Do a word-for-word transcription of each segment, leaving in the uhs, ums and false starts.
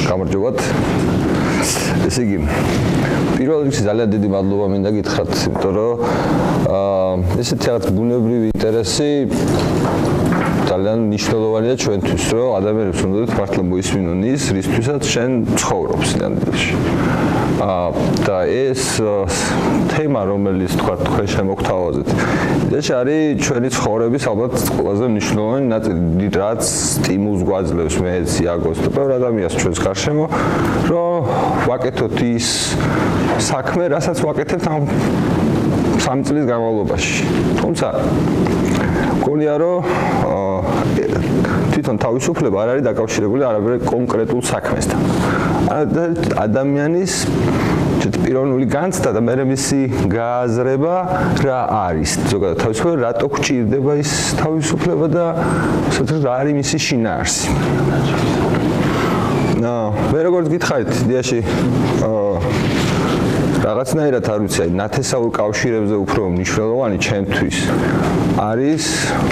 გამარჯობათ. ესე იგი, პირველ რიგში ძალიან დიდი მადლობა მინდა გითხრათ, იმიტომ რომ აა ესეთი რაღაც ბუნებრივი ინტერესი ძალიან მნიშვნელოვანია ჩვენთვის, რომ ადამიანებს უნდათ მართლა მოისმინონ ის, რისთვისაც შენ ცხოვრობ სინამდვილეში. აა და ეს თემა, რომელიც თქვა თქვენ შემოგთავაზეთ, ეს არის ჩვენი ცხოვრების ალბათ ყველაზე მნიშვნელოვანი ნაწილი, რაც სტიმულს გვაძლევს მეც, იაგოს და ბევრ ადამიანს ჩვენს გარშემო, რომ ვაკეთოთ ის საქმე, რასაც ვაკეთებთ ამ სამი წლის განმავლობაში. თუმცა გონია რომ თვითონ თავისუფლება არ არის დაკავშირებული არაბერ კონკრეტულ საქმესთან. ადამიანის პიროვნული განცდა და მე მისი გააზრება რა არის. ზოგადად თავისუფლება რატო გვჭირდება ის თავისუფლება და საერთოდ რა არის მისი შინაარსი. ნო, მე როგორც გითხარით, იდეაში რაღაცნაირად არ ვიცი, აი ნათესაურ კავშირებზე უფრო მნიშვნელოვანი ჩემთვის არის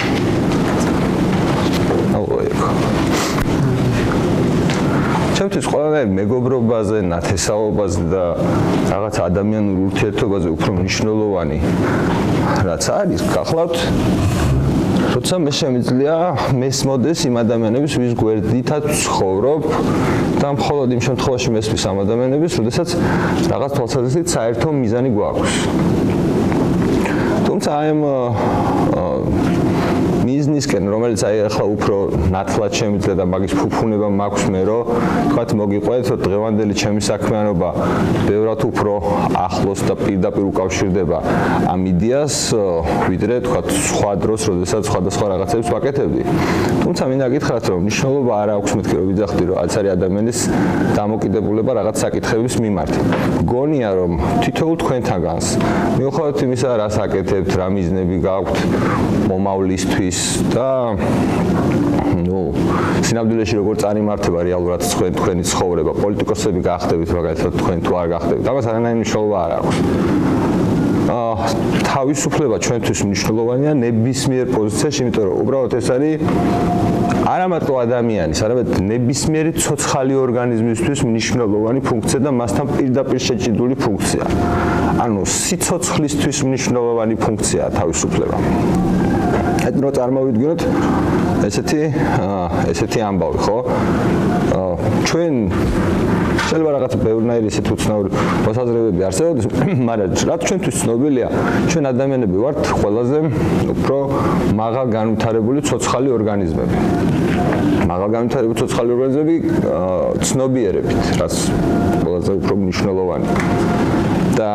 ჩემთვის ყველანაირ მეგობრობაზე, ნათესაობაზე და რაღაც ადამიანურ ურთიერთობაზე უფრო მნიშვნელოვანი რაც არის, გახლავთ როცა მე შემიძლია მესმოდეს იმ ადამიანების, ვის გვერდითაც ცხოვრობ და მხოლოდ იმ შემთხვევაში მესმის ამ ადამიანების, როდესაც რაღაც თვალსაზრისით საერთო მიზანი გვაქვს. თუმცა აი ამ მიზნისკენ, რომელიც აი ახლა უფრო ნათლად შემიძლია და მაგის ფუფუნება მაქვს მე, რომ თქვათ მოგიყვეთ, რომ დღევანდელი ჩემი საქმიანობა ბევრად უფრო ახლოს და პირდაპირ უკავშირდება ამ იდეას, ვიდრე თქვათ სხვა დროს, როდესაც სხვადასხვა რაღაცებს ვაკეთებდი. თუმცა მინდა გითხრათ, რომ მნიშვნელობა არ აქვს მეთქი, რომ ვიძახდი, რომ არც არის ადამიანის დამოკიდებულება რაღაც საკითხების მიმართ. გონია, რომ თითოეულ თქვენთაგანს, მიუხედავად იმისა, რას აკეთებთ, რა მიზნები გაქვთ მომავლისთვის და ნუ სინამდვილეში როგორ წარიმართება რეალურად თქვენი ცხოვრება, პოლიტიკოსები გახდებით, მაგალითად თქვენ თუ არ გახდებით, ამას არანაირი მნიშვნელობა არ აქვს. აა თავისუფლება ჩვენთვის მნიშვნელოვანია ნებისმიერ პოზიციაში, იმიტომ რომ უბრალოდ ეს არის არა მარტო ადამიანის, არამედ ნებისმიერი ცოცხალი ორგანიზმისთვის მნიშვნელოვანი ფუნქცია და მასთან პირდაპირ შეჭიდული ფუნქცია. ანუ სიცოცხლისთვის მნიშვნელოვანი ფუნქციაა თავისუფლება. ეთნ რო წარმოვიდგინოთ ესეთი ესეთი ამბავი, ხო? ჩვენ შეიძლება რაღაც ბევრნაირი ესეთი უცნაური მოსაზრებები არსებობდეს, მაგრამ რაც ჩვენთვის ცნობილია, ჩვენ ადამიანები ვართ ყველაზე უფრო მაღალ განვითარებული ცოცხალი ორგანიზმები. მაღალ განვითარებული ცოცხალი ორგანიზმები ცნობიერებით, რაც ყველაზე უფრო მნიშვნელოვანი. და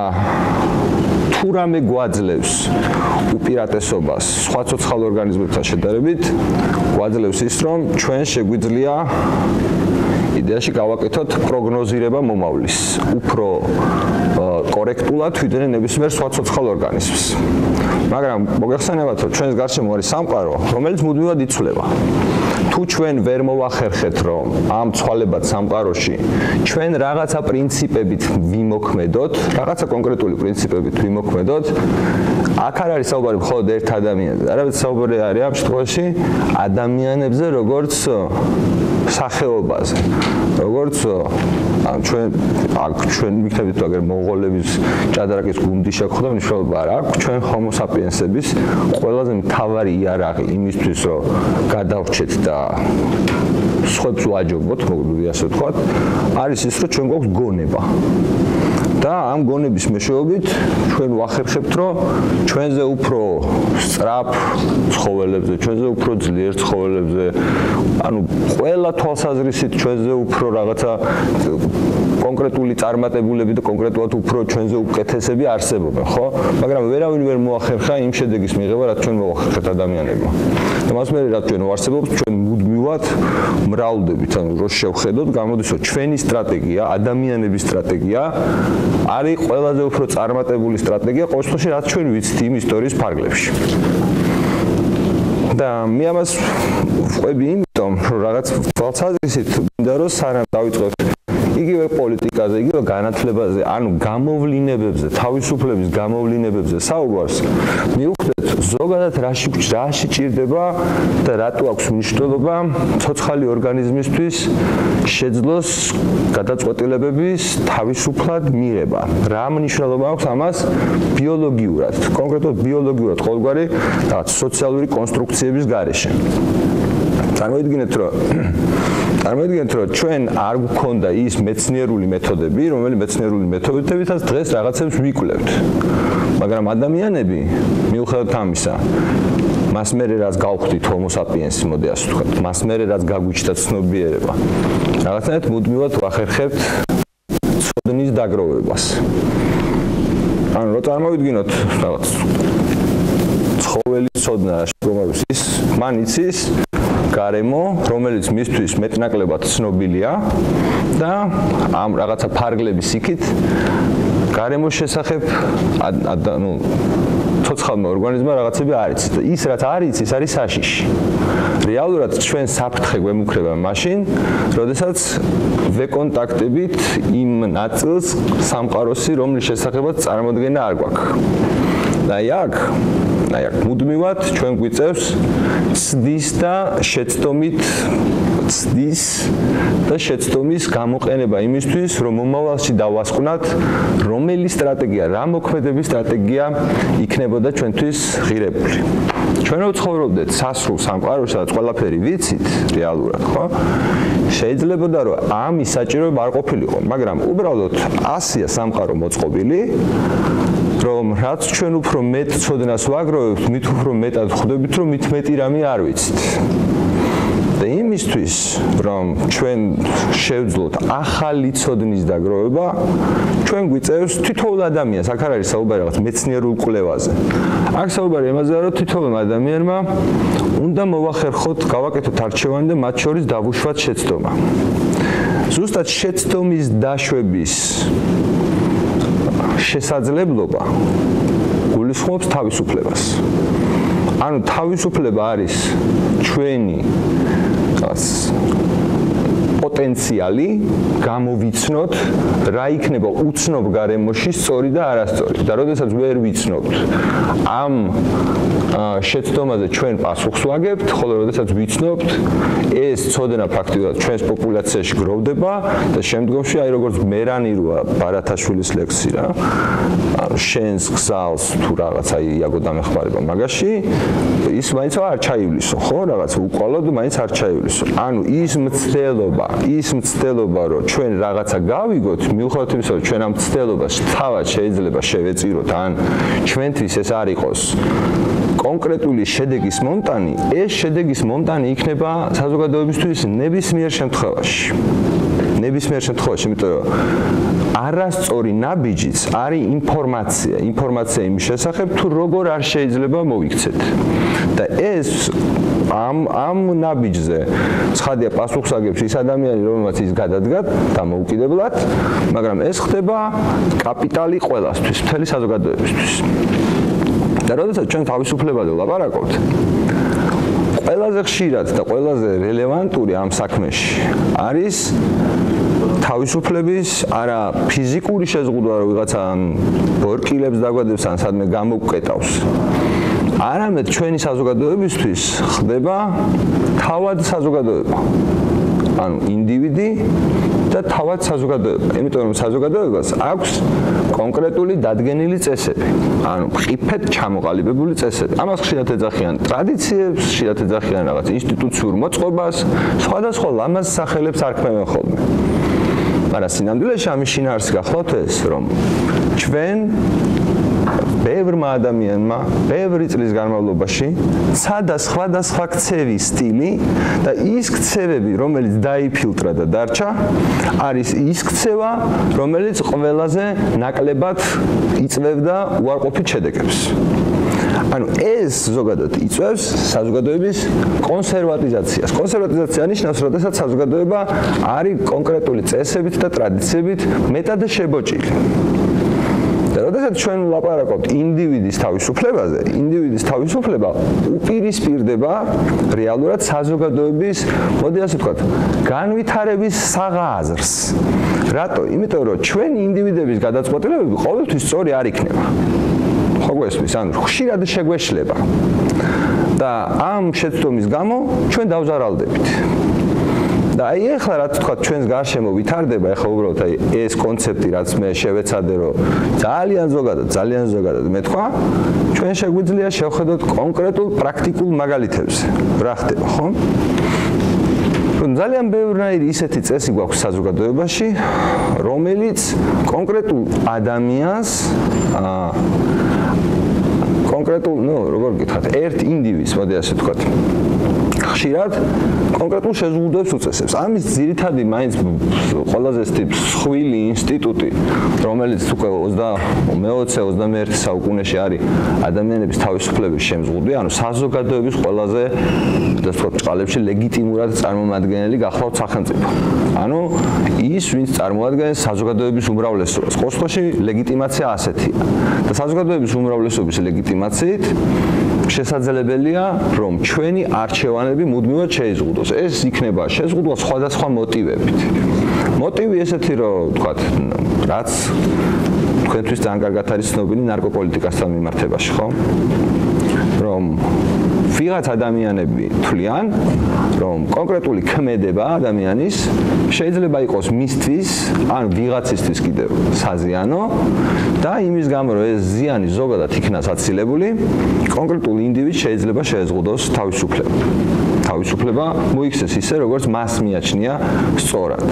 თუ რამე გვაძლევს უპირატესობას სხვა ცოცხალ ორგანიზმებთან შედარებით, გვაძლევს ის, რომ ჩვენ შეგვიძლია იდეაში გავაკეთოთ პროგნოზირება მომავლის უფრო კორექტულად ვიდრე ნებისმიერ სხვა ცოცხალ ორგანიზმს. მაგრამ მოგეხსენებათ, რომ ჩვენს გარშემო არის სამყარო, რომელიც მუდმივად იცვლება. თუ ჩვენ ვერ მოვახერხეთ, რომ ამ ცვალებად სამყაროში ჩვენ რაღაცა პრინციპებით ვიმოქმედოთ, რაღაცა კონკრეტული პრინციპებით ვიმოქმედოთ, აქ არ არის საუბარი მხოლოდ ერთ ადამიანზე, არამედ საუბარი არის ამ შემთხვევაში ადამიანებზე, როგორც სახეობაზე. როგორც ან ჩვენ აქ ჩვენ ვიქნებით აგერ მონღოლების ჭადრაკის გუნდი შეხვდა, მნიშვნელობა არ აქვს. ჩვენ ჰომო საპიენსების ყველაზე მთავარი იარაღი იმისთვის, რომ გადავრჩეთ და სხვებს ვაჯობოთ, მოგვიყვება ასე ვთქვათ, არის ის, რომ ჩვენ გვაქვს გონება. და ამ გონების მეშვეობით ჩვენ ვახერხებთ, რომ ჩვენზე უფრო სწრაფ ცხოველებზე, ჩვენზე უფრო ძლიერ ცხოველებზე, ანუ ყველა თვალსაზრისით ჩვენზე უფრო რაღაცა კონკრეტული წარმატებულები და კონკრეტულად უფრო ჩვენზე უკეთესები არსებობენ, ხო? მაგრამ ვერავინ ვერ მოახერხა იმ შედეგის მიღება, რაც ჩვენ მოვახერხეთ ადამიანებმა. და მას მერე რაც ჩვენ ვარსებობთ, ჩვენ მუდმივად მრავლდებით, ანუ რო შევხედოთ, გამოდის, რომ ჩვენი სტრატეგია, ადამიანების სტრატეგია არის ყველაზე უფრო წარმატებული სტრატეგია ყოველ შემთხვევაში, რაც ჩვენ ვიცით იმ ისტორიის ფარგლებში. და მე ამას ვყვები იმიტომ, რომ რაღაც თვალსაზრისით მინდა რომ სანამ დავიწყოთ იგივე პოლიტიკაზე, იგივე განათლებაზე, ანუ გამოვლინებებზე, თავისუფლების გამოვლინებებზე საუბარს მივხვდეთ ზოგადად რაში რაში ჭირდება და რატო აქვს მნიშვნელობა ცოცხალი ორგანიზმისთვის შეძლოს გადაწყვეტილებების თავისუფლად მიღება. რა მნიშვნელობა აქვს ამას ბიოლოგიურად, კონკრეტულად ბიოლოგიურად ყოველგვარი რაღაც სოციალური კონსტრუქციების გარეშე. წარმოიდგინეთ, რომ წარმოიდგინეთ, რომ ჩვენ არ გვქონდა ის მეცნიერული მეთოდები, რომელი მეცნიერული მეთოდებითაც დღეს რაღაცებს ვიკვლევთ. მაგრამ ადამიანები, მიუხედავად ამისა, მას მერე რაც გავხდით homo sapiens-ი, მოდი ასე ვთქვათ, მას მერე რაც გაგვიჩნდა ცნობიერება, რაღაცნაირად მუდმივად ვახერხებთ ცოდნის დაგროვებას. ანუ რო წარმოვიდგინოთ რაღაც ცხოველის ცოდნა რომლის ის მან იცის გარემო, რომელიც მისთვის მეტნაკლებად ცნობილია და ამ რაღაცა ფარგლების იქით გარემოს შესახებ ანუ ცოცხალმა ორგანიზმმა რაღაცები არ იცის. ის რაც არ იცის, არის საშიში. რეალურად ჩვენ საფრთხე გვემუქრება მაშინ, როდესაც ვეკონტაქტებით იმ ნაწილს სამყაროსი, რომლის შესახებაც წარმოდგენა არ გვაქვს. და აქ აი აქ მუდმივად ჩვენ გვიწევს ცდის და შეცდომით ცდის და შეცდომის გამოყენება იმისთვის, რომ მომავალში დავასკვნათ, რომელი სტრატეგია, რა მოქმედების სტრატეგია იქნებოდა ჩვენთვის ღირებული. ჩვენ ვცხოვრობდეთ სასრულ სამყაროში, სადაც ყველაფერი ვიცით რეალურად, ხო? შეიძლებოდა რომ ამის საჭიროება არ ყოფილიყო, მაგრამ უბრალოდ ასია სამყარო მოწყობილი, რომ რაც ჩვენ უფრო მეტ ცოდნას ვაგროვებთ, მით უფრო მეტად ხვდებით, რომ მით მეტი რამე არ ვიცით. და იმისთვის, რომ ჩვენ შევძლოთ ახალი ცოდნის დაგროვება, ჩვენ გვიწევს თითოეულ ადამიანს, აქ არ არის საუბარი რაღაც მეცნიერულ კვლევაზე. აქ საუბარი იმაზეა, რომ თითოეულ ადამიანმა უნდა მოვახერხოთ, გავაკეთოთ არჩევანი და მათ შორის დავუშვათ შეცდომა. ზუსტად შეცდომის დაშვების შესაძლებლობა გულისხმობს თავისუფლებას. ანუ თავისუფლება არის ჩვენი პოტენციალი გამოვიცნოთ რა იქნება უცნობ გარემოში სწორი და არასწორი. და როდესაც ვერ ვიცნობთ ამ შეცდომაზე ჩვენ პასუხს ვაგებთ, ხოლო როდესაც ვიცნობთ, ეს ცოდნა ფაქტიურად ჩვენს პოპულაციაში გროვდება და შემდგომში აი როგორც მერანიროა ბარათაშვილის ლექსი რა, შენს გზალს თუ რაღაც აი იაგო დამეხმარება მაგაში, ის მაინც არ ჩაივლისო, ხო, რაღაც უკვალოდ მაინც არ ჩაივლისო. ანუ ის მცდელობა, ის მცდელობა, რომ ჩვენ რაღაცა გავიგოთ, მიუხედავად იმისა, რომ ჩვენ ამ მცდელობას თავად შეიძლება შევეწიროთ, ან ჩვენთვის ეს არ იყოს კონკრეტული შედეგის მომტანი, ეს შედეგის მომტანი იქნება საზოგადოებისთვის ნებისმიერ შემთხვევაში. ნებისმიერ შემთხვევაში, იმიტომ რომ არასწორი ნაბიჯიც არის ინფორმაცია, ინფორმაცია იმის შესახებ, თუ როგორ არ შეიძლება მოვიქცეთ. და ეს ამ ამ ნაბიჯზე ცხადია პასუხს აგებს ის ადამიანი, რომელმაც ის გადადგა დამოუკიდებლად, მაგრამ ეს ხდება კაპიტალი ყველასთვის, მთელი საზოგადოებისთვის. და როდესაც ჩვენ თავისუფლებაზე ვლაპარაკობთ, ყველაზე ხშირად და ყველაზე რელევანტური ამ საქმეში არის თავისუფლების არა ფიზიკური შეზღუდვა, რომ ვიღაცა ბორკილებს დაგვადებს ან სადმე გამოგკეტავს. არამედ ჩვენი საზოგადოებისთვის ხდება თავად საზოგადოება. ანუ ინდივიდი და თავად საზოგადოება. იმიტომ რომ საზოგადოებას აქვს კონკრეტული დადგენილი წესები, ანუ ყიფეთ ჩამოყალიბებული წესები. ამას ხშირად ეძახიან ტრადიციებს, ხშირად ეძახიან რაღაც ინსტიტუციურ მოწყობას, სხვადასხვა ლამაზ სახელებს არქმევენ ხოლმე. მაგრამ სინამდვილეში ამის შინაარსი გახლავთ ეს, რომ ჩვენ ბევრმა ადამიანმა ბევრი წლის განმავლობაში ცადა სხვადასხვა ქცევის სტილი და ის ქცევები, რომელიც დაიფილტრა და დარჩა, არის ის ქცევა, რომელიც ყველაზე ნაკლებად იწვევდა უარყოფით შედეგებს. ანუ ეს ზოგადად იწვევს საზოგადოების კონსერვატიზაციას. კონსერვატიზაცია ნიშნავს, როდესაც საზოგადოება არის კონკრეტული წესებით და ტრადიციებით მეტად შებოჭილი. და როდესაც ჩვენ ვლაპარაკობთ ინდივიდის თავისუფლებაზე, ინდივიდის თავისუფლება უპირისპირდება რეალურად საზოგადოების, მოდი ასე ვთქვათ, განვითარების საღაზრს. რატო? იმიტომ რომ ჩვენი ინდივიდების გადაწყვეტილებები ყოველთვის სწორი არ იქნება. ხო გვესმის? ანუ ხშირად შეგვეშლება. და ამ შეცდომის გამო ჩვენ დავზარალდებით. და აი ახლა რაც თქვა ჩვენს გარშემო ვითარდება, ახლა უბრალოდ აი ეს კონცეფტი რაც მე შევეცადე რომ ძალიან ზოგადად, ძალიან ზოგადად მე თქვა, ჩვენ შეგვიძლია შევხედოთ კონკრეტულ პრაქტიკულ მაგალითებს. რა ხდება, ხო? ძალიან ბევრი ისეთი წესი გვაქვს საზოგადოებაში, რომელიც კონკრეტულ ადამიანს აა კონკრეტულ, ну, როგორ გითხრათ, ერთ ინდივიდს, მოდი ასე ვთქვათ, ხშირად კონკრეტულ შეზღუდვებს უწესებს. ამის ძირითადი მაინც ყველაზე სხვილი ინსტიტუტი, რომელიც უკვე ოცდამეოცე ოცდამეერთე საუკუნეში არის ადამიანების თავისუფლების შემზღუდვი, ანუ საზოგადოების ყველაზე, ასე ვთქვათ, წყალებში ლეგიტიმურად წარმომადგენელი გახლავთ სახელმწიფო. ანუ ის, ვინც წარმოადგენს საზოგადოების უმრავლესობას. ყოველთვის ლეგიტიმაცია ასეთია. და საზოგადოების უმრავლესობის ლეგიტიმაციით შესაძლებელია, რომ ჩვენი არჩევანები მუდმივად შეიზღუდოს. ეს იქნება შეზღუდვა სხვადასხვა მოტივებით. მოტივი ესეთი, რომ ვთქვათ, რაც თქვენთვის ძალიან კარგად არის ცნობილი ნარკოპოლიტიკასთან მიმართებაში, ხო? რომ ვიღაც ადამიანები თვლიან, რომ კონკრეტული ქმედება ადამიანის შეიძლება იყოს მისთვის, ან ვიღაცისთვის კიდევ საზიანო და იმის გამო, რომ ეს ზიანი ზოგადად იქნას აცილებული, კონკრეტულ ინდივიდს შეიძლება შეეზღუდოს თავისუფლება. თავისუფლება მოიქცეს ისე, როგორც მას მიაჩნია სწორად.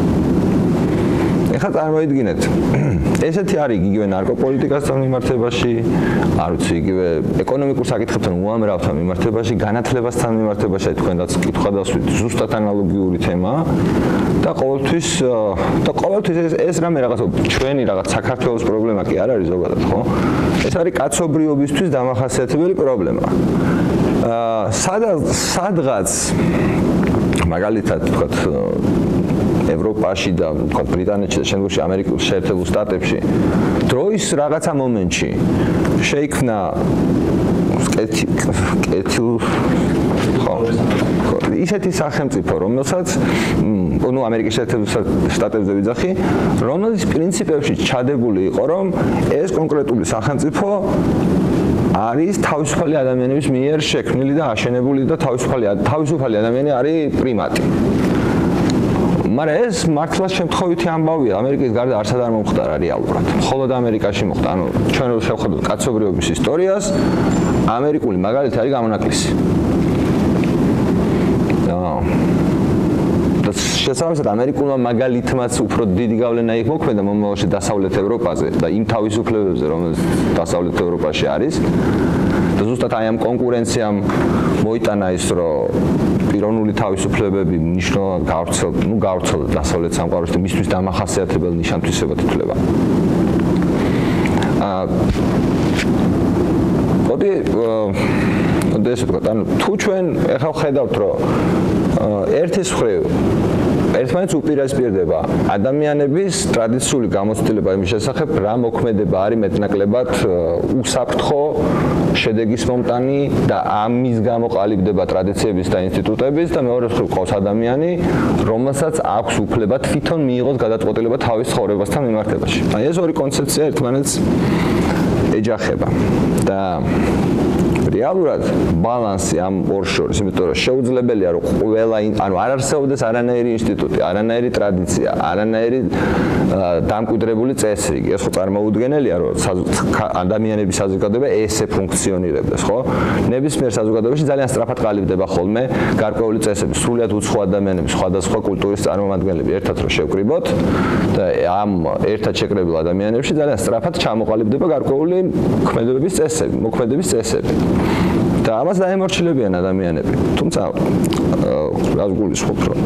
ეხლა წარმოიდგინეთ, ესეთი არის იგივე ნარკოპოლიტიკასთან მიმართებაში, არ ვიცი, იგივე ეკონომიკურ საკითხებთან უამრავთან მიმართებაში, განათლებასთან მიმართებაში, თქვენაც კითხვა დასვით, ზუსტად ანალოგიური თემაა და ყოველთვის და ყოველთვის ეს ეს რამე რაღაც ჩვენი რაღაც საქართველოს პრობლემა კი არ არის ზოგადად, ხო? ეს არის კაცობრიობისთვის დამახასიათებელი პრობლემა. აა სადღაც მაგალითად ვთქვათ ევროპაში და ვთქვათ ბრიტანეთში და შემდგომში ამერიკულ შეერთებულ შტატებში დროის რაღაცა მომენტში შეიქმნა კეთილ ხო ისეთი სახელმწიფო, რომელსაც ნუ ამერიკის შეერთებულ შტატებზე ვიძახი, რომელიც პრინციპებში ჩადებული იყო, რომ ეს კონკრეტული სახელმწიფო არის თავისუფალი ადამიანების მიერ შექმნილი და აშენებული და თავისუფალი თავისუფალი ადამიანი არის პრიმატი. მაგრამ ეს მართლაც შემთხვევითი ამბავია, ამერიკის გარდა არცად არ მომხდარა რეალურად. მხოლოდ ამერიკაში მოხდა. ანუ ჩვენ შევხედოთ კაცობრიობის ისტორიას, ამერიკული მაგალითი არის გამონაკლისი. და შესაბამისად ამერიკულმა მაგალითმაც უფრო დიდი გავლენა იქ მოქმედა მომავალში დასავლეთ ევროპაზე და იმ თავისუფლებებზე, რომელიც დასავლეთ ევროპაში არის. და ზუსტად აი ამ კონკურენციამ მოიტანა ის, რომ პიროვნული თავისუფლებები მნიშვნელოვნად გავრცელდა, ну გავრცელდა დასავლეთ სამყაროში და მისთვის დამახასიათებელ ნიშან-თვისებად ითვლება. აა მოდი და ესე ვთქვათ, ანუ თუ ჩვენ ახლა ხედავთ, რომ ერთის მხრივ ერთმანეთს უპირისპირდება ადამიანების ტრადიციული გამოცდილება იმის შესახებ, რა მოქმედება არის მეტნაკლებად უსაფრთხო შედეგის მომტანი და ამის გამო ყალიბდება ტრადიციების და ინსტიტუტების და მეორე მხრივ ყავს ადამიანი, რომელსაც აქვს უფლება თვითონ მიიღოს გადაწყვეტილება თავის ცხოვრებასთან მიმართებაში. აი ეს ორი კონცეფცია ერთმანეთს ეჯახება და რეალურად ბალანსი ამ ორ შორის, იმიტომ რომ შეუძლებელია რომ ყველა ანუ არ არსებობდეს არანაირი ინსტიტუტი, არანაირი ტრადიცია, არანაირი დამკვიდრებული წესრიგი. ეს ხო წარმოუდგენელია, რომ ადამიანების საზოგადოება ესე ფუნქციონირებდეს, ხო? ნებისმიერ საზოგადოებაში ძალიან სწრაფად ყალიბდება ხოლმე გარკვეული წესები, სრულიად უცხო ადამიანები, სხვადასხვა კულტურის წარმომადგენლები ერთად რო შევკრიბოთ და ამ ერთად შეკრებილ ადამიანებში ძალიან სწრაფად ჩამოყალიბდება გარკვეული ქმედებების წესები, მოქმედების წესები. და ამას დაემორჩილებიან ადამიანები. თუმცა რას გულისხმობ, რომ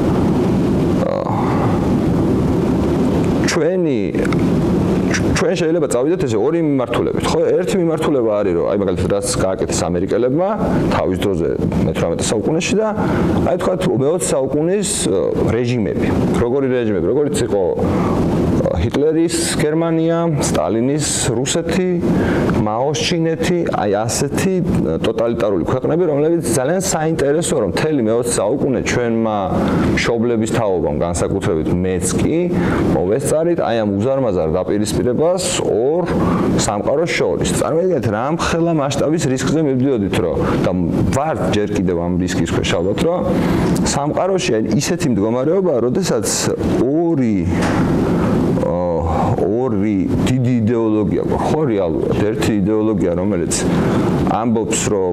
ჩვენი ჩვენ შეიძლება წავიდეთ ესე ორი მიმართულებით, ხო? ერთი მიმართულება არის, რომ აი მაგალითად რაც გააკეთეს ამერიკელებმა თავის დროზე მეთვრამეტე საუკუნეში და აი თქვათ მეოცე საუკუნის რეჟიმები. როგორი რეჟიმები, როგორიც იყო ჰიტლერის გერმანია, სტალინის რუსეთი, მაოს ჩინეთი, აი ასეთი ტოტალიტარული ქვეყნები, რომლებიც ძალიან საინტერესოა, რომ მთელი მეოცე საუკუნე ჩვენმა მშობლების თაობამ, განსაკუთრებით მეც კი, მოვესწარით აი ამ უზარმაზარ დაპირისპირებას ორ სამყაროს შორის. წარმოიდგინეთ, რამხელა მასშტაბის რისკზე მივდიოდით, რომ და ვართ ჯერ კიდევ ამ რისკის ქვეშ ალბათ, რომ სამყაროში ისეთი მდგომარეობა, როდესაც ორი ორი დიდი იდეოლოგია გვაქვს, ხო რეალურად, ერთი იდეოლოგია, რომელიც ამბობს, რომ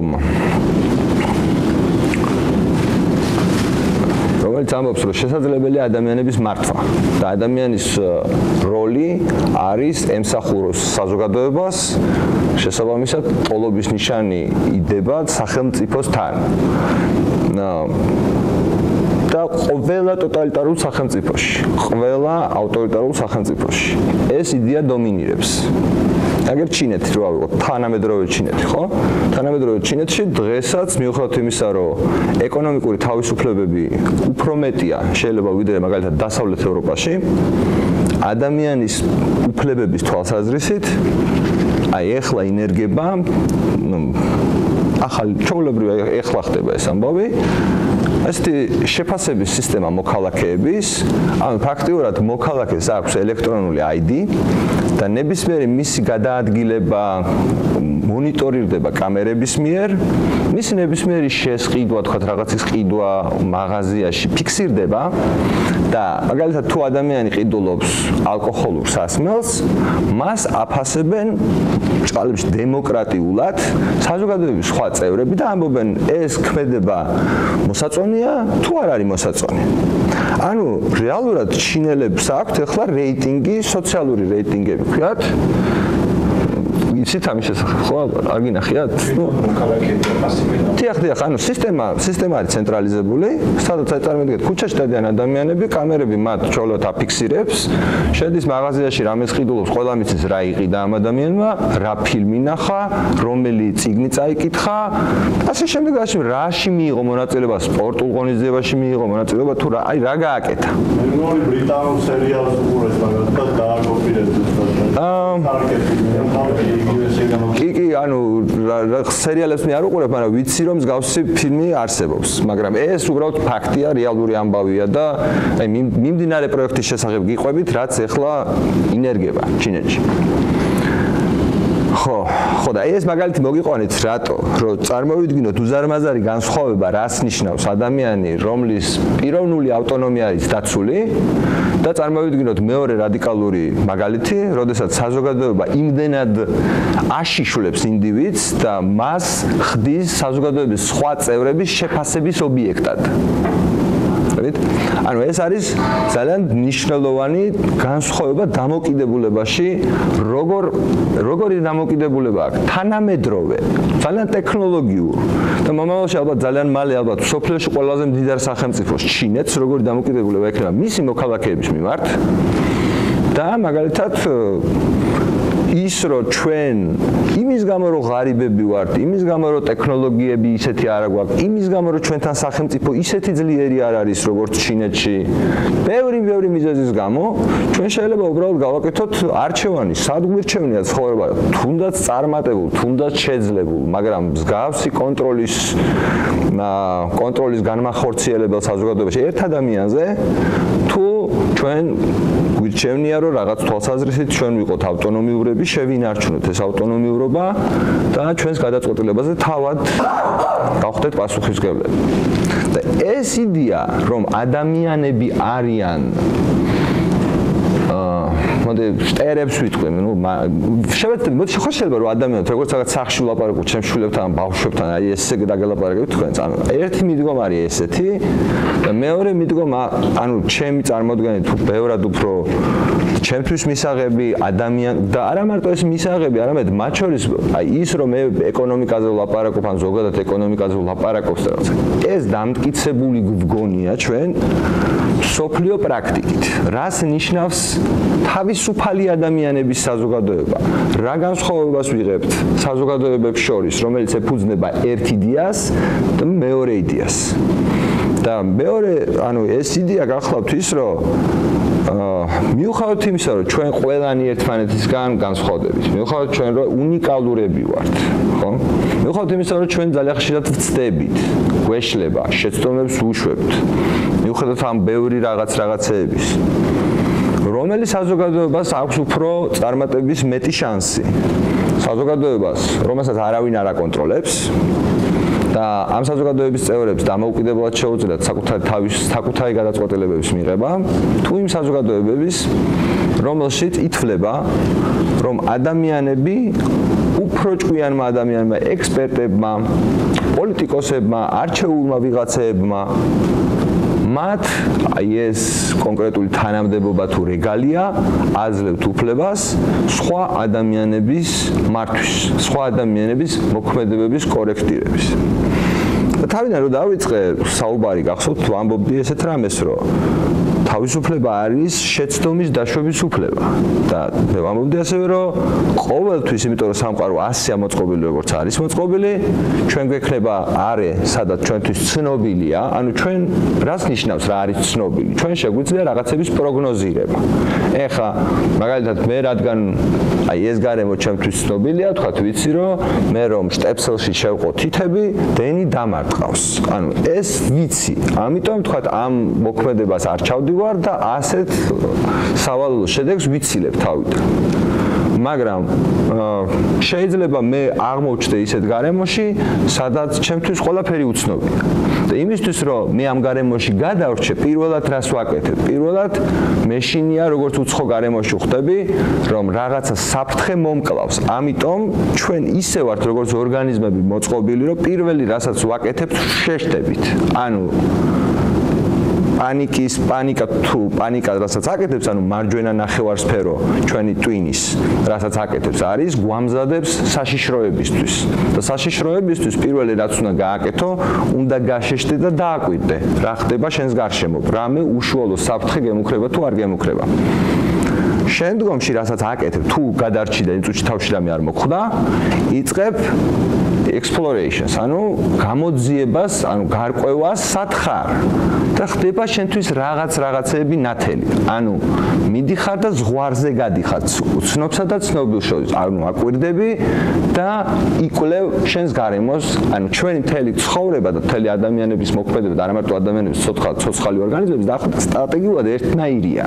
რომელიც ამბობს, რომ შესაძლებელია ადამიანების მართვა და ადამიანის როლი არის ემსახუროს საზოგადოებას, შესაბამისად, ტოლობის ნიშანი იდება სახელმწიფოსთან. და ყველა ტოტალიტარულ სახელმწიფოში, ყველა ავტორიტარულ სახელმწიფოში ეს იდეა დომინირებს. აგერ ჩინეთი რო ავიღოთ, თანამედროვე ჩინეთი, ხო? თანამედროვე ჩინეთში დღესაც მიუხედავად იმისა, რომ ეკონომიკური თავისუფლებები უფრო მეტია შეიძლება ვიდრე მაგალითად დასავლეთ ევროპაში, ადამიანის უფლებების თვალსაზრისით, აი ეხლა ინერგება, ახალი ჩვეულებრივი ეხლა ხდება ეს ამბავი, ასეთი შეფასების სისტემა მოქალაქეების, ანუ ფაქტიურად მოქალაქეს აქვს ელექტრონული აი დი და ნებისმიერი მისი გადაადგილება მონიტორირდება კამერების მიერ, მისი ნებისმიერი შესყიდვა, თქვათ რაღაცის ყიდვა მაღაზიაში ფიქსირდება და მაგალითად თუ ადამიანი ყიდულობს ალკოჰოლურ სასმელს, მას აფასებენ ჭალებში დემოკრატიულად საზოგადოების სხვა წევრები და ამბობენ ეს ქმედება მოსაწონია თუ არ არის მოსაწონი. ანუ რეალურად ჩინელებს აქვთ ახლა რეიტინგი, სოციალური რეიტინგები ქვიათ. იცით ამის შესახებ, ხო, არ გინახიათ? ნუ დიახ, დიახ, ანუ სისტემა, სისტემა არის ცენტრალიზებული, სადაც აი წარმოიდგინეთ, ქუჩაში დადიან ადამიანები, კამერები მათ ჩოლოთ აფიქსირებს, შედის მაღაზიაში რამეს ყიდულობს, ყველა მიცის რა იყიდა ამ ადამიანმა, რა ფილმი ნახა, რომელი წიგნი წაიკითხა, ასე შემდეგ, ასე რაში მიიღო მონაწილეობა, სპორტულ ღონისძიებაში მიიღო მონაწილეობა, თუ რა, აი რა გააკეთა. მე ბრიტანულ სერიალს უყურეს, მაგალითად დააკოპირებს კი კი ანუ სერიალებს მე არ უყურებ, მაგრამ ვიცი რომ მსგავსი ფილმი არსებობს, მაგრამ ეს უბრალოდ ფაქტია, რეალური ამბავია და აი მიმდინარე პროექტის შესახებ გიყვებით, რაც ახლა ინერგება ჩინეთში. ხო, ხო და ეს მაგალითი მოგიყვანით რატო? რომ წარმოვიდგინოთ უზარმაზარი განსხვავება რას ნიშნავს ადამიანი, რომლის პიროვნული ავტონომია არის დაცული და წარმოვიდგინოთ მეორე რადიკალური მაგალითი, როდესაც საზოგადოება იმდენად აშიშვლებს ინდივიდს და მას ხდის საზოგადოების სხვა წევრების შეფასების ობიექტად. ანუ ეს არის ძალიან მნიშვნელოვანი განსხვავება დამოკიდებულებაში, როგორ როგორი დამოკიდებულება აქვს თანამედროვე, ძალიან ტექნოლოგიურ და მომავალში ალბათ ძალიან მალე ალბათ სოფლიოში ყველაზე მდიდარ სახელმწიფოს ჩინეთს როგორი დამოკიდებულება ექნება მისი მოქალაქეების მიმართ და მაგალითად ის რომ ჩვენ იმის გამო რომ ღარიბები ვართ, იმის გამო რომ ტექნოლოგიები ისეთი არ აგვაქვს, იმის გამო რომ ჩვენთან სახელმწიფო ისეთი ძლიერი არ არის როგორც ჩინეთში, ბევრი ბევრი მიზეზის გამო ჩვენ შეიძლება უბრალოდ გავაკეთოთ არჩევანი, სადგმირჩევნია ცხოვრება, თუნდაც წარმატებულ, თუნდაც შეძლებულ, მაგრამ მსგავსი კონტროლის კონტროლის განმახორციელებელ საზოგადოებაში ერთ ადამიანზე თუ ჩვენ გვირჩევნია რომ რაღაც თვალსაზრისით ჩვენ ვიყოთ ავტონომიურები, შევინარჩუნოთ ეს ავტონომიურობა და ჩვენს გადაწყვეტილებაზე თავად გავხდეთ პასუხისმგებლები. და ეს იდეა, რომ ადამიანები არიან მოდი შტერებს ვიტყვი, ნუ შევეცდები, მოდი ხო შეიძლება რომ ადამიანებს როგორც რაღაც სახში ვლაპარაკოთ ჩემს შვილებთან, ბავშვებთან, აი ესე დაგელაპარაკებით თქვენ, ანუ ერთი მიდგომა არის ესეთი და მეორე მიდგომა, ანუ ჩემი წარმოდგენით ბევრად უფრო ჩემთვის მისაღები ადამიან და არა მარტო ეს მისაღები, არამედ მათ შორის აი ის რომ მე ეკონომიკაზე ვლაპარაკობ ან ზოგადად ეკონომიკაზე ვლაპარაკობ და რაღაც ეს დამტკიცებული გვგონია ჩვენ სოფლიო პრაქტიკით. რას ნიშნავს თავისუფალი ადამიანების საზოგადოება? რა განსხვავებას ვიღებთ საზოგადოებებს შორის, რომელიც ეფუძნება ერთ იდეას და მეორე იდეას? და მეორე, ანუ ეს იდეა გახლავთ ის, რომ მიუხედავად იმისა, რომ ჩვენ ყველანი ერთმანეთისგან განსხვავდებით, მიუხედავად ჩვენ რომ უნიკალურები ვართ, ხო? მიუხედავად იმისა, რომ ჩვენ ძალიან ხშირად ვწდებით, გვეშლება, შეცდომებს უშვებთ. მიუხედავად ამ ბევრი რაღაც რაღაცეების, რომელი საზოგადოებას აქვს უფრო წარმატების მეტი შანსი? საზოგადოებას, რომელსაც არავინ არ აკონტროლებს და ამ საზოგადოების წევრებს დამოუკიდებლად შეუძლიათ საკუთარი თავის საკუთარი გადაწყვეტილებების მიღება, თუ იმ საზოგადოებების, რომელშიც ითვლება, რომ ადამიანები უფრო ჭკვიანმა ადამიანებმა, ექსპერტებმა, პოლიტიკოსებმა, არჩეულმა ვიღაცეებმა მათ აი ეს კონკრეტული თანამდებობა თუ რეგალია აძლევთ უფლებას სხვა ადამიანების მართვის, სხვა ადამიანების მოქმედებების კორექტირების. და თავიდან რომ დავიწყე საუბარი გახსოვთ, ვამბობდი ესეთ რამეს, რომ თავისუფლება არის შეცდომის დაშვების უფლება და მე ვამბობდი ასევე, რომ ყოველთვის, იმიტომ რომ სამყარო ასეა მოწყობილი, როგორც არის მოწყობილი, ჩვენ გვექნება არე, სადაც ჩვენთვის ცნობილია, ანუ ჩვენ რას ნიშნავს რა არის ცნობილი? ჩვენ შეგვიძლია რაღაცების პროგნოზირება. ეხლა მაგალითად მე რადგან აი ეს გარემო ჩემთვის ცნობილია, თქვათ ვიცი, რომ მე რომ შტეპსელში შევყო თითები, დენი დამარტყავს. ანუ ეს ვიცი. ამიტომ თქვათ ამ მოქმედებას არ ჩავდივარ და ასეთ სავალალო შედეგს ვიცილებ თავიდან. მაგრამ შეიძლება მე აღმოჩნდე ისეთ გარემოში, სადაც ჩემთვის ყველაფერი უცნობია. და იმისთვის რომ მე ამ გარემოში გადავრჩე, პირველად რას ვაკეთებ? პირველად მეშინია როგორც უცხო გარემოში ხვდები, რომ რაღაცა საფრთხე მომკლავს. ამიტომ ჩვენ ისე ვართ როგორც ორგანიზმები მოწყობილი, რომ პირველი რასაც ვაკეთებთ, შეშტებით. ანუ პანიკის, პანიკა თუ პანიკა რასაც აკეთებს, ანუ მარჯვენა ნახევარსფერო ჩვენი ტვინის, რასაც აკეთებს, არის გვამზადებს საშიშროებისთვის. და საშიშროებისთვის პირველი რაც უნდა გააკეთო, უნდა გაშეშტე და დააკვირდე, რა ხდება შენს გარშემო, რამე უშუალო საფრთხე გემუქრება თუ არ გემუქრება. შემდგომში რასაც აკეთებ, თუ გადარჩი და წუთში თავში რამე არ მოხვდა, იწყებ explorations, ანუ გამოძიებას, ანუ გარკვევას სათხარ და ხდება შენთვის რაღაც რაღაცეები ნათელი. ანუ მიდიხარ და ზღვარზე გადიხარ, ცნობსა და ცნობილ შორის, ანუ აკვირდები და იკვლევ შენს გარემოს, ანუ ჩვენი მთელი ცხოვრება და მთელი ადამიანების მოქმედება და არა მარტო ადამიანების, ცოცხალი ორგანიზმების დაახლოებით სტრატეგიულად ერთნაირია.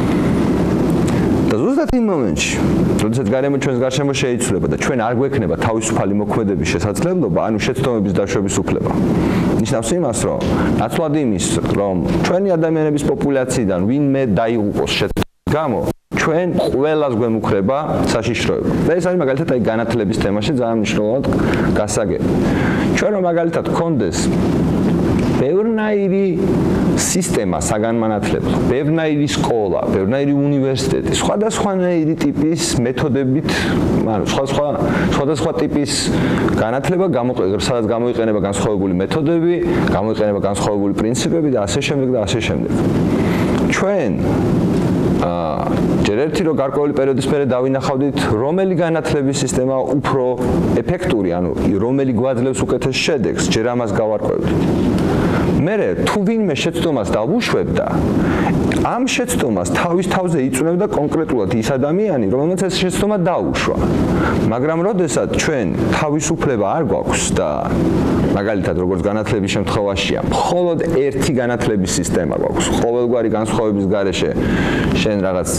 და ზუსტად იმ მომენტში, როდესაც გარემო ჩვენს გარშემო შეიცვლება და ჩვენ არ გვექნება თავისუფალი მოქმედების შესაძლებლობა, ანუ შეცდომების დაშვების უფლება. ნიშნავს იმას, რომ ნაცვლად იმის, რომ ჩვენი ადამიანების პოპულაციიდან ვინმე დაიღუპოს შეცდომის გამო, ჩვენ ყველას გვემუქრება საშიშროება. და ეს არის მაგალითად აი განათლების თემაში ძალიან მნიშვნელოვნად გასაგები. ჩვენ რომ მაგალითად გქონდეს ბევრნაირი სისტემა საგანმანათლებლო, ბევრნაირი სკოლა, ბევრნაირი უნივერსიტეტი, სხვადასხვანაირი ტიპის მეთოდებით, ანუ სხვადასხვა სხვადასხვა ტიპის განათლება გამოიყენება, სადაც გამოიყენება განსხვავებული მეთოდები, გამოიყენება განსხვავებული პრინციპები და ასე შემდეგ და ასე შემდეგ. ჩვენ აა ჯერ ერთი რო გარკვეული პერიოდის მერე დავინახავდით, რომელი განათლების სისტემა უფრო ეფექტური, ანუ რომელი გვაძლევს უკეთეს შედეგს, ჯერ ამას გავარკვევდით. მერე თუ ვინმე შეცდომას დავუშვებდა, ამ შეცდომას თავის თავზე იწვევდა კონკრეტულად ის ადამიანი, რომელმაც ეს შეცდომა დაუშვა. მაგრამ როდესაც ჩვენ თავისუფლება არ გვაქვს და მაგალითად როგორც განათლების შემთხვევაშია, მხოლოდ ერთი განათლების სისტემა გვაქვს, ყოველგვარი განსხვავების გარეშე შენ რაღაც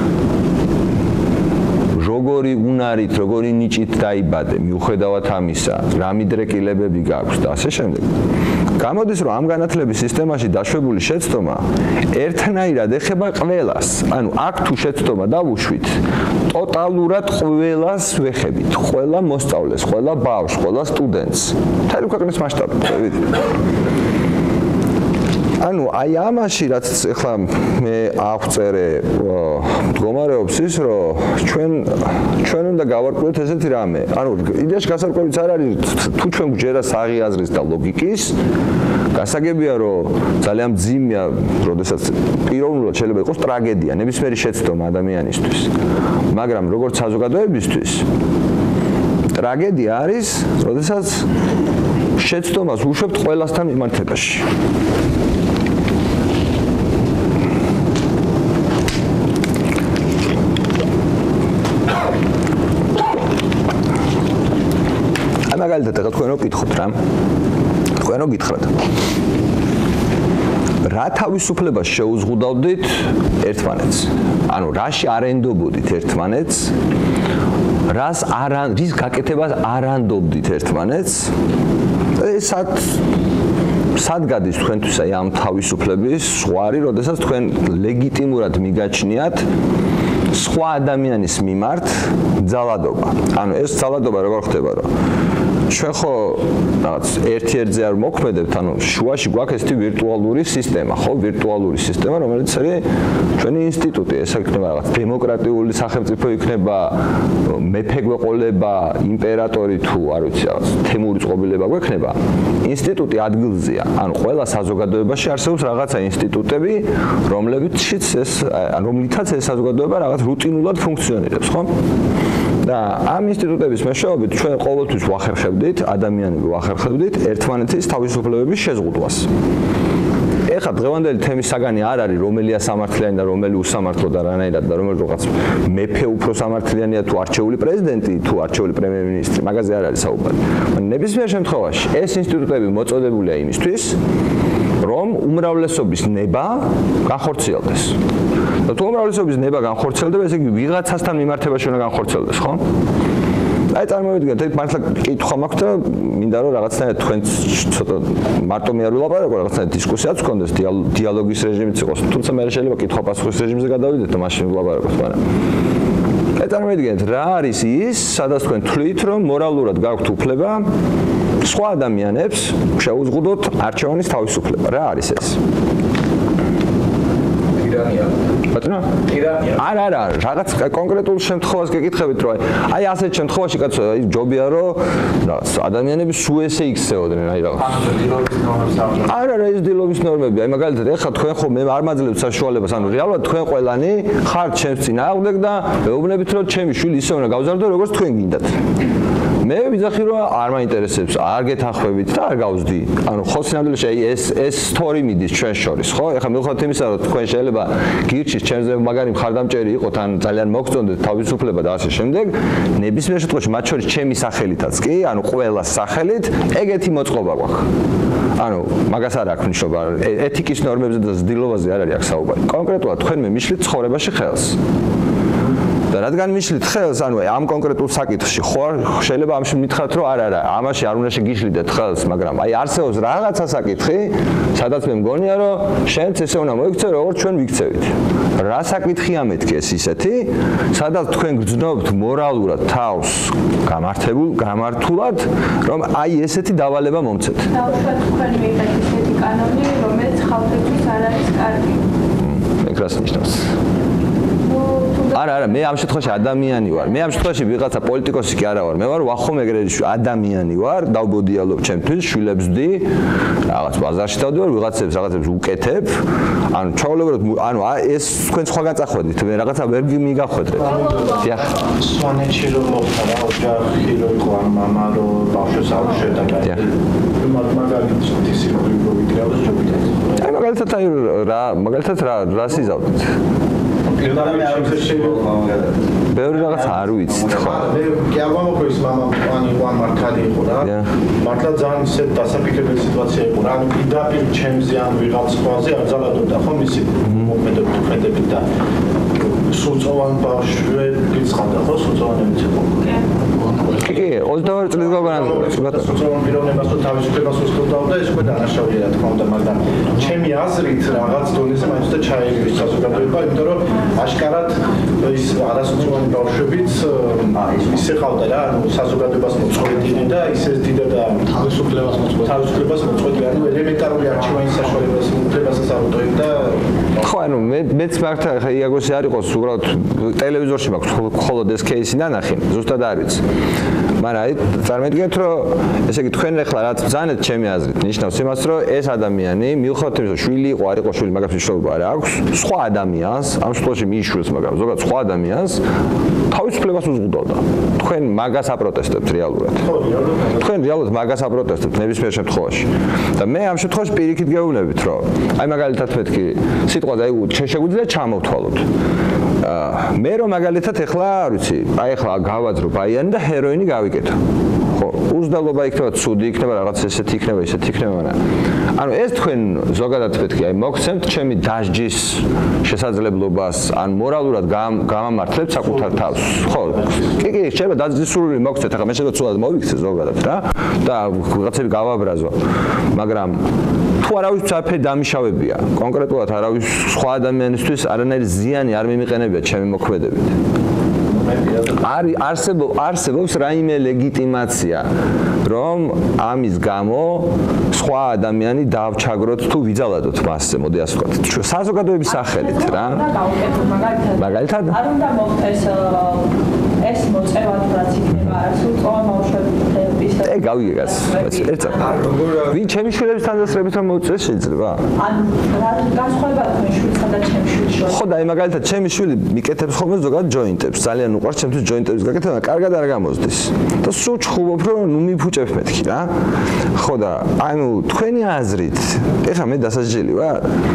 როგორი უნარით, როგორი ნიჭით დაიბადე, მიუხედავად ამისა, რა მიდრეკილებები გაქვს და ასე შემდეგ. გამოდის, რომ ამ განათლების სისტემაში დაშვებული შეცდომა ერთნაირად ეხება ყველას. ანუ აქ თუ შეცდომა დავუშვით, ტოტალურად ყველას ვეხებით, ყველა მოსწავლეს, ყველა ბავშვს, ყველა სტუდენტს. მთელი ქვეყნის მასშტაბით, ვიცი. ანუ აი ამაში რაც ახლა მე ავწერე მდგომარეობს ის რომ ჩვენ ჩვენ უნდა გავარკვიოთ ესეთი რამე. ანუ იდეაში გასარკვევიც არ არის თუ ჩვენ გვჯერა საღიაზრის და ლოგიკის. გასაგებია რომ ძალიან მძიმეა, როდესაც პიროვნულად შეიძლება იყოს ტრაგედია, ნებისმიერი შეცდომა ადამიანისთვის. მაგრამ როგორც საზოგადოებისთვის ტრაგედია არის, როდესაც შეცდომას უშვებთ ყველასთან მიმართებაში. მაგალითად ახლა თქვენ რო გითხოთ რა. თქვენ რო გითხრათ. რა თავისუფლებას შეუზღუდავდით ერთმანეთს? ანუ რაში არენდობოდით ერთმანეთს? რას არ რის გაკეთებას არ ანდობდით ერთმანეთს? ესად სად გადის თქვენთვის აი ამ თავისუფლების ზღვარი, როდესაც თქვენ ლეგიტიმურად მიგაჩნიათ სხვა ადამიანის მიმართ ძალადობა. ანუ ეს ძალადობა როგორ ხდება, რომ ჩვენ ხო რაღაც ერთ-ერთზე არ მოქმედებთ, ანუ შუაში გვაქვს ესეთი ვირტუალური სისტემა, ხო, ვირტუალური სისტემა, რომელიც არის ჩვენი ინსტიტუტი, ეს იქნება რაღაც დემოკრატიული სახელმწიფო იქნება, მეფე გვეყოლება, იმპერატორი თუ არ ვიცი, რაღაც თემური წყობილება გვექნება. ინსტიტუტი ადგილზეა, ანუ ყველა საზოგადოებაში არსებობს რაღაცა ინსტიტუტები, რომლებიციც ეს რომლითაც ეს საზოგადოება რაღაც რუტინულად ფუნქციონირებს, ხო? და ამ ინსტიტუტების მეშვეობით ჩვენ ყოველთვის ვახერხებდით, ადამიანები ვახერხებდით ერთმანეთის თავისუფლებების შეზღუდვას. ეხლა დღევანდელი თემის საგანი არ არის რომელია სამართლიანი და რომელი უსამართლო და რანაირად და რომელი რაღაც მეფე უფრო სამართლიანია თუ არჩეული პრეზიდენტი თუ არჩეული პრემიერ-მინისტრი, მაგაზე არ არის საუბარი. ნებისმიერ შემთხვევაში ეს ინსტიტუტები მოწოდებულია იმისთვის, რომ უმრავლესობის ნება განხორციელდეს. და თუ უმრავლესობის ნება განხორციელდება, ესე იგი ვიღაცასთან მიმართებაში უნდა განხორციელდეს, ხო? აი წარმოვიდგინეთ, ეს მართლა კითხვა მაქვს და მინდა რომ რაღაცნაირად თქვენ ცოტა მარტო მე არ ვილაპარაკო, რაღაცნაირად დისკუსიაც გქონდეს, დიალოგის რეჟიმიც იყოს. თუმცა მე შეიძლება კითხვა-პასუხის რეჟიმზე გადავიდეთ და მაშინ ვილაპარაკოთ, მაგრამ აი წარმოვიდგინეთ, რა არის ის, სადაც თქვენ თვლით, რომ მორალურად გაქვთ უფლება სხვა ადამიანებს შეუზღუდოთ არჩევანის თავისუფლება. რა არის ეს? ტირანია. ბატონო? ტირანია. არა, არა, რაღაც კონკრეტულ შემთხვევას გეკითხებით, რომ აი ასეთ შემთხვევაში კაცო, აი ჯობია რომ რაღაც ადამიანები სულ ესე იქცეოდნენ, აი რაღაც. არა, რა ის დილობის ნორმები, აი მაგალითად, ეხლა თქვენ ხო მე არ მაძლევთ საშუალებას, ანუ რეალურად თქვენ ყველანი ხართ ჩემს წინააღმდეგ და მეუბნებით, რომ ჩემი შვილი ისე უნდა გავზარდო, როგორც თქვენ გინდათ. მე ვიძახი რომ არ მაინტერესებს, არ გეთანხმებით და არ გავზდი. ანუ ხო სინამდვილეში აი ეს ეს სტორი მიდის ჩვენ შორის, ხო? ეხლა მიუხედავად იმისა, რომ თქვენ შეიძლება გირჩის ჩემზე მაგარი მხარდამჭერი იყოთ, ან ძალიან მოგწონდეთ თავისუფლება და ასე შემდეგ, ნებისმიერ შემთხვევაში მათ შორის ჩემი სახელითაც კი, ანუ ყველა სახელით ეგეთი მოწყობა გვაქვს. ანუ მაგას არ აქვს მნიშვნელობა, ეთიკის ნორმებზე და ზრდილობაზე არ არის აქ საუბარი. კონკრეტულად თქვენ მე მიშლით ცხოვრებაში ხელს. და რადგან მიშლით ხელს, ანუ ამ კონკრეტულ საკითხში ხო შეიძლება ამში მითხრათ, რომ არა, არა, ამაში არ უნდა შეგიშლიდეთ ხელს, მაგრამ აი არსებობს რაღაცა საკითხი, სადაც მე მგონია, რომ შენც ესე უნდა მოიქცე, როგორც ჩვენ ვიქცევით. რა საკითხია მეთქი ეს ისეთი, სადაც თქვენ გძნობთ მორალურად თავს გამართებულ, გამართულად, რომ აი ესეთი დავალება მომცეთ. დავუშვათ თქვენი მიღეთ ისეთი კანონი, რომელიც ხალხისთვის არ არის კარგი. მე რას ნიშნავს? არა, არა, მე ამ შემთხვევაში ადამიანი ვარ. მე ამ შემთხვევაში ვიღაცა პოლიტიკოსი კი არა ვარ. მე ვარ ვახო მეგრელიშვილი, ადამიანი ვარ, დავბოდიალობ ჩემთვის, შვილებს ვდი, რაღაც ბაზარში დავდივარ, ვიღაცებს რაღაცებს უკეთებ. ანუ ჩაოლებროთ, ანუ ეს თქვენ სხვაგან წახვედით, მე რაღაცა ვერ მიგახვედრეთ. დიახ. სვანეთში რომ მოხდა რა, ოჯახი რო იყო ან მამა რო ბავშვს აუშვედა და მაგალითად ისე რომ ვიკრავდა ჯობია. აი მაგალითად აი რა, მაგალითად რა რას იზავდით? ბევრი რაღაც არ ვიცით ხო? მე კი არ მომოხვის მამა ან იყვან მართალი იყო რა. მართლა ძალიან ისე დასაფიქრებელი სიტუაცია იყო რა. ანუ პირდაპირ ჩემზე ან ვიღაც ყველაზე არ ძალადობდა ხო მისი მოქმედებით ხედებით და სულწოვან ბავშვი გიცხადდა ხო სულწოვანებიც იყო. კი კი, ოცდაორი წლის გაგანაგებდა. სულწოვან პიროვნებას თუ თავისუფლებას უსწრებდა ეს უკვე დანაშაულია რა თქმა უნდა, მაგრამ ჩემი აზრით რაღაც დონეზე მაინც და ჩაიგვის საზოგადოება, იმიტომ რომ აშკარად ის არასრულოვანი ბავშვებიც ისე ყავდა რა, ანუ საზოგადოებას მოწყვეტილი და ისე დიდა და თავისუფლებას მოწყვეტილი. თავისუფლებას მოწყვეტილი, ანუ ელემენტარული არჩევანის საშუალებას უფლებასაც არ უტოვებდა. ხო, ანუ მე მეც მართლა ხა იაგოსი არ იყოს, უბრალოდ ტელევიზორში მაქვს მხოლოდ ეს кейსი ნანახი, ზუსტად არ ვიცი. მაგრამ აი წარმოვიდგინეთ, რომ ესე იგი თქვენ ახლა რაც ბრძანეთ ჩემი აზრით, ნიშნავს იმას, რომ ეს ადამიანი მიუხედავად იმისა, რომ შვილი იყო, არ იყო შვილი, მაგას მნიშვნელობა არ აქვს, სხვა ადამიანს, ამ შემთხვევაში მიშვილს, მაგრამ ზოგადად სხვა ადამიანს თავისუფლებას უზღუდავდა. თქვენ მაგას აპროტესტებთ რეალურად. თქვენ რეალურად მაგას აპროტესტებთ ნებისმიერ შემთხვევაში. და მე ამ შემთხვევაში პირიქით გეუბნებით, რომ აი მაგალითად მეთქი სიტყვაზე აი შეგვიძლია ჩამოვთვალოთ. მე რომ მაგალითად ეხლა, არ ვიცი, აი ეხლა გავაძრო ბაიანი და ჰეროინი გავიკეთო. ხო, უზრდელობა იქნება ცუდი, იქნება რაღაც ესეთი იქნება, ისეთი იქნება, მაგრამ ანუ ეს თქვენ ზოგადად պետք აი მოგცემთ ჩემი დასჯის შესაძლებლობას, ან მორალურად გამამართლებთ საკუთარ თავს. ხო, კი, კი, შეიძლება დასჯის სურვილი მოგცეთ, ახლა მე შეიძლება ცუდად მოვიქცე ზოგადად რა და რაღაცები გავაბრაზო. მაგრამ თუ არავის საფე დამიშავებია, კონკრეტულად არავის სხვა ადამიანისთვის არანაირი ზიანი არ მიმიყენებია ჩემი მოქმედებით. არის არსებობს არსებობს რაიმე ლეგიტიმაცია, რომ ამის გამო სხვა ადამიანი დავჩაგროთ თუ ვიძალადოთ მასზე, მოდი ასე ვთქვათ. საზოგადოების სახელით რა. მაგალითად, არ უნდა მოხდეს ეს მოწევა თუ რაც იქნება, არასრულწლოვანი ბავშვების. ე გავიგეგას. ერთად. ვინ ჩემი შვილების თანდასწრებით რომ მოწეს შეიძლება? ანუ რა განსხვავება თქვენ შვილსა და ჩემ შვილს შორის? ხო და აი მაგალითად ჩემი შვილი მიკეთებს ხოლმე ზოგადად ჯოინტებს. ძალიან უყვარს ჩემთვის ჯოინტების გაკეთება, კარგად არ გამოსდის. და სულ ჩხუბობ რომ ნუ მიფუჭებ მეთქი რა. ხო და ანუ თქვენი აზრით, ეხლა მე დასაჯელი ვარ?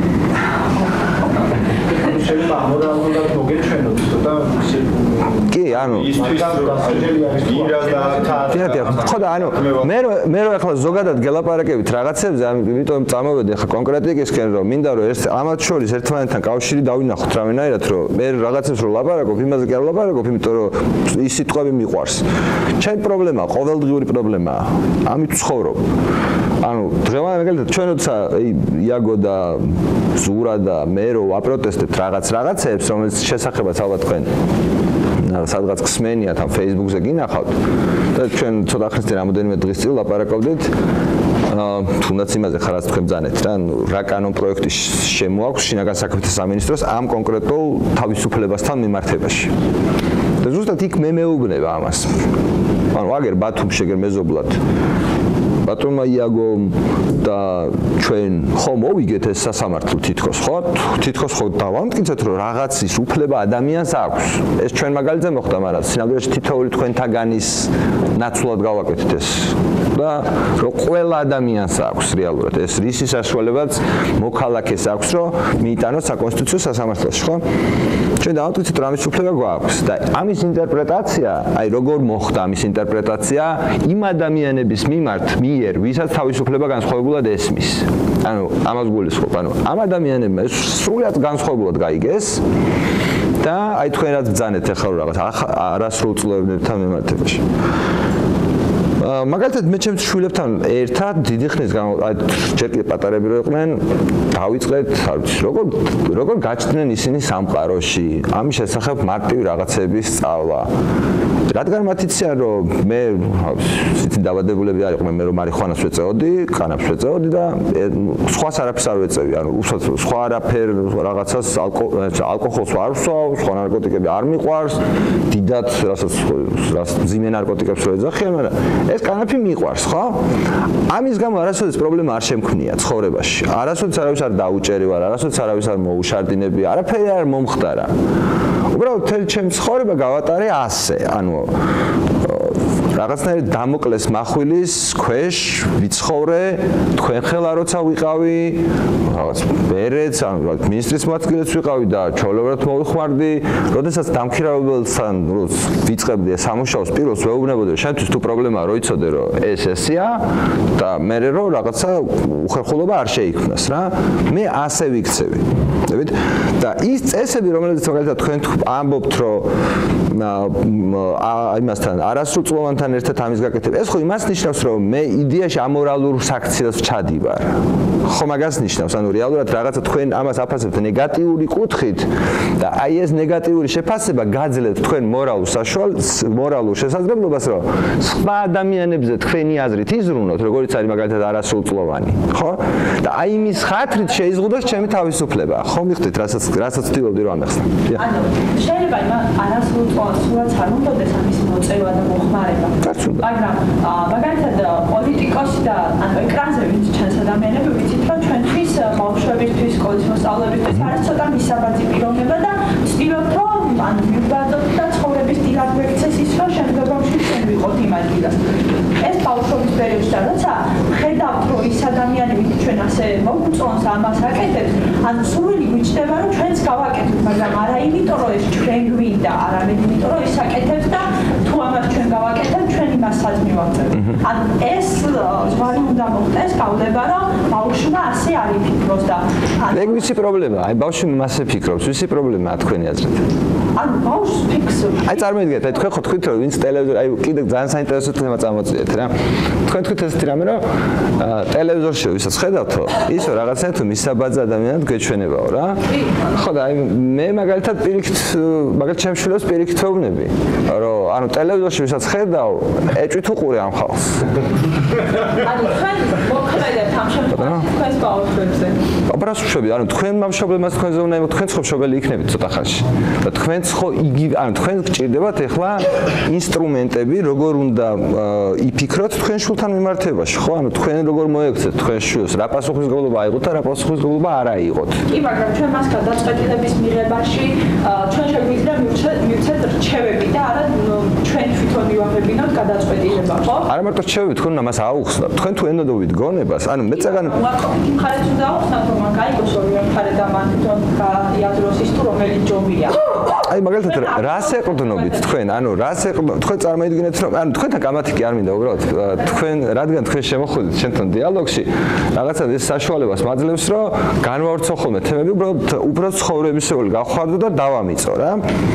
შეიძლება ამორალურად მოგეჩვენოთ და კი, ანუ ისთვის ირას და დიახ, ხო და ანუ მე მე რო ახლა ზოგადად გელაპარაკებით რაღაცებზე, ამიტომ წამოვედი ახლა კონკრეტიკისკენ, რომ მინდა რომ ეს ამათ შორის ერთმანეთთან კავშირი დავინახოთ რამენაირად, რომ მე რაღაცებს რო ლაპარაკობ, იმაზე კი არ ლაპარაკობ, იმიტომ რომ ის სიტყვები მიყვარს. ჩემი პრობლემა, ყოველდღიური პრობლემაა. ამით ვცხოვრობ. ანუ დღევანდელ მაგალითად ჩვენ როცა იაგო და ზურა და მე რო ვაპროტესტებთ რაღაც რაღაცებს, რომელიც შესახებაც ალბათ თქვენ სადღაც ხსმენიათ ამ Facebook-ზე გინახავთ და ჩვენ ცოტა ხნის წინ რამოდენიმე დღის წინ ლაპარაკობდით თუნდაც იმაზე ხარაც თქვენ ბძანეთ რა, რა კანონ პროექტი შემოაქვს შინაგან საქმეთა სამინისტროს ამ კონკრეტულ თავისუფლებასთან მიმართებაში. და ზუსტად იქ მე მეუბნება ამას. ანუ აგერ ბათუმში ეგერ მეზობლად ბატონმა იაგომ და ჩვენ ხო მოვიგეთ ეს სასამართლო თითქოს ხო? თითქოს ხო დავამტკიცეთ რომ რაღაცის უფლება ადამიანს აქვს. ეს ჩვენ მაგალითზე მოხდა, მაგრამ სინამდვილეში თითოეული თქვენთაგანის ნაცვლად გავაკეთეთ ეს. და რომ ყველა ადამიანს აქვს რეალურად ეს რისი საშუალებაც მოქალაქეს აქვს რომ მიიტანოს საკონსტიტუციო სასამართლოში, ხო? ჩვენ დავამტკიცეთ რომ ამის უფლება გვაქვს და ამის ინტერპრეტაცია, აი როგორ მოხდა ამის ინტერპრეტაცია იმ ადამიანების მიმართ მიერ, ვისაც თავისუფლება განსხვავებულად ესმის. ანუ ამას გულისხმობ, ანუ ამ ადამიანებმა ეს სრულად განსხვავებულად გაიგეს და აი თქვენ რაც ბძანეთ ახლა რაღაც არასრულწლოვანებთან მიმართებაში. მაგალითად მე ჩემს შვილებთან ერთად დიდი ხნის განმავლობაში ჯერ კიდევ პატარები რო იყვნენ, დავიწყეთ, არ ვიცი, როგორ როგორ გაჩნდნენ ისინი სამყაროში, ამის შესახებ მარტივი რაღაცების სწავლა. რადგან მათ იციან რომ მე ციცი დაბადებულები არ იყვნენ, მე რომ მარიხუანას ვეწეოდი, კანაფს ვეწეოდი და სხვას არაფერს არ ვეწევი, ანუ უბრალოდ სხვა არაფერ რაღაცას ალკოჰოლს არ ვსვავ, სხვა ნარკოტიკები არ მიყვარს, დიდად რასაც რაც ძიმე ნარკოტიკებს რო ეძახიან, მაგრამ ეს კანაფი მიყვარს, ხო? ამის გამო არასოდეს პრობლემა არ შემქმნია ცხოვრებაში. არასოდეს არავის არ დაუჭერი ვარ, არასოდეს არავის არ მოუშარდინები, არაფერი არ მომხდარა. უბრალოდ მთელი ჩემი ცხოვრება გავატარე ასე, ანუ რაღაცნაირად დამოკლეს מחვილის ქვეშ ვიცხოვრე, თქვენ ხელა როცა ვიყავი, რაღაც ბერეც, ანუ მინისტრის მოადგილეც ვიყავი და ჩაოლებრად მოვიხმარდი, როდესაც დამქირავებელთან ვიწყებდი სამუშაოს პირველს ვეუბნებოდი, რომ შენთვის თუ პრობლემაა რო იცოდე რომ ეს ესეა და მე რომ რაღაცა უხერხულობა არ შეიქმნას რა, მე ასე ვიქცევი. დებით? და ის წესები, რომელიც მაგალითად თქვენ ამბობთ, რომ იმასთან არასრულწლოვანთან ერთად ამის გაკეთება, ეს ხო იმას ნიშნავს, რომ მე იდეაში ამორალურ საქციელს ვჩადივარ. ხო მაგას ნიშნავს, ანუ რეალურად რაღაცა თქვენ ამას აფასებთ ნეგატიური კუთხით და აი ეს ნეგატიური შეფასება გაძლევთ თქვენ მორალურ საშუალებას, მორალურ შესაძლებლობას, რომ სხვა ადამიანებზე თქვენი აზრით იზრუნოთ, როგორც არის მაგალითად არასრულწლოვანი, ხო? და აი იმის ხათრით შეიზღუდოს ჩემი თავისუფლება. ხო მიხდით, რასაც რასაც ვთქვი რომ ამეხსნა. ანუ შეიძლება იმ არასრულწლოვანს სულაც არ უნდადეს ამის მოწევა და მოხმარება. მაგრამ მაგალითად პოლიტიკოსი და ანუ ეკრანზე ვინც ჩანს ადამიანები, ვიცით რომ ჩვენთვის ბავშვებისთვის, სკოლის მოსწავლეებისთვის არის ცოტა მისაბაძი პიროვნება და ვცდილობთ რომ ანუ მივბადოთ და ცხოვრების დილად ვექცეს ის რომ შემდგომში ჩვენ ვიყოთ იმ ადგილას. ეს ბავშვობის პერიოდში და როცა ხედავთ რომ ის ადამიანი ვინც ჩვენ ასე მოგწონს ამას აკეთებს, ანუ სურვილი გვიჩნდება რომ ჩვენც გავაკეთოთ, მაგრამ არა იმიტომ რომ ეს ჩვენ გვინდა, არამედ იმიტომ რომ ის აკეთებს და თუ ამას ჩვენ გავაკეთებთ, ჩვენი იმასაც მივაწევ. ან ეს ზვარი უნდა მოხდეს, გავდება რომ ბავშვმა ასე არ იფიქროს და ეგ ვიცი პრობლემა, აი ბავშვი მასე ფიქრობს, ვიცი პრობლემაა თქვენი აზრით. ან ბავშვს ფიქრობს. აი წარმოვიდგინეთ, აი თქვენ ხო თქვით რომ ვინც ტელევიზორ, აი კიდე ძალიან საინტერესო თემა წამოწიეთ რა. თქვენ თქვით ესეთი რამე რომ ტელევიზორში ვისაც ხედავთო, ისო რაღაცნაირად მისაბაძ ადამიანად გეჩვენებაო რა. ხო და აი მე მაგალითად პირიქით, მაგალითად ჩემს შვილებს პირიქით ვეუბნები, რომ ანუ ტელევიზორში ვისაც ხედავ, ეჭვით უყურე ამ ხალხს. ანუ თქვენ მოქმედეთ ამ შემთხვევაში თქვენს ბავშვებზე. აბარასუშვები, ანუ თქვენმა მშობლებმა თქვენზე უნდა იმოთ, თქვენც ხო მშობელი იქნებით ცოტა ხანში. და თქვენც ხო იგი, ანუ თქვენ გჭირდებათ ახლა ინსტრუმენტები, როგორ უნდა იფიქროთ თქვენ შვილთან მიმართებაში, ხო? ანუ თქვენ როგორ მოექცეთ თქვენ შვილს, რა პასუხისმგებლობა აიღოთ და რა პასუხისმგებლობა არ აიღოთ. კი, მაგრამ ჩვენ მას გადაწყვეტილების მიღებაში ჩვენ შეგვიძლია მივცეთ რჩევები და არა ჩვენ თვითონ მივაღებინოთ გადაწყვეტილება, ხო? არა მარტო რჩევები, თქვენ უნდა მას აუხსნათ. თქვენ თუ ენდობთ გონებას, ანუ მე წაგან მხარეს უნდა აუხსნათ, რომ მან გაიგოს ორივე მხარე და მან თვითონ გაიაზროს ის თუ რომელი ჯობია. აი მაგალითად რას ეყრდნობით თქვენ? ანუ რას ეყრდნობით? თქვენ წარმოიდგინეთ რომ ანუ თქვენთან კამათი კი არ მინდა უბრალოდ თქვენ რადგან თქვენ შემოხვიდით ჩვენთან დიალოგში, რაღაცა ეს საშუალებას მაძლევს რომ განვავრცო ხოლმე თემები, უბრალოდ უბრალოდ ცხოვრებისეული გავხარდო და დავამიწო რა.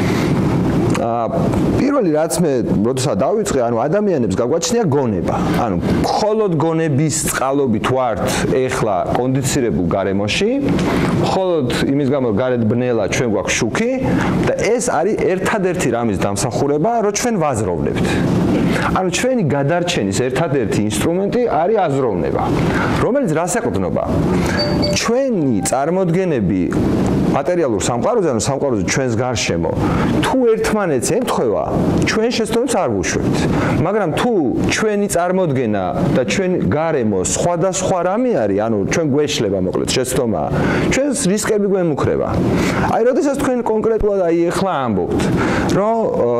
პირველი რაც მე როდესაც დავიწყე, ანუ ადამიანებს გაგვაჩნია გონება. ანუ მხოლოდ გონების წყალობით ვართ ეხლა კონდიცირებულ გარემოში, მხოლოდ იმის გამო გარეთ ბნელა ჩვენ გვაქვს შუქი და ეს არის ერთადერთი რამის დამსახურება, რომ ჩვენ ვაზროვნებთ. ანუ ჩვენი გადარჩენის ერთადერთი ინსტრუმენტი არის აზროვნება, რომელიც რას ეყრდნობა? ჩვენი წარმოდგენები მატერიალურ სამყაროზე, ანუ სამყაროზე ჩვენს გარშემო, თუ ერთმანეთს ემთხვევა, ჩვენ შეცდომებს არ ვუშვებთ. მაგრამ თუ ჩვენი წარმოდგენა და ჩვენ გარემო სხვადასხვა რამე არის, ანუ ჩვენ გვეშლება მოკლედ შეცდომა, ჩვენს რისკები გვემუქრება. აი, როდესაც თქვენ კონკრეტულად აი ეხლა ამბობთ, რომ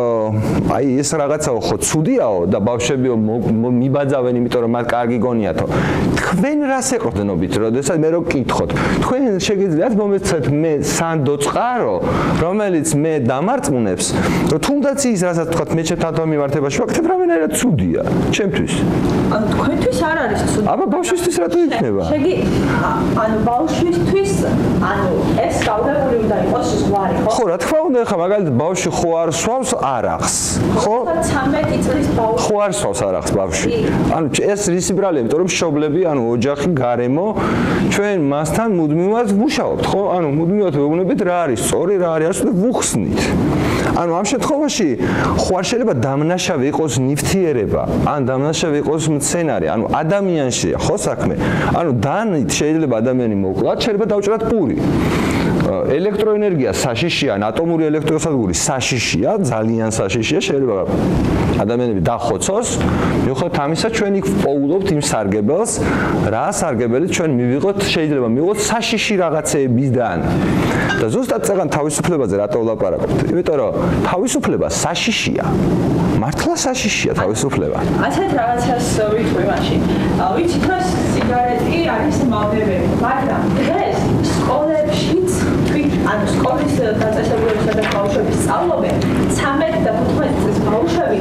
აი ეს რაღაცაო ხო ცუდიაო და ბავშვებიო მიბაძავენ, იმიტომ რომ მათ კარგი გონიათო. თქვენ რას ეყრდნობით, როდესაც მე რო გკითხოთ, თქვენ შეგიძლიათ მომეცეთ მე სანდო წყარო, რომელიც მე დამარწმუნებს, რომ თუნდაც ის რასაც თქვათ მეჩეთთან მიმართებაში ვაკეთებ რამენერად ცუდია ჩემთვის. ანუ თქვენთვის არ არის ცუდი. აბა ბავშვისთვის რატო იქნება? შეგი ანუ ბავშვისთვის ანუ ეს გავდებული უნდა იყოს ზღვარი, ხო? ხო, რა თქმა უნდა, ხა მაგალითად ბავშვი ხო არ სვავს არახს, ხო? ცამეტი წლის ბავშვი ხო არ სვავს არახს ბავშვი. ანუ ეს ისი ბრალია, იმიტომ რომ მშობლები, ანუ ოჯახი, გარემო ჩვენ მასთან მუდმივად ვმუშაობთ, ხო? ანუ მუდმივად ვეუბნებით რა არის სწორი, რა არის ასო და ვუხსნით. ანუ ამ შემთხვევაში ხო არ შეიძლება დამნაშავე იყოს ნივთიერება, ან დამნაშავე იყოს მცენარე, ანუ ადამიანშია ხო საქმე. ანუ დანით შეიძლება ადამიანი მოკლათ, შეიძლება დავჭრათ პური. ელექტროენერგია საშიშია, ატომური ელექტროსადგური საშიშია, ძალიან საშიშია, შეიძლება ადამიანები დახოცოს, მიუხედავად ამისა ჩვენ იქ პოულობთ იმ სარგებელს, რა სარგებელიც ჩვენ მივიღოთ, შეიძლება მივიღოთ საშიში რაღაცეებიდან. და ზუსტად წეგან თავისუფლებაზე რატო ვლაპარაკობთ? იმიტომ რომ თავისუფლება საშიშია. მართლა საშიშია თავისუფლება. ასეთ რაღაცას ვიტყვი მაშინ. ვიცით რომ სიგარეტი არის მავნებელი, მაგრამ დღეს სკოლებშიც ანუ სკოლის დაწესებულებისა და ბავშვების სწავლობენ ცამეტი და თხუთმეტი წლის ბავშვები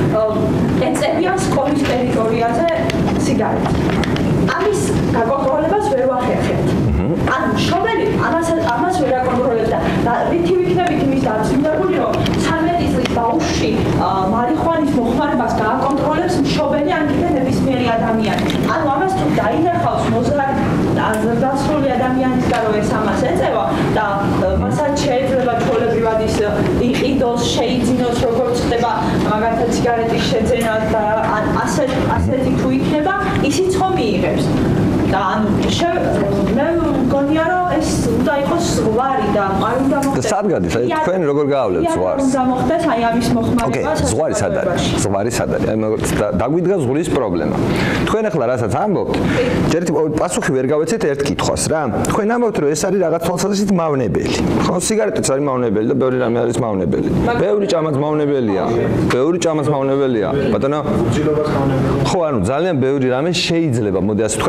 ეწევიან სკოლის ტერიტორიაზე სიგარეტს. ამის გაკონტროლებას ვერ ვახერხებთ. ანუ მშობელი ამას ამას ვერ აკონტროლებდა და რითი ვიქნებით იმის დაწინებული, რომ ცამეტი წლის ბავშვი მარიხუანის მოხმარებას გააკონტროლებს მშობელი ან კიდე ნებისმიერი ადამიანი. ანუ ამას თუ დაინახავს მოზრა დასრული ადამიანისგან რომ ეს ამას ეწევა და მასაც შეიძლება ჩვეულებრივად ის იყიდოს, შეიძინოს, როგორც ხდება მაგალითად სიგარეტის შეძენა და ასე ასეთი თუ იქნება, ისიც ხომ მიიღებს. და ანუ მე მგონია რომ ეს უნდა იყოს ზღვარი და არ უნდა მოხდეს. და სად გადის? აი თქვენ როგორ გაავლევთ ზღვარს? უნდა მოხდეს აი ამის მოხმარება. ოკეი, ზღვარი სად არის? ზღვარი სად არის? აი როგორც დაგვიდგა ზღვის პრობლემა. თქვენ ახლა რასაც ამბობთ, ერთი პასუხი ვერ გავეცეთ ერთ კითხვას რა. თქვენ ამბობთ რომ ეს არის რაღაც თვალსაზრისით მავნებელი. ხო, სიგარეტიც არის მავნებელი და ბევრი რამე არის მავნებელი. ბევრი ჭამაც მავნებელია. ბევრი ჭამაც მავნებელია. ბატონო, ძილობას მავნებელი. ხო, ანუ ძალიან ბევრი რამე შეიძლება, მოდი ასე ვთქვათ, იყოს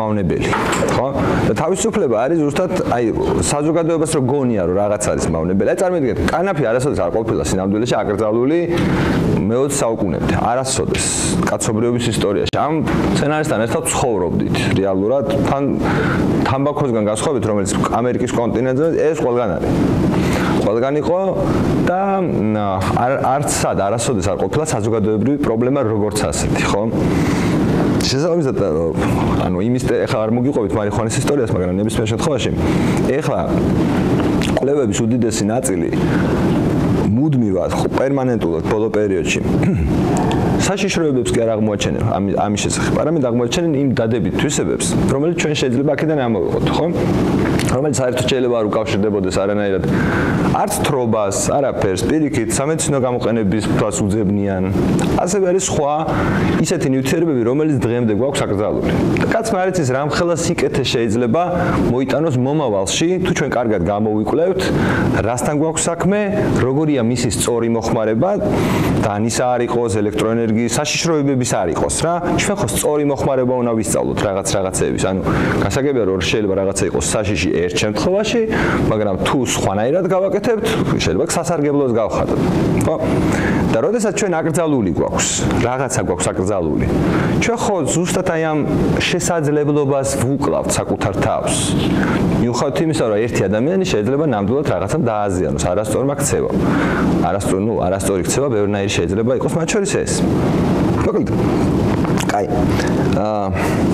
მავნებელი, ხო? და თავისუფლება არის ზუსტად აი საზოგადოებას რო გონია რომ რაღაც არის მავნებელი. აი წარმოიდგინეთ, კანაფი არასოდეს არ ყოფილა სინამდვილეში აკრძალული მეოცე საუკუნემდე, არასოდეს კაცობრიობის ისტორიაში. ამ სცენარისთან ერთად ცხოვრობდით რეალურად, თან თამბაქოსგან განსხვავებით, რომელიც ამერიკის კონტინენტზე ეს ყველგან არის. ყველგან იყო და არც სად არასოდეს არ ყოფილა საზოგადოებრივი პრობლემა როგორც ასეთი, ხო? შესაბამისად, ანუ იმის ეხლა არ მოგიყვებით მარიხუანის ისტორიას, მაგრამ ნებისმიერ შემთხვევაში ეხლა კვლევების უდიდესი ნაწილი მუდმივად, პერმანენტულად ბოლო პერიოდში საშიშროებებს კი არ აღმოაჩენენ ამის შესახებ, არამედ აღმოაჩენენ იმ დადებით თვისებებს, რომელიც ჩვენ შეიძლება აქედან ამოვიღოთ, ხო? რომელიც საერთოდ შეიძლება არ უკავშირდებოდეს არანაირად არც თრობას, არაფერს, პირიქით, სამედიცინო გამოყენების თვალს უძებნიან. ასევე არის სხვა ისეთი ნივთიერებები, რომელიც დღემდე გვაქვს აკრძალული. და კაცმა არ იცის რამხელა სიკეთე შეიძლება მოიტანოს მომავალში, თუ ჩვენ კარგად გამოვიკვლევთ, რასთან გვაქვს საქმე, როგორია მისი სწორი მოხმარება, დანის არ იყოს, ელექტროენერგიის საშიშროებების არ იყოს რა. ჩვენ ხო სწორი მოხმარება უნდა ვისწავლოთ რაღაც რაღაცეების. ანუ გასაგებია რომ შეიძლება რაღაცა იყოს საშიში ერთ შემთხვევაში, მაგრამ თუ სხვანაირად გავაკეთებთ, შეიძლება სასარგებლოს გავხადოთ. ხო? და როდესაც ჩვენ აკრძალული გვაქვს, რაღაცა გვაქვს აკრძალული. ჩვენ ხო ზუსტად აი ამ შესაძლებლობას ვუკლავთ საკუთარ თავს. მიუხედავად იმისა, რომ ერთი ადამიანი შეიძლება ნამდვილად რაღაცამ დააზიანოს, არასწორმა ქცევა. არასწორი, ну, არასწორი ქცევა ბევრნაირი შეიძლება იყოს, მათ შორის ეს. მოკლედ. კაი. აა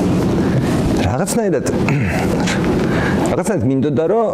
რაღაცნაირად რაღაცნაირად მინდოდა რომ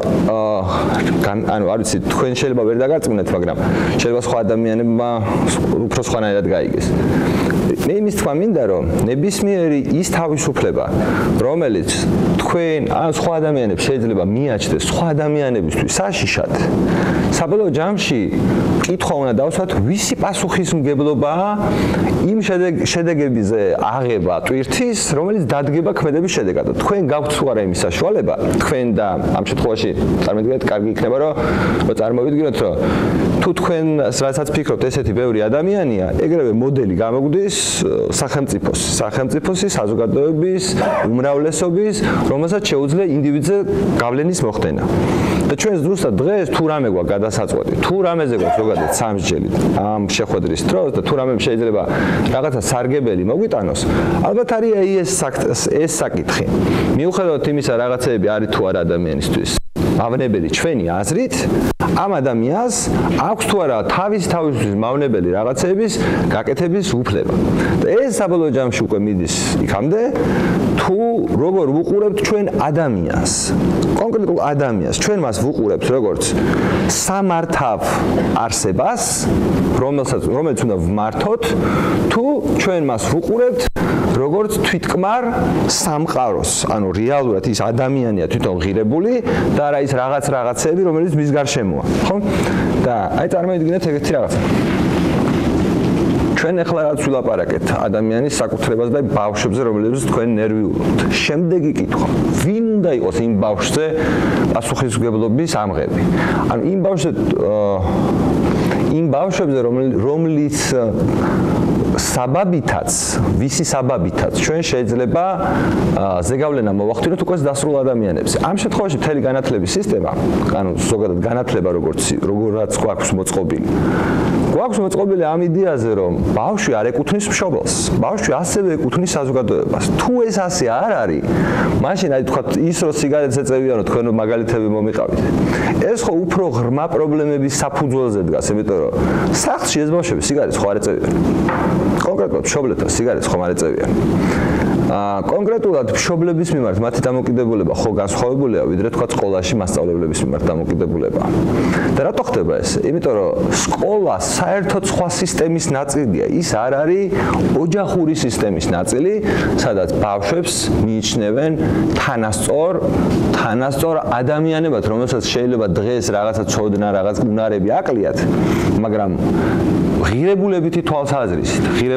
ანუ არ ვიცი თქვენ შეიძლება ვერ დაგარწმუნეთ, მაგრამ შეიძლება სხვა ადამიანებმა უფრო სხვანაირად გაიგეს. მე იმის თქვა მინდა რომ ნებისმიერი ის თავისუფლება, რომელიც თქვენ ან სხვა ადამიანებს შეიძლება მიაჩნდეს სხვა ადამიანებისთვის საშიშად, საბოლოო ჯამში კითხვა უნდა დავსვათ, ვისი პასუხისმგებლობაა იმ შედეგებზე აღება ტვირთის, რომელიც დადგება ქმედების შედეგად. თქვენ გაქვთ თუ არა იმის საშუალება, თქვენ და ამ შემთხვევაში წარმოვიდგინეთ, კარგი იქნება რომ წარმოვიდგინოთ, რომ თუ თქვენ რასაც ფიქრობთ, ესეთი ბევრი ადამიანია, ეგრევე მოდელი გამოგვდის სახელმწიფოს, სახელმწიფოს საზოგადოების უმრავლესობის, რომელსაც შეუძლია ინდივიდზე გავლენის მოხდენა. და ჩვენ ზუსტად დღეს თუ რამე გვაქვს გადასაწყვეტი, თუ რამეზე გვაქვს ზოგადად სამსჯელი ამ შეხვედრის დროს და თუ რამე შეიძლება რაღაცა სარგებელი მოგვიტანოს, ალბათ არის ეს ეს საკითხი. მიუხედავად იმისა, რაღაცეები არის თუ არა ადამიანისთვის მავნებელი ჩვენი აზრით, ამ ადამიანს აქვს თუ არა თავის თავისთვის მავნებელი რაღაცეების გაკეთების უფლება. და ეს საბოლოო ჯამში უკვე მიდის იქამდე, თუ როგორ ვუყურებთ ჩვენ ადამიანს, კონკრეტულ ადამიანს, ჩვენ მას ვუყურებთ როგორც სამართავ არსებას, რომელსაც რომელიც უნდა ვმართოთ, თუ ჩვენ მას ვუყურებთ როგორც თვითკმარ სამყაროს, ანუ რეალურად ის ადამიანია თვითონ ღირებული და არა ის რაღაც რაღაცები, რომელიც მის გარშემოა, ხო? და აი წარმოიდგინეთ ეგეთი რაღაცა. ჩვენ ახლა რაც ვილაპარაკეთ ადამიანის საკუთრებას და ბავშვებზე, რომლებიც თქვენ ნერვიულობთ. შემდეგი კითხვა, ვინ უნდა იყოს იმ ბავშვზე პასუხისმგებლობის ამღები? ანუ იმ ბავშვზე იმ ბავშვებზე, რომლის საბაბითაც, ვისი საბაბითაც ჩვენ შეიძლება ზეგავლენა მოვახდინოთ უკვე დასრულ ადამიანებზე. ამ შემთხვევაში მთელი განათლების სისტემა, ანუ ზოგადად განათლება როგორც როგორაც გვაქვს მოწყობილი. გვაქვს მოწყობილი ამ იდეაზე, რომ ბავშვი არ ეკუთვნის მშობელს, ბავშვი ასევე ეკუთვნის საზოგადოებას. თუ ეს ასე არ არის, მაშინ აი თქვა ის რომ სიგარეტს ეწევიანო, თქვენ მაგალითები მომიყავით. ეს ხო უფრო ღრმა პრობლემების საფუძველზე დგას, იმიტომ რომ სახლში ეს ბავშვები სიგარეტს ხო არ ეწევიან. კონკრეტულად მშობლებთან სიგარეტს ხომ არ ეწევიან. აა კონკრეტულად მშობლების მიმართ მათი დამოკიდებულება ხო განსხვავებულია, ვიდრე თქვა სკოლაში მასწავლებლების მიმართ დამოკიდებულება. და რატო ხდება ეს? იმიტომ რომ სკოლა საერთოდ სხვა სისტემის ნაწილია. ის არ არის ოჯახური სისტემის ნაწილი, სადაც ბავშვებს მიიჩნევენ თანასწორ, თანასწორ ადამიანებად, რომელსაც შეიძლება დღეს რაღაცა ცოდნა, რაღაც უნარები აკლიათ, მაგრამ ღირებულებითი თვალსაზრისით, ღირებულებითი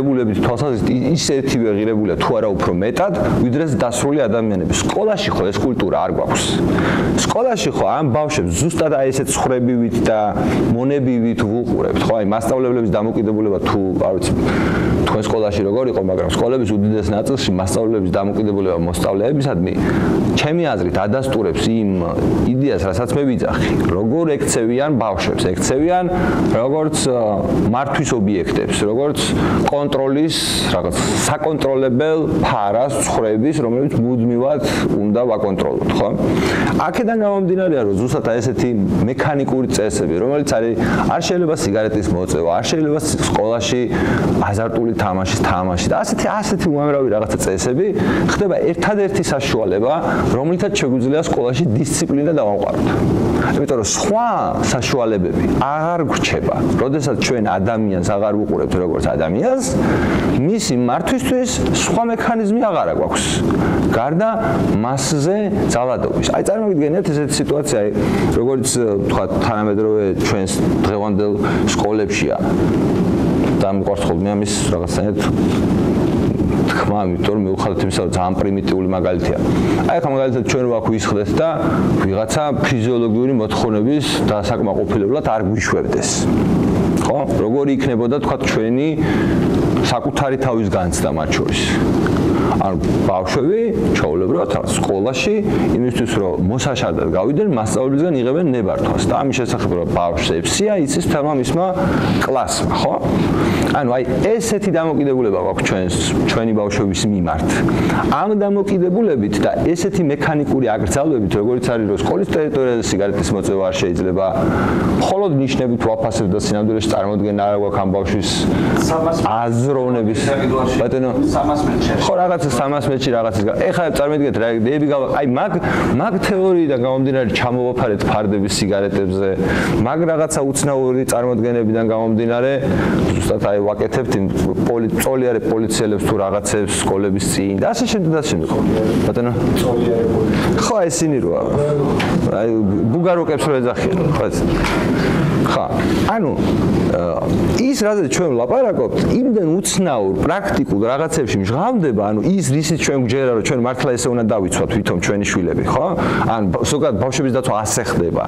ღირებულებით თვალსაზრისით ის ერთივე ღირებულია თუ არა უფრო მეტად, ვიდრე დასრული ადამიანები. სკოლაში ხო ეს კულტურა არ გვაქვს. სკოლაში ხო ამ ბავშვებს ზუსტად აი ესეთ ცხრებივით და მონებივით ვუყურებთ, ხო? აი მასწავლებლების დამოკიდებულება თუ არ ვიცი თქვენ სკოლაში როგორ იყო, მაგრამ სკოლების უდიდეს ნაწილში მასწავლებლების დამოკიდებულება მოსწავლეებისადმი ჩემი აზრით ადასტურებს იმ იდეას, რასაც მე ვიძახი. როგორ ექცევიან ბავშვებს, ექცევიან როგორც მართვის ობიექტებს, როგორც კონტროლის რაღაც საკონტროლებელ ფარას ცხრების, რომელიც მუდმივად უნდა ვაკონტროლოთ, ხო? აქედან გამომდინარეა, რომ ზუსტად აი ესეთი მექანიკური წესები, რომელიც არის არ შეიძლება სიგარეტის მოწევა, არ შეიძლება სკოლაში აზარტული თამაშის თამაში და ასეთი ასეთი უამრავი რაღაცა წესები ხდება ერთადერთი საშუალება, რომლითაც შეგვიძლია სკოლაში დისციპლინა დავამყაროთ. იმიტომ რომ სხვა საშუალებები აღარ გვრჩება. როდესაც ჩვენ ადამიანს აღარ ვუყურებთ როგორც ადამიანს, მისი მართვისთვის სხვა მექანიზმი აღარ გვაქვს. გარდა მასზე ძალადობის. აი წარმოგიდგენთ ესეთი სიტუაცია, როგორც თქვა თანამედროვე ჩვენს დღევანდელ სკოლებშია. და მიყვარს ხოლმე ამის რაღაცნაირად თქმა, იმიტომ რომ მივუხართ იმისა, რომ ძალიან პრიმიტიული მაგალითია. აი ხა მაგალითად ჩვენ რო აქ ვისხდეთ და ვიღაცა ფიზიოლოგიური მოთხოვნების დასაკმაყოფილებლად არ გვიშვებდეს. ხო? როგორი იქნებოდა თქვა ჩვენი საკუთარი თავის განცდა მათ შორის. ან ბავშვები ჩაოლებრათ სკოლაში იმისთვის რომ მოსაშარდად გავიდნენ მასწავლებლისგან იღებენ ნებართვას და ამის შესახებ რომ ბავშვს ეფსია იცის თამა მისმა კლასმა, ხო? ანუ აი ესეთი დამოკიდებულება გვაქვს ჩვენს ჩვენი ბავშვების მიმართ. ამ დამოკიდებულებით და ესეთი მექანიკური აკრძალვებით, როგორც არის რომ სკოლის ტერიტორიაზე სიგარეტის მოწევა არ შეიძლება, მხოლოდ ნიშნებით ვაფასებ და სინამდვილეში წარმოადგენა არ გვაქვს ამ ბავშვის აზროვნების ბატონო სამას მეტრში ხო რაღაც სამას მეტრში რაღაცის ეხლა წარმოგიდგენთ რა დები აი მაგ მაგ თეორიიდან გამომდინარე ჩამოვაფარეთ ფარდების სიგარეტებზე მაგ რაღაცა უცნაური წარმოდგენებიდან გამომდინარე ზუსტად აი ვაკეთებთ იმ პოლიციელებს პოლიციელებს თუ რაღაცებს სკოლების წინ და ასე შემდეგ და ასე შემდეგ ბატონო ხო ესენი როა აი ბუგაროკებს რო ეძახიან ხო ხა ანუ ის რაზეც ჩვენ ვლაპარაკობთ იმდენ უცნაურ პრაქტიკულ რაღაცებში მჟღავდება ანუ ის რისიც ჩვენ გვჯერა რომ ჩვენ მართლა ესე უნდა დავიცვათ თვითონ ჩვენი შვილები ხო ან ზოგადად ბავშვების დაცვა ასე ხდება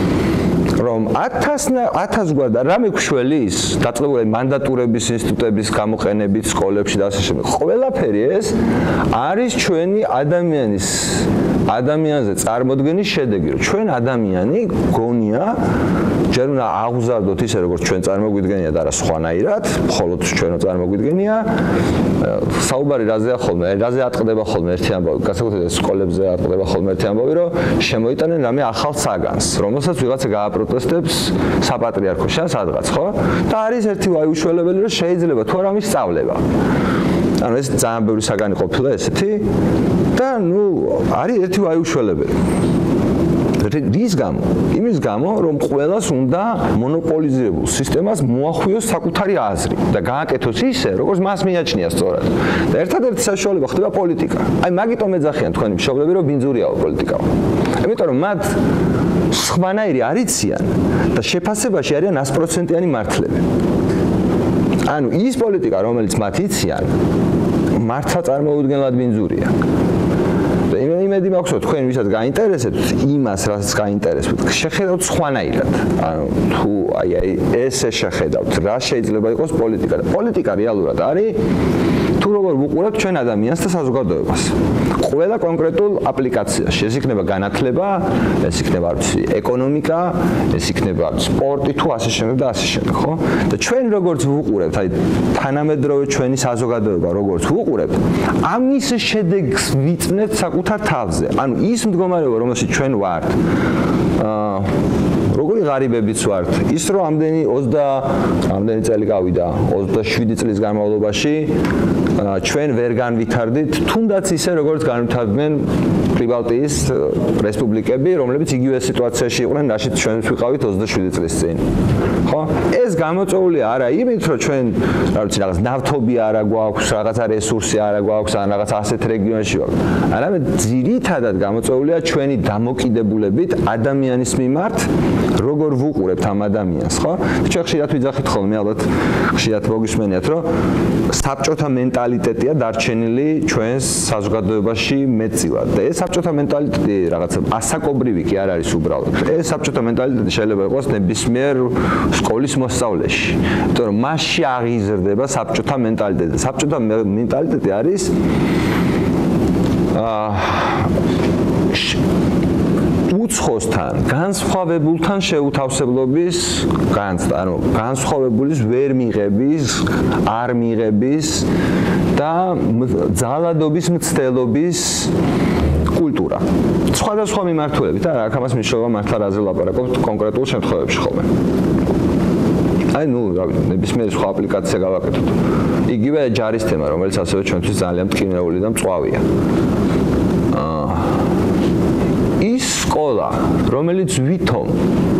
რომ ათას გვარ და რამე გშველის დაწყებული მანდატურების ინსტიტუტების გამოყენებით სკოლებში და ასე შემდეგ ყველაფერი ეს არის ჩვენი ადამიანის ადამიანზე წარმოდგენის შედეგი რომ ჩვენ ადამიანი გონია ჯერ უნდა აღუზარდოთ ისე როგორც ჩვენ წარმოგვიდგენია და არა სხვანაირად მხოლოდ ჩვენო წარმოგვიდგენია საუბარი რაზეა ხოლმე რაზე ატყდება ხოლმე ერთი ამბავი განსაკუთრებით სკოლებზე ატყდება ხოლმე ერთი ამბავი რომ შემოიტანენ რამე ახალ საგანს რომელსაც ვიღაცა გააპროტესტებს საპატრიარქოში ან სადღაც ხო და არის ერთი ვაიუშველებელი რომ შეიძლება თუ არა მის სწავლება ანუ ეს ძალიან ბევრი საგანი ყოფილა ესეთი და ნუ არის ერთი ვაიუშველებელი რის გამო? იმის გამო, რომ ყველას უნდა მონოპოლიზებულ სისტემას მოახვიოს საკუთარი აზრი და გააკეთოს ისე, როგორც მას მიაჩნია სწორად. და ერთადერთი საშუალება ხდება პოლიტიკა. აი, მაგიტომ ეძახიან თქვენი მშობლები, რომ ბინძურიაო პოლიტიკა. იმიტომ რომ მათ სხვანაირი არ იციან და შეფასებაში არიან ას პროცენტიანი მართლები. ანუ ის პოლიტიკა, რომელიც მათ იციან, მართლა წარმოუდგენლად ბინძურია. იმედი მაქვს რომ თქვენ ვისაც გაინტერესებთ იმას რასაც გაინტერესებთ შეხედავთ სხვანაირად ანუ თუ აი აი ესე შეხედავთ რა შეიძლება იყოს პოლიტიკა და პოლიტიკა რეალურად არის თუ როგორ ვუყურებთ ჩვენ ადამიანს და საზოგადოებას ყველა კონკრეტულ აპლიკაციაში ეს იქნება განათლება ეს იქნება ეკონომიკა ეს იქნება სპორტი თუ ასე შემდეგ და ასე შემდეგ ხო და ჩვენ როგორც ვუყურებთ აი თანამედროვე ჩვენი საზოგადოება როგორც ვუყურებთ ამის შედეგს ვიწნევთ საკუთარ თავზე ანუ ის მდგომარეობა რომელშიც ჩვენ ვართ აა როგორი ღარიბებიც ვართ ის რომ ამდენი ოცდა ამდენი წელი გავიდა ოცდაშვიდი წლის განმავლობაში ჩვენ ვერ განვითარდით თუნდაც ისე როგორც განვითარდნენ პრიბალტიის რესპუბლიკები რომლებიც იგივე სიტუაციაში იყვნენ რაშიც ჩვენ ვიყავით ოცდაშვიდი წლის წინ ხო ეს გამოწვეულია არა იმით რომ ჩვენ რა ვიცი რაღაც ნავთობი არა გვაქვს რაღაცა რესურსი არა გვაქვს ან რაღაც ასეთ რეგიონში ვართ არამედ ძირითადად გამოწვეულია ჩვენი დამოკიდებულებით ადამიანის მიმართ როგორ ვუყურებთ ამ ადამიანს, ხო? ჩვენ ხშირად ვიძახით ხოლმე, ალბათ ხშირად მოგისმენიათ, რომ საბჭოთა მენტალიტეტია დარჩენილი ჩვენს საზოგადოებაში მეტწილად. და ეს საბჭოთა მენტალიტეტი რაღაცა ასაკობრივი კი არ არის უბრალოდ. ეს საბჭოთა მენტალიტეტი შეიძლება იყოს ნებისმიერ სკოლის მოსწავლეში. იმიტომ რომ მასში აღიზრდება საბჭოთა მენტალიტეტი. საბჭოთა მენტალიტეტი არის აა უცხოსთან, განსხვავებულთან შეუთავსებლობის განცდა, ანუ განსხვავებულის ვერ მიღების, არ მიღების და ძალადობის მცდელობის კულტურა. სხვადასხვა მიმართულებით, რა, აქ ამას მნიშვნელობა მართლა რაზე ლაპარაკობთ კონკრეტულ შემთხვევებში ხოლმე. აი, ნუ, რა ვიცი, ნებისმიერი სხვა აპლიკაცია გავაკეთოთ. იგივე ჯარის თემა, რომელიც ასევე ჩვენთვის ძალიან მტკივნეული და მწვავეა. ის სკოლა, რომელიც ვითომ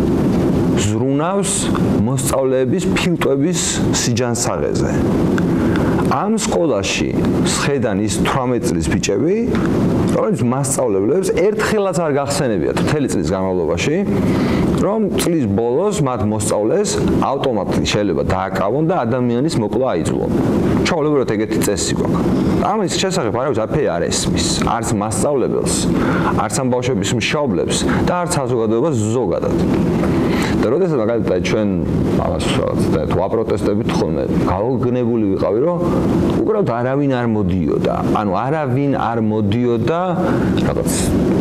ზრუნავს მოსწავლეების ფილტვების სიჯანსაღეზე. ამ სკოლაში სხედან ის თვრამეტ წლის ბიჭები, რომელიც მასწავლებლებს ერთხელაც არ გახსენებიათ მთელი წლის განმავლობაში, რომ წლის ბოლოს მათ მოსწავლეს ავტომატურად შეიძლება დააკავონ და ადამიანის მოკლა აიძულონ. ჩაოლებროთ ეგეთი წესი გვაქვს. ამის შესახებ არავის არაფერი არ ესმის, არც მასწავლებელს, არც ამ ბავშვების მშობლებს და არც საზოგადოებას ზოგადად. და როდესაც მაგალითად ჩვენ ამას ვთქვათ, ვაპროტესტებით ხოლმე, გავგნებული ვიყავი, რომ უბრალოდ არავინ არ მოდიოდა. ანუ არავინ არ მოდიოდა რაღაც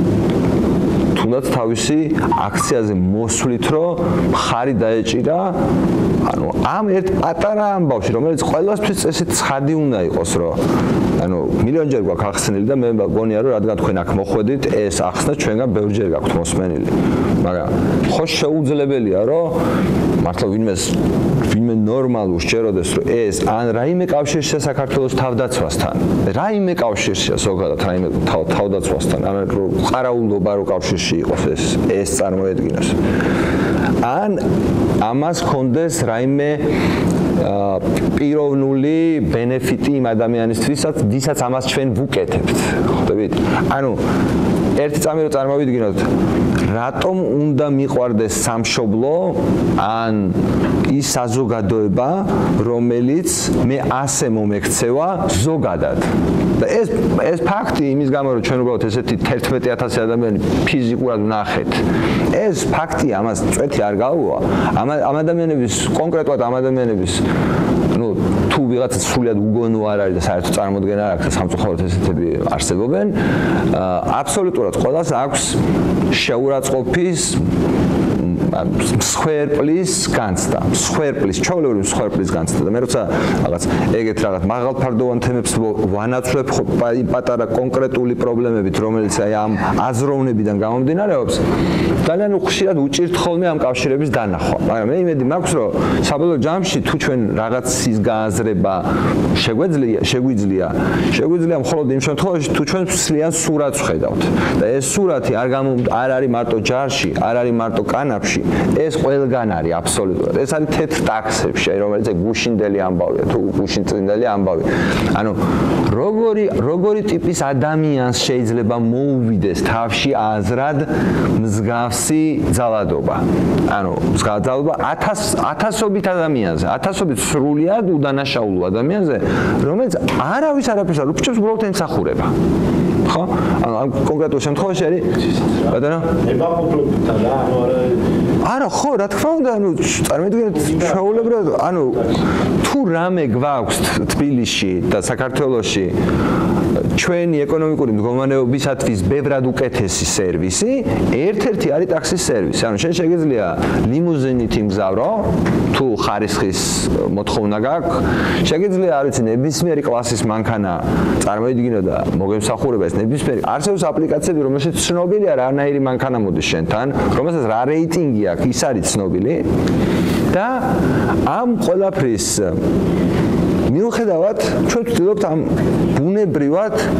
თუნდაც თავისი აქციაზე მოსვლით, რომ მხარი დაეჭირა ანუ ამ ერთ პატარა ამბავში, რომელიც ყველასთვის წესით ცხადი უნდა იყოს, რომ ანუ მილიონჯერ გვაქვს ახსნილი და მე მგონია, რომ რადგან თქვენ აქ მოხვედით, ეს ახსნა ჩვენგან ბევრჯერ გაქვთ მოსმენილი. მაგრამ ხო შეუძლებელია, რომ მართლა ვინმეს ვინმე ნორმალურ შეეროდეს, რომ ეს ან რაიმე კავშირშია საქართველოს თავდაცვასთან, რაიმე კავშირშია ზოგადად რაიმე თავდაცვასთან, ან ყარაულობა რო კავშირში იყოს ეს ეს წარმოედგინოს. ან ამას კონდეს რაიმე პიროვნული ბენეფიტი იმ ადამიანისთვისაც, ვისაც ამას ჩვენ ვუკეთებთ. ხვდებით? ანუ ერთი წამი რო წარმოვიდგინოთ, რატომ უნდა მიყვარდეს სამშობლო ან ის საზოგადოება, რომელიც მე ასე მომექცევა ზოგადად. და ეს ეს ფაქტი იმის გამო, რომ ჩვენ უბრალოდ ესეთი თერთმეტი ათასი ადამიანი ფიზიკურად ვნახეთ. ეს ფაქტი ამას წვეთი არ გაუვა. ამ ამ ადამიანების კონკრეტულად ამ ადამიანების ну თუ ვიღაცა სრულიად უგონო არ არის და საერთოდ წარმოდგენა არ აქვს და სამწუხაროდ ესეთები არსებობენ, აბსოლუტურად ყველას აქვს შეურაცხყოფის მსხვერპლის განცდა, მსხვერპლის, ჩვეულებრივი მსხვერპლის განცდა და მე როცა რაღაც ეგეთ რაღაც მაღალფარდოვან თემებს ვანაცვლებ პატარა კონკრეტული პრობლემებით, რომელიც აი ამ აზროვნებიდან გამომდინარეობს, ძალიან ხშირად უჭირთ ხოლმე ამ კავშირების დანახვა. მაგრამ მე იმედი მაქვს, რომ საბოლოო ჯამში თუ ჩვენ რაღაცის გააზრება შეგვეძლია, შეგვიძლია, შეგვიძლია მხოლოდ იმ შემთხვევაში, თუ ჩვენ სრიან სურათს ხედავთ. და ეს სურათი არ გამო არ არის მარტო ჯარში, არ არის მარტო კანაფში, ეს ყველგან არის აბსოლუტურად. ეს არის თეთრ ტაქსებში, რომელიც გუშინდელი ამბავია, თუ გუშინწინდელი ამბავი. ანუ როგორი როგორი ტიპის ადამიანს შეიძლება მოუვიდეს თავში აზრად მსგავსი ძალადობა. ანუ მსგავსი ძალადობა ათასობით ადამიანზე, ათასობით სრულიად უდანაშაულო ადამიანზე, რომელიც არავის არაფერს არ უბრალოდ უბრალოდ ემსახურება. ხო? ანუ ამ კონკრეტულ შემთხვევაში არის ბატონო? ებაყოფლობითა რა, ანუ არა არა, ხო, რა თქმა უნდა, ანუ წარმოიდგინეთ, ჩვეულებრივად, ანუ თუ რამე გვაქვს თბილისში და საქართველოში ჩვენი ეკონომიკური მდგომარეობისათვის ბევრად უკეთესი სერვისი, ერთ-ერთი არის ტაქსის სერვისი. ანუ შენ შეგიძლია ლიმუზინით იმგზავრო, თუ ხარისხის მოთხოვნა გაქვს, შეგიძლია, არ ვიცი, ნებისმიერი კლასის მანქანა წარმოიდგინო და მოგემსახურება ეს ნებისმიერი. არსებობს აპლიკაციები, რომელშიც ცნობილია რა რანაირი მანქანა მოდის შენთან, რომელსაც რა რეიტინგი აქვს, ის არის ცნობილი და ამ ყველაფრის მიუხედავად ჩვენ ვცდილობთ ამ ბუნებრივად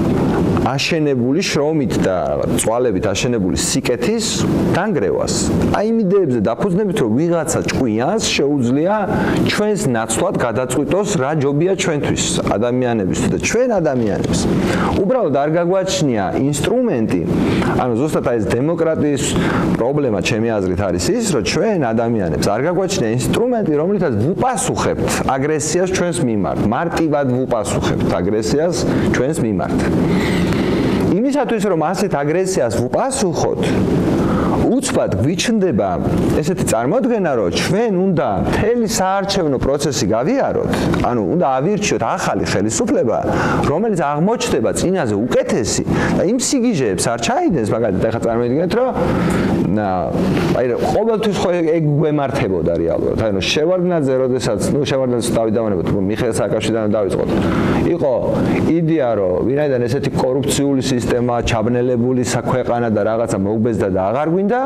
აშენებული შრომით და წვალებით აშენებული სიკეთის დანგრევას. აი იმ იდეებზე დაფუძნებით, რომ ვიღაცა ჭკვიანს შეუძლია ჩვენს ნაცვლად გადაწყვიტოს რა ჯობია ჩვენთვის, ადამიანებისთვის და ჩვენ ადამიანებს. უბრალოდ არ გაგვაჩნია ინსტრუმენტი, ანუ ზუსტად აი ეს დემოკრატიის პრობლემა ჩემი აზრით არის ის, რომ ჩვენ ადამიანებს არ გაგვაჩნია ინსტრუმენტი, რომლითაც ვუპასუხებთ აგრესიას ჩვენს მიმართ, მარტივად ვუპასუხებთ აგრესიას ჩვენს მიმართ. იმისათვის რომ ასეთ აგრესიას ვუპასუხოთ, უცბად გვიჩნდება ესეთი წარმოდგენა, რომ ჩვენ უნდა მთელი საარჩევნო პროცესი გავიაროთ, ანუ უნდა ავირჩიოთ ახალი ხელისუფლება, რომელიც აღმოჩნდება წინაზე უკეთესი და იმ სიგიჟეებს არ ჩაიდენს, მაგალითად, ახლა წარმოიდგინეთ, რომ აი ყოველთვის ხო ეგ გვემართებოდა რეალურად. ანუ შევარდნაძე, როდესაც, ნუ შევარდნაძეს დავით დავანებოთ, მიხეილ სააკაშვილიდან დავიწყოთ. იყო იდეა, რომ ვინაიდან ესეთი კორუფციული სისტემა, ჩაბნელებული საქვეყანა და რაღაცა მოგბეზდა და აღარ გვინდა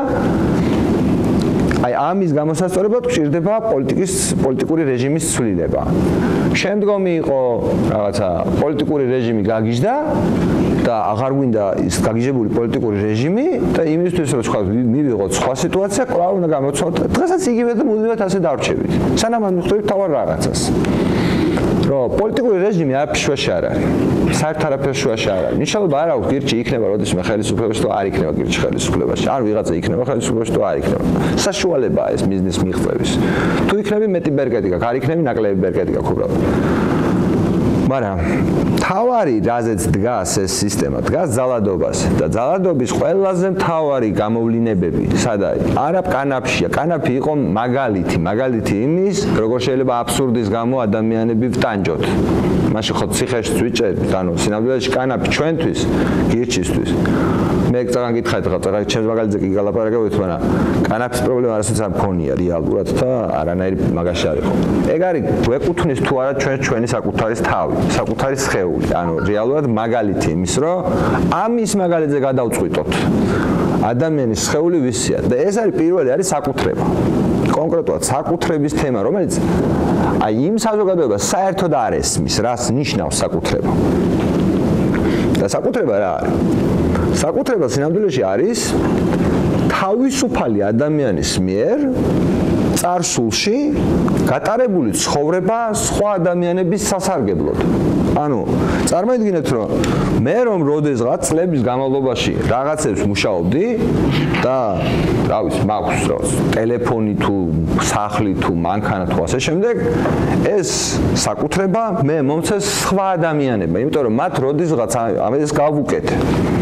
აი ამის გამოსასწორებლად გვჭირდება პოლიტიკის პოლიტიკური რეჟიმის ცვლილება. შემდგომი იყო რაღაცა პოლიტიკური რეჟიმი გაგიჟდა და აღარ გვინდა ის გაგიჟებული პოლიტიკური რეჟიმი და იმისთვის რომ სხვა მივიღოთ სხვა სიტუაცია, კვლავ უნდა გამოცოთ. დღესაც იგივე და მუდმივად ასე დავრჩებით. სანამ არ მიხვდებით თავარ რაღაცას. რომ პოლიტიკური რეჟიმი არ შუაში არ არის. საერთოდ არაფერ შუაში არ არის. ნიშნულობა არ აქვს გირჩი იქნება როდესმე ხელისუფლებაში თუ არ იქნება გირჩი ხელისუფლებაში. არ ვიღაცა იქნება ხელისუფლებაში თუ არ იქნება. საშუალებაა ეს მიზნის მიღწევის. თუ იქნები მეტი ბერკეტიკა, არ იქნები ნაკლები ბერკეტიკა უბრალოდ. მაგრამ თავარი რაზეც დგას ეს სისტემა, დგას ძალადობაზე და ძალადობის ყველაზე მთავარი გამოვლინებები სად არის? არა კანაფშია, კანაფი იყო მაგალითი, მაგალითი იმის, როგორ შეიძლება აბსურდის გამო ადამიანები ვტანჯოთ. მაშინ ხო ციხეში ვიჭერთ, ანუ სინამდვილეში კანაფი ჩვენთვის, გირჩისთვის. მე წაგან გითხარით ხა, წაგან ჩემს მაგალითზე კი გალაპარაკებთ, მაგრამ კანაფის პრობლემა არასოდეს არ მქონია რეალურად და არანაირი მაგაში არ იყო. ეგ არის გვეკუთვნის თუ არა ჩვენ ჩვენი საკუთარის თავი, საკუთარი სხეული. ანუ რეალურად მაგალითი იმის, რომ ამის მაგალითზე გადავწყვიტოთ. ადამიანის სხეული ვისია და ეს არის პირველი არის საკუთრება. კონკრეტულად საკუთრების თემა, რომელიც აი იმ საზოგადოებას საერთოდ არ ესმის, რას ნიშნავს საკუთრება. და საკუთრება რა არის? საკუთრება სინამდვილეში არის თავისუფალი ადამიანის მიერ წარსულში გატარებული ცხოვრება სხვა ადამიანების სასარგებლოდ. ანუ წარმოიდგინეთ, რომ მე რომ როდესღაც წლების განმავლობაში რაღაცებს მუშაობდი და რა ვიცი, მაქვს რაღაც ტელეფონი თუ სახლი თუ მანქანა თუ ასე შემდეგ, ეს საკუთრება მე მომცეს სხვა ადამიანებმა, იმიტომ რომ მათ როდესღაც ამას გავუკეთე.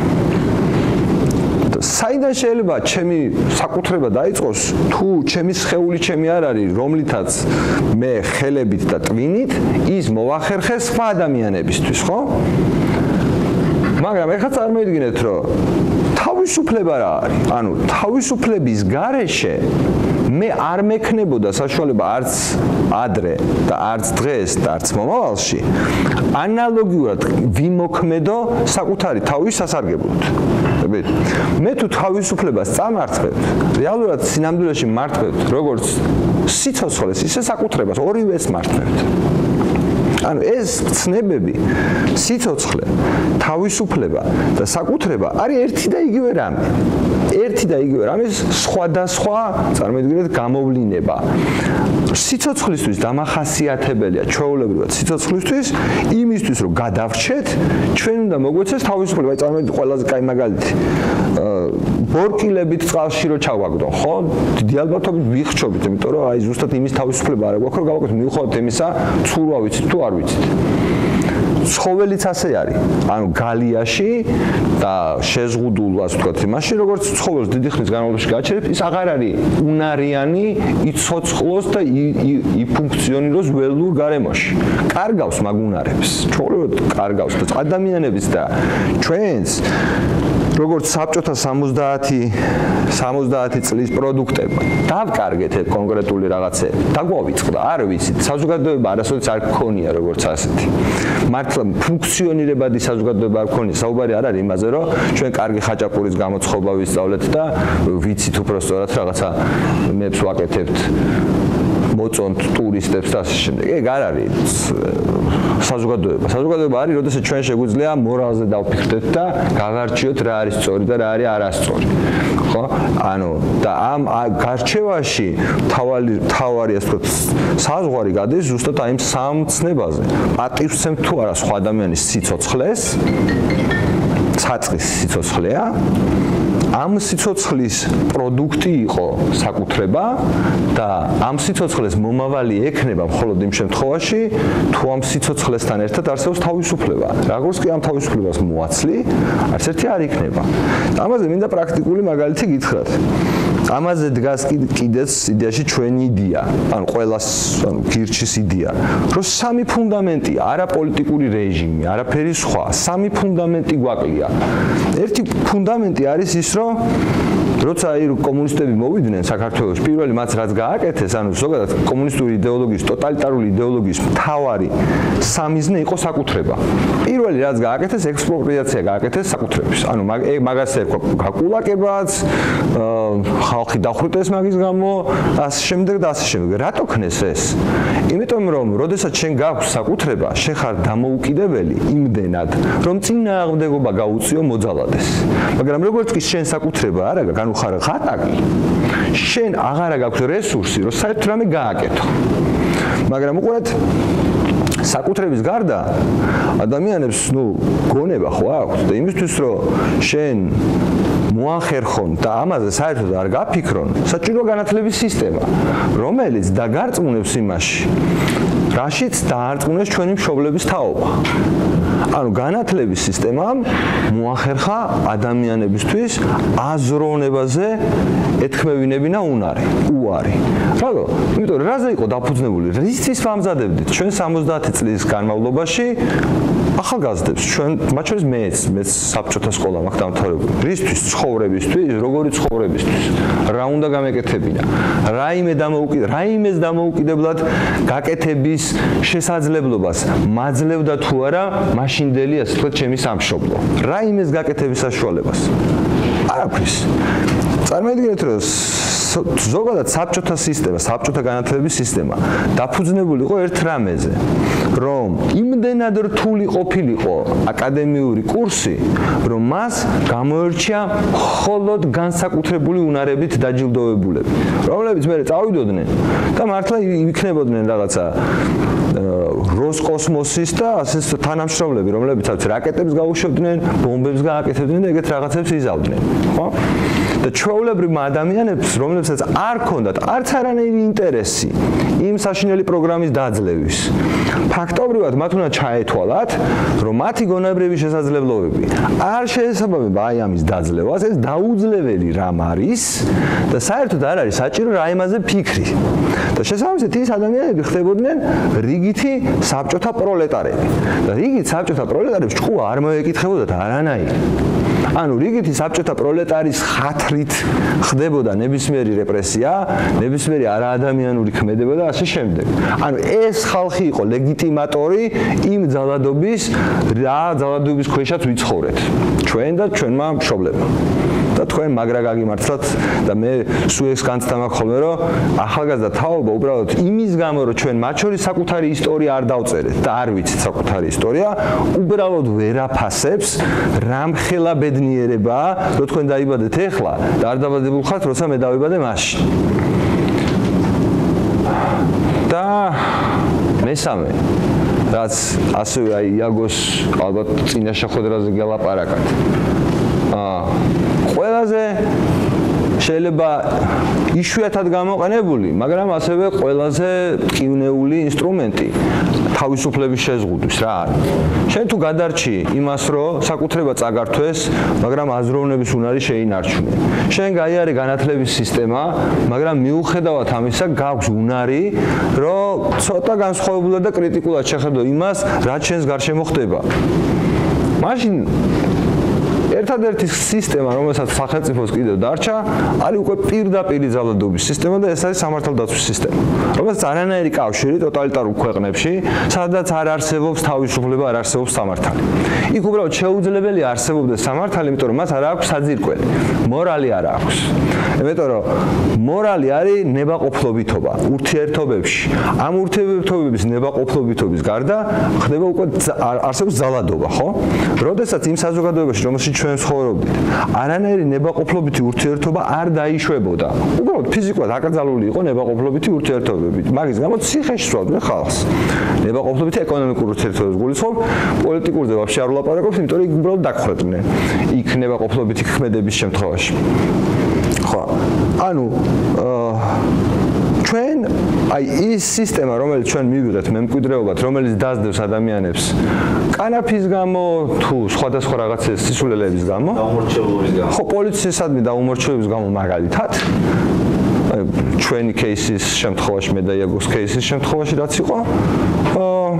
საიდან შეიძლება ჩემი საკუთრება დაიწყოს, თუ ჩემი სხეული ჩემი არ არის, რომლითაც მე ხელებით და ტვინით ის მოვახერხე სხვა ადამიანებისთვის, ხო? მაგრამ ეხლა წარმოიდგინეთ, რომ თავისუფლება რა არის? ანუ თავისუფლების გარეშე მე არ მექნებოდა საშუალება არც ადრე და არც დღეს და არც მომავალში ანალოგიურად ვიმოქმედო საკუთარი თავის სასარგებლოდ. მე თუ თავისუფლებას წამართვებ, რეალურად სინამდვილეში მართვებ, როგორც სიცოცხლეს, ისე საკუთრებას, ორივეს მართვებთ. ანუ ეს ცნებები, სიცოცხლე, თავისუფლება და საკუთრება არის ერთი და იგივე რამე. ერთი და იგივე რამის სხვადასხვა, წარმოიდგინეთ, გამოვლინება. სიცოცხლისთვის დამახასიათებელია ჩვეულებრივად სიცოცხლისთვის იმისთვის, რომ გადავრჩეთ, ჩვენ უნდა მოგვეცეს თავისუფლება. წარმოიდგინეთ, ყველაზე კაი მაგალითი. ბორკილებით წყალში რო ჩავაგდო, ხო? დიდი ალბათობით ვიხჩობით, იმიტომ რომ აი ზუსტად იმის თავისუფლება არ გვაქვს, რომ გავაკეთოთ მიუხედავად იმისა, ცურვა ვიცით თუ არ ვიცით. ცხოველიც ასე არის. ანუ გალიაში და შეზღუდულ, ასე ვთქვათ, იმაში, როგორც ცხოველს დიდი ხნის განმავლობაში გააჩერებ, ის აღარ არის უნარიანი, იცოცხლოს და იფუნქციონიროს ველურ გარემოში. კარგავს მაგ უნარებს. ჩვეულებრივად კარგავს და ადამიანებს და ჩვენს როგორც საბჭოთა სამოცდაათი წლის პროდუქტები დავკარგეთ კონკრეტული რაღაცები. დაგვავიწყდა, არ ვიცით, საზოგადოება არასოდეს არ გქონია როგორც ასეთი. მართლა ფუნქციონირებადი საზოგადოება არ გქონია. საუბარი არ არის იმაზე, რომ ჩვენ კარგი ხაჭაპურის გამოცხობა ვისწავლეთ და ვიცით უბრალოდ რაღაცა მებს ვაკეთებთ, მოწონთ ტურისტებს და ასე შემდეგ. ეგ არ არის საზოგადოება. საზოგადოება არის, როდესაც ჩვენ შეგვიძლია მორალზე დავფიქრდეთ და გავარჩიოთ რა არის სწორი და რა არის არასწორი. ხო? ანუ და ამ გარჩევაში თავარი თავარი ასე ვთქვათ, საზღვარი გადის ზუსტად აი ამ სამ ცნებაზე. პატივსცემ თუ არა სხვა ადამიანის სიცოცხლეს, საწყის სიცოცხლეა, ამ სიცოცხლის პროდუქტი იყო საკუთრება და ამ სიცოცხლეს მომავალი ექნება მხოლოდ იმ შემთხვევაში, თუ ამ სიცოცხლესთან ერთად არსებობს თავისუფლება. როგორც კი ამ თავისუფლებას მოაცლი, არც ერთი არ იქნება. ამაზე მინდა პრაქტიკული მაგალითი გითხრათ. ამაზე დგას კიდეც იდეაში ჩვენი იდეა, ანუ ყველას, ანუ გირჩის იდეა, რომ სამი ფუნდამენტი, არა პოლიტიკური რეჟიმი, არაფერი სხვა, სამი ფუნდამენტი გვაკლია. ერთი ფუნდამენტი არის ის, რომ როცა აი კომუნისტები მოვიდნენ საქართველოში, პირველი მათ რაც გააკეთეს, ანუ ზოგადად კომუნისტური იდეოლოგიის, ტოტალიტარული იდეოლოგიის მთავარი სამიზნე იყო საკუთრება. პირველი რაც გააკეთეს, ექსპროპრიაცია გააკეთეს საკუთრების. ანუ მაგას ერქვა გაკულაკებაც, ხალხი დახვრიტეს მაგის გამო, ასე შემდეგ და ასე შემდეგ. რატო ქნეს ეს? იმიტომ რომ, როდესაც შენ გაქვს საკუთრება, შენ ხარ დამოუკიდებელი იმდენად, რომ წინააღმდეგობა გაუწიო მოძალადეს. მაგრამ როგორც კი შენ საკუთრება არა გაქვს, ანუ ხარ ღატაკი, შენ აღარა გაქვს რესურსი, რომ საერთოდ რამე გააკეთო. მაგრამ უყურეთ, საკუთრების გარდა ადამიანებს, ნუ, გონება ხო აქვს და იმისთვის, რომ შენ მოახერხონ და ამაზე საერთოდ არ გაფიქრონ, საჭირო განათლების სისტემა, რომელიც დაგარწმუნებს იმაში, რაშიც დაარწმუნეს ჩვენი მშობლების თაობა. ანუ განათლების სისტემამ მოახერხა ადამიანებისთვის აზროვნებაზე ეთქმევინებინა უნარი, უარი. რატო? იმიტომ რომ რაზე იყო დაფუძნებული? რისთვის ვამზადებდით ჩვენ სამოცდაათი წლის განმავლობაში ახალგაზრდებს, ჩვენ მათ შორის მეც, მეც საბჭოთა სკოლა მაქვს დამთავრებული. რისთვის? ცხოვრებისთვის, როგორი ცხოვრებისთვის? რა უნდა გამეკეთებინა? რაიმე დამოუკიდებლად, რაიმეს დამოუკიდებლად გაკეთების შესაძლებლობას მაძლევდა თუ არა მაშინდელი, ასე ვთქვათ, ჩემი სამშობლო. რაიმეს გაკეთების საშუალებას? არაფრის. წარმოიდგინეთ, რომ ზოგადად საბჭოთა სისტემა, საბჭოთა განათლების სისტემა დაფუძნებული იყო ერთ რამეზე, რომ იმდენად რთული ყოფილიყო აკადემიური კურსი, რომ მას გამოერჩია მხოლოდ განსაკუთრებული უნარებით დაჯილდოვებულები, რომლებიც მერე წავიდოდნენ და მართლა იქნებოდნენ რაღაცა როსკოსმოსის და ასე თანამშრომლები, რომლებიც რაკეტებს გაუშვებდნენ, ბომბებს გააკეთებდნენ და ეგეთ რაღაცებს იზავდნენ, ხო? და ჩვეულებრივ ადამიანებს, რომლებსაც არ ქონდათ არც არანაირი ინტერესი იმ საშინელი პროგრამის დაძლევის, ფაქტობრივად მათ უნდა ჩაეთვალათ, რომ მათი გონებრივი შესაძლებლობები არ შეესაბამება აი ამის დაძლევას, ეს დაუძლეველი რამ არის და საერთოდ არ არის საჭირო რა იმაზე ფიქრი. და შესაბამისად ის ადამიანები ხდებოდნენ რიგითი საბჭოთა პროლეტარები. და რიგით საბჭოთა პროლეტარებს ჭკუა არ მოეკითხებოდათ არანაირი. ანუ რიგითი საბჭოთა პროლეტარის ხათრით ხდებოდა ნებისმიერი რეპრესია, ნებისმიერი არაადამიანური ქმედება და ასე შემდეგ. ანუ ეს ხალხი იყო ლეგიტიმატორი იმ ძალადობის, რა ძალადობის ქვეშაც ვიცხოვრეთ. ჩვენ და ჩვენმა მშობლებმა. და თქვენ მაგრა გაგიმართლათ და მე სულ ეს განცდა მაქვს ხოლმე, რომ ახალგაზრდა თაობა უბრალოდ იმის გამო, რომ ჩვენ მათ შორის საკუთარი ისტორია არ დავწერეთ და არ ვიცით საკუთარი ისტორია, უბრალოდ ვერაფასებს რამხელა ბედნიერებაა, რომ თქვენ დაიბადეთ ეხლა და არ დაბადებულ ხართ, როცა მე დავიბადე მაშინ. და მესამე, რაც ასევე აი იაგოს ალბათ წინა შეხვედრაზე გელაპარაკათ. აა ყველაზე შეიძლება იშვიათად გამოყენებული, მაგრამ ასევე ყველაზე მტკივნეული ინსტრუმენტი თავისუფლების შეზღუდვის რა არის. შენ თუ გადარჩი იმას, რომ საკუთრება წაგართვეს, მაგრამ აზროვნების უნარი შეინარჩუნე. შენ გაიარე განათლების სისტემა, მაგრამ მიუხედავად ამისა გაქვს უნარი, რომ ცოტა განსხვავებულად და კრიტიკულად შეხედო იმას, რაც შენს გარშემო ხდება. მაშინ ერთადერთი სისტემა, რომელსაც სახელმწიფოს კიდევ დარჩა, არის უკვე პირდაპირი ძალადობის სისტემა და ეს არის სამართალდაცვის სისტემა, რომელსაც არანაირი კავშირი ტოტალიტარულ ქვეყნებში, სადაც არ არსებობს თავისუფლება, არ არსებობს სამართალი. იქ უბრალოდ შეუძლებელია არსებობდეს სამართალი, იმიტომ რომ მას არ აქვს საძირკველი, მორალი არ აქვს. იმიტომ რომ მორალი არის ნებაყოფლობითობა ურთიერთობებში. ამ ურთიერთობების ნებაყოფლობითობის გარდა ხდება უკვე არსებობს ძალადობა, ხო? როდესაც იმ საზოგადოებაში, რომელშიც ჩვენ ცხოვრობდით, არანაირი ნებაყოფლობითი ურთიერთობა არ დაიშვებოდა. უბრალოდ ფიზიკურად აკრძალული იყო ნებაყოფლობითი ურთიერთობები. მაგის გამო ციხეში სვავდნენ ხალხს. ნებაყოფლობითი ეკონომიკური ურთიერთობები გულისხმობ, პოლიტიკურზე ვაფშე არ ვლაპარაკობთ, იმიტომ რომ იქ უბრალოდ დაგხვეწდნენ. იქ ნებაყოფლობითი ქმედების შემთხვევაში. ხო, ანუ ჩვენ აი ის სისტემა, რომელიც ჩვენ მივიღეთ მემკვიდრეობად, რომელიც დაძდევს ადამიანებს კანაფის გამო თუ სხვადასხვა რაღაცის სისულელების გამო, დაუმორჩილებლობის გამო. ხო, პოლიციისადმი დაუმორჩილებლობის გამო მაგალითად აი ჩვენი кейსის შემთხვევაში, მე და იაგოს кейსის შემთხვევაში რაც იყო, აა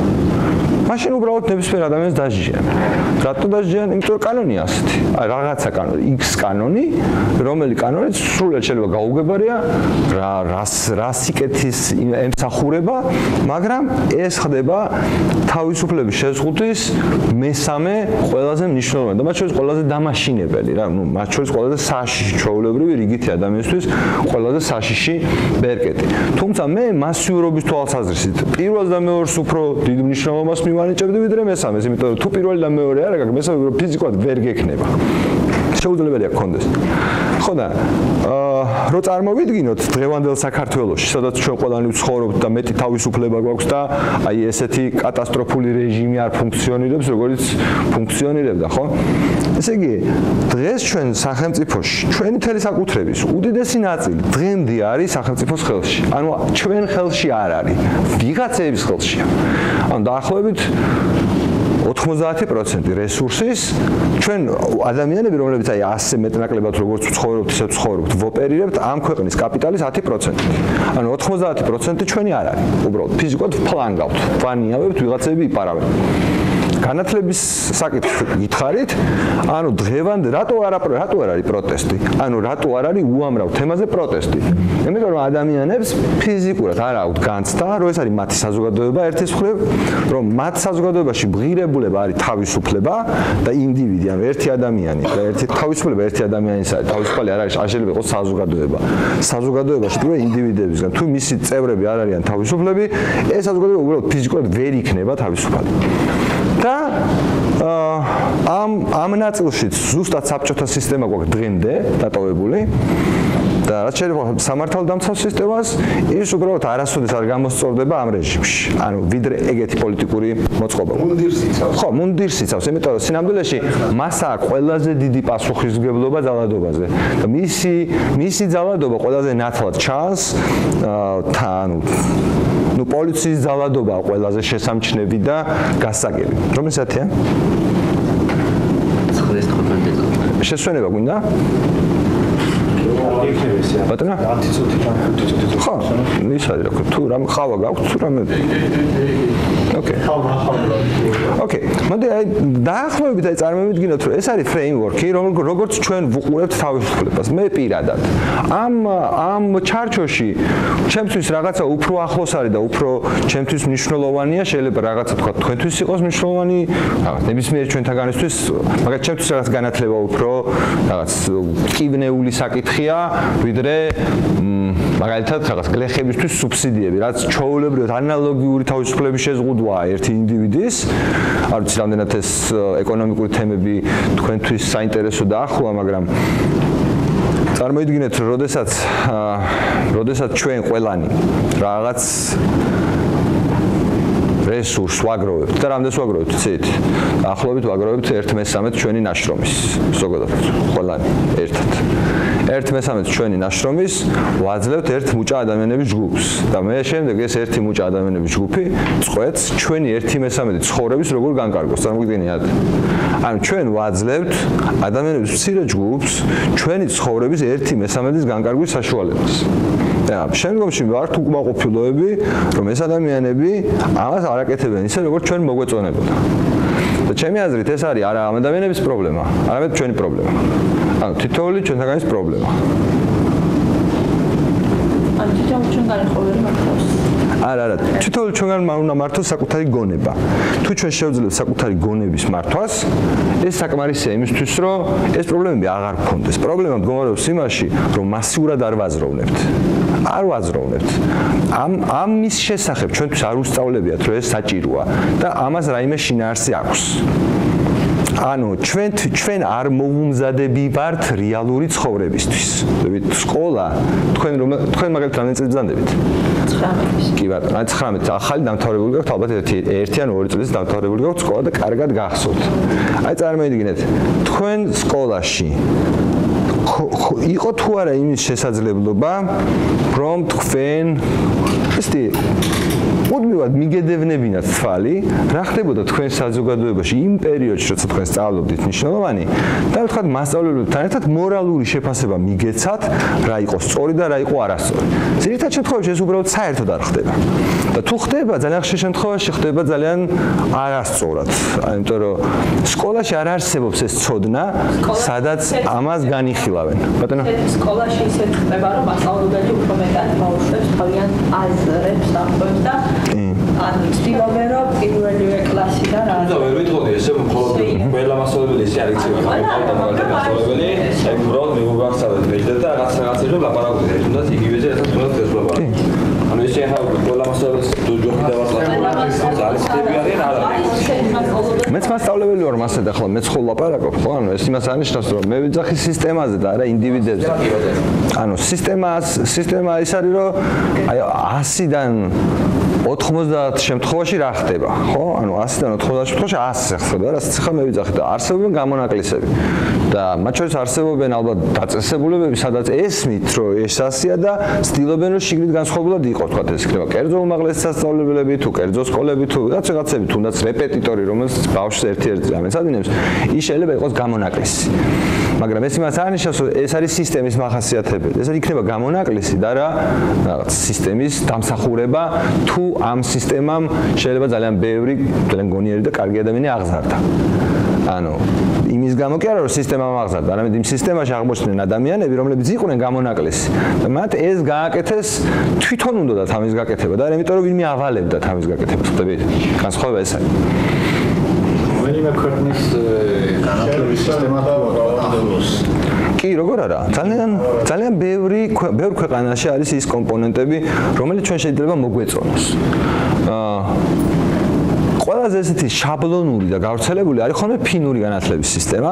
მაშინ უბრალოდ ნებისმიერ ადამიანს დაჟიან. რატო დაჟიან? იმიტომ რომ კანონია ასეთი. აი რაღაცა კანონი, X კანონი, რომელი კანონიც სრულად შეიძლება გაუგებარია რა რას რას სიკეთის ემსახურება, მაგრამ ეს ხდება თავისუფლების შეზღუდვის მესამე ყველაზე მნიშვნელოვანი და მათ შორის ყველაზე დამაშინებელი რა, ნუ მათ შორის ყველაზე საშიში ჩვეულებრივი რიგითი ადამიანისთვის ყველაზე საშიში ბერკეტი. თუმცა მე მასიურობის თვალსაზრისით პირველ და მეორეს უფრო დიდ მნიშვნელობას მივანიჭებდი ვიდრე მესამეს, იმიტომ რომ თუ პირველი და მეორე არ აქვს, მესამე ფიზიკურად ვერ გექნება. შეუძლებელია გქონდეს. ხო და აა რო წარმოვიდგინოთ დღევანდელ საქართველოში, სადაც ჩვენ ყველანი ვცხოვრობთ და მეტი თავისუფლება გვაქვს და აი ესეთი კატასტროფული რეჟიმი არ ფუნქციონირებს, როგორც ფუნქციონირებდა, ხო? ესე იგი, დღეს ჩვენ სახელმწიფოში, ჩვენი მთელი საკუთრების უდიდესი ნაწილი დღემდე არის სახელმწიფოს ხელში. ანუ ჩვენ ხელში არ არის, ვიღაცების ხელშია. ანუ დაახლოებით ოთხმოცდაათი პროცენტი რესურსის ჩვენ ადამიანები, რომლებიც აი ასზე მეტნაკლებად როგორც ვცხოვრობთ, ისე ვცხოვრობთ, ვოპერირებთ ამ ქვეყნის კაპიტალის ათი პროცენტი. ანუ ოთხმოცდაათი პროცენტი ჩვენი არ არის. უბრალოდ ფიზიკურად ვფლანგავთ, ვანიავებთ, ვიღაცები იპარავენ. განათლების საკითხი გითხარით, ანუ დღევანდ რატო არა რატო არ არის პროტესტი? ანუ რატო არ არის უამრავ თემაზე პროტესტი? იმიტომ რომ ადამიანებს ფიზიკურად არ აქვთ განცდა, რომ ეს არის მათი საზოგადოება ერთის მხრივ, რომ მათ საზოგადოებაში მღირებულება არის თავისუფლება და ინდივიდი, ანუ ერთი ადამიანი და ერთი თავისუფლება ერთი ადამიანის არის. თავისუფალი არ არის, არ შეიძლება იყოს საზოგადოება. საზოგადოებაში თუ ინდივიდებისგან, თუ მისი წევრები არ არიან თავისუფლები, ეს საზოგადოება უბრალოდ ფიზიკურად ვერ იქნება თავისუფალი. და ამ ამ ნაწილშიც ზუსტად საბჭოთა სისტემა გვაქვს დღემდე დატოვებული და რაც შეიძლება სამართალდამცავ სისტემას, ის უბრალოდ არასოდეს არ გამოსწორდება ამ რეჟიმში. ანუ ვიდრე ეგეთი პოლიტიკური მოწყობა. მუნდირს იცავს. ხო, მუნდირს იცავს, იმიტომ რომ სინამდვილეში მას აქვს ყველაზე დიდი პასუხისმგებლობა ძალადობაზე. და მისი მისი ძალადობა ყველაზე ნათლად ჩანს ანუ ну პოლიციის ძალადობა ყველაზე შესამჩნევი და გასაგები. რომელი საათია? ცხრაას თხუთმეტი. შესვენება გვინდა? ბატონო? ათიცოთიდან ხუთიცოთი. ხო, ის არის რა, თუ რამ ხავა გაქვს, თუ რამე. ოკეი. ოკეი. მოდი აი დაახლოებით აი წარმოვიდგინოთ, რომ ეს არის ფრეიმვორკი, როგორც ჩვენ ვუყურებთ თავისუფლებას. მე პირადად ამ ამ ჩარჩოში ჩემთვის რაღაცა უფრო ახლოს არის და უფრო ჩემთვის მნიშვნელოვანია, შეიძლება რაღაცა თქვა თქვენთვის იყოს მნიშვნელოვანი, რაღაც ნებისმიერ ჩვენთაგანისთვის, მაგრამ ჩემთვის რაღაც განათლება უფრო რაღაც კიბნეული საკითხია, ვიდრე მაგალითად რაღაც გლეხებისთვის სუბსიდიები, რაც ჩვეულებრივად ანალოგიური თავისუფლების შეზღუდვაა ერთი ინდივიდის. არ ვიცი, რამდენად ეს ეკონომიკური თემები თქვენთვის საინტერესო და ახლოა, მაგრამ წარმოიდგინეთ, რომ როდესაც როდესაც ჩვენ ყველანი რაღაც რესურს ვაგროვებთ და რამდენს ვაგროვებთ, იცით? ახლობით ვაგროვებთ ერთ მესამედ ჩვენი ნაშრომის, ზოგადად ყველანი ერთად. ერთ მესამედ ჩვენი ნაშრომის ვაძლევთ ერთ მუჭა ადამიანების ჯგუფს და მე შემდეგ ეს ერთი მუჭა ადამიანების ჯგუფი წყვეტს ჩვენი ერთი მესამედი ცხოვრების როგორ განკარგოს. წარმოგიდგენიათ? ანუ ჩვენ ვაძლევთ ადამიანების მცირე ჯგუფს ჩვენი ცხოვრების ერთი მესამედის განკარგვის საშუალებას. და შემდგომში ვართ უკმაყოფილოები, რომ ეს ადამიანები ამას არ აკეთებენ ისე, როგორც ჩვენ მოგვეწონებოდა. და და ჩემი აზრით ეს არის არა ამ ადამიანების პრობლემა, არამედ ჩვენი პრობლემა. ანუ თითოეული ჩვენთაგანის პრობლემა. ანუ თითოეული ჩვენგანი ყოველი მართავს. არა, არა, თითოეული ჩვენგანი უნდა მართოს საკუთარი გონება. თუ ჩვენ შევძლებთ საკუთარი გონების მართვას, ეს საკმარისია იმისთვის, რომ ეს პრობლემები აღარ გქონდეს. პრობლემა მდგომარეობს იმაში, რომ მასიურად არ ვაზროვნებთ. არ ვაზროვნებთ. ამ ამის შესახებ ჩვენთვის არ უსწავლებიათ, რომ ეს საჭიროა და ამას რაიმე შინაარსი აქვს. ანუ ჩვენ ჩვენ არ მოუმზადები ვართ რეალური ცხოვრებისთვის. ვით სკოლა, თქვენ რომ თქვენ მაგალითად რამდენი წელი ბრძანდებით? ცხრამეტი. კი ბატონო, აი ცხრამეტი ახალი დამთავრებული გაქვთ, ალბათ ერთი ერთი ან ორი წელი დამთავრებული გაქვთ სკოლა და კარგად გახსოვთ. აი წარმოიდგინეთ, თქვენ სკოლაში იყო თუ არა იმის შესაძლებლობა, რომ თქვენ ესეთი მუდმივად მიგედევნებინათ თვალი, რა ხდებოდა თქვენ საზოგადოებაში იმ პერიოდში, როცა თქვენ სწავლობდით მნიშვნელოვანი, და ვთქვათ მასწავლებლებთან ერთად მორალური შეფასება მიგეცათ, რა იყო სწორი და რა იყო არასწორი. ძირითად შემთხვევაში ეს უბრალოდ საერთოდ არ ხდება. და თუ ხდება, ძალიან ხშირ შემთხვევაში ხდება ძალიან არასწორად. იმიტომ რომ სკოლაში არ არსებობს ეს ცოდნა, სადაც ამას განიხილავენ. ბატონო, სკოლაში ისეთ ხდება, რომ მასწავლებელი უფრო მეტად ბავშვებს თავიანთ აზრებს ამბობს და ანუ ცდილობენ რომ პირველივე კლასიდან არ და ვერ ვიტყოდი ესე მხოლოდ ყველა მასწავლებელი ისე არ იქცევა ხალხი და მაგალითად მასწავლებელი აი უბრალოდ მეგობრებსაც მეჯდა და რაღაც რაღაცებზე ლაპარაკობდნენ თუნდაც იგივეზე ერთად თუნდაც ეს ლაპარაკი ანუ ესე ახლა ყველა მასწავლებელი ჯოხი დავასწავლე არის ტიპი არის არა მეც მასწავლებელი ვარ მასე და ხოლმე მეც ხო ლაპარაკობ ხო ანუ ეს იმას ანიშნავს რომ მე ვიძახი სისტემაზე და არა ინდივიდებზე ანუ სისტემას სისტემა ის არის რომ აი ასიდან ოთხმოცდაათ შემთხვევაში რა ხდება, ხო? ანუ ასიდან ოთხმოცდაათ შემთხვევაში ასზე ხდება, რასაც ახლა მე ვიძახი და არსებობენ გამონაკლისები. და მათ შორის არსებობენ ალბათ დაწესებულებები, სადაც ესმით, რომ ეს ასია და ცდილობენ რომ შიგნით განსხვავებულად იყოს, თქვა ეს იქნება კერძო უმაღლესი სასწავლებლები თუ კერძო სკოლები თუ რაღაც რაღაცები, თუნდაც რეპეტიტორი, რომელიც ბავშვს ერთ-ერთ რამეს ადინებს, ის შეიძლება იყოს გამონაკლისი. მაგრამ ეს იმას არნიშნავს, რომ ეს არის სისტემის მახასიათებელი. ეს იქნება გამონაკლისი და რა რაღაც სისტემის დამსახურება თუ ამ სისტემამ შეიძლება ძალიან ბევრი, ძალიან გონიერი და კარგი ადამიანი აღზარდა. ანუ იმის გამო კი არა რომ სისტემამ აღზარდა, არამედ იმ სისტემაში აღმოჩნდნენ ადამიანები, რომლებიც იყვნენ გამონაკლისი. და მათ ეს გააკეთეს, თვითონ უნდათ ამის გაკეთება და არა იმიტომ რომ ვინმე ავალებდა ამის გაკეთებას, ხვდებით? განსხვავება ეს არის. ვინმე ქვეყნის განათლების სისტემა ახლოს კი, როგორ არა? ძალიან ძალიან ბევრი ბევრ ქვეყანაში არის ის კომპონენტები, რომელიც ჩვენ შეიძლება მოგვეწონოს. აა ყველაზე ესეთი შაბლონური და გავრცელებული არის ხოლმე ფინური განათლების სისტემა.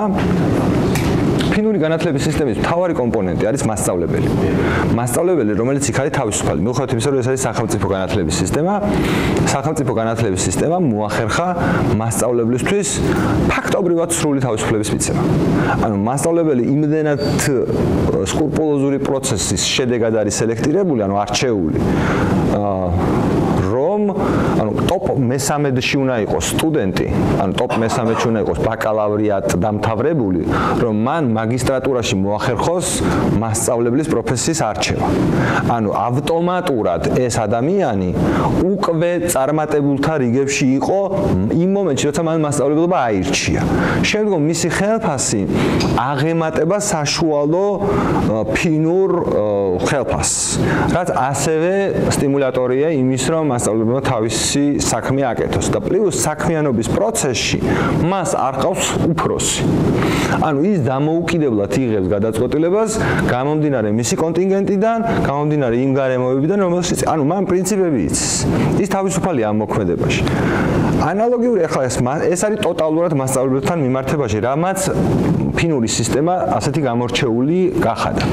ფინური განათლების სისტემის მთავარი კომპონენტი არის მასწავლებელი. მასწავლებელი, რომელიც იქ არის თავისუფალი. მიუხედავად იმისა, რომ ეს არის სახელმწიფო განათლების სისტემა, სახელმწიფო განათლების სისტემა მოახერხა მასწავლებლისთვის ფაქტობრივად სრული თავისუფლების მიცემა. ანუ მასწავლებელი იმდენად სკრუპულოზური პროცესის შედეგად არის სელექტირებული, ანუ არჩეული. აა რომ ანუ ტოპ მესამედში უნდა იყოს სტუდენტი, ანუ ტოპ მესამედში უნდა იყოს ბაკალავრიატ დამთავრებული, რომ მან მაგისტრატურაში მოახერხოს მასწავლებლის პროფესიის არჩევა. ანუ ავტომატურად ეს ადამიანი უკვე წარმატებულთა რიგებში იყო იმ მომენტში, როცა მან მასწავლებლობა აირჩია. შემდგომ მისი ხელფასი აღემატება საშუალო ფინურ ხელფასს, რაც ასევე სტიმულატორია იმის, რომ მასწავლებელმა თავისი საქმე აკეთოს და პლუს საქმიანობის პროცესში მას არ ყავს უფროსი. ანუ ის დამოუკიდებლად იღებს გადაწყვეტილებას გამომდინარე მისი კონტინგენტიდან, გამომდინარე იმ გარემოებიდან, რომელშიც ანუ მან პრინციპები იცის. ის თავისუფალია ამ მოქმედებაში. ანალოგიური ახლა ეს ეს არის ტოტალურად მასწავლებელთან მიმართებაში, რამაც ფინური სისტემა ასეთი გამორჩეული გახადა.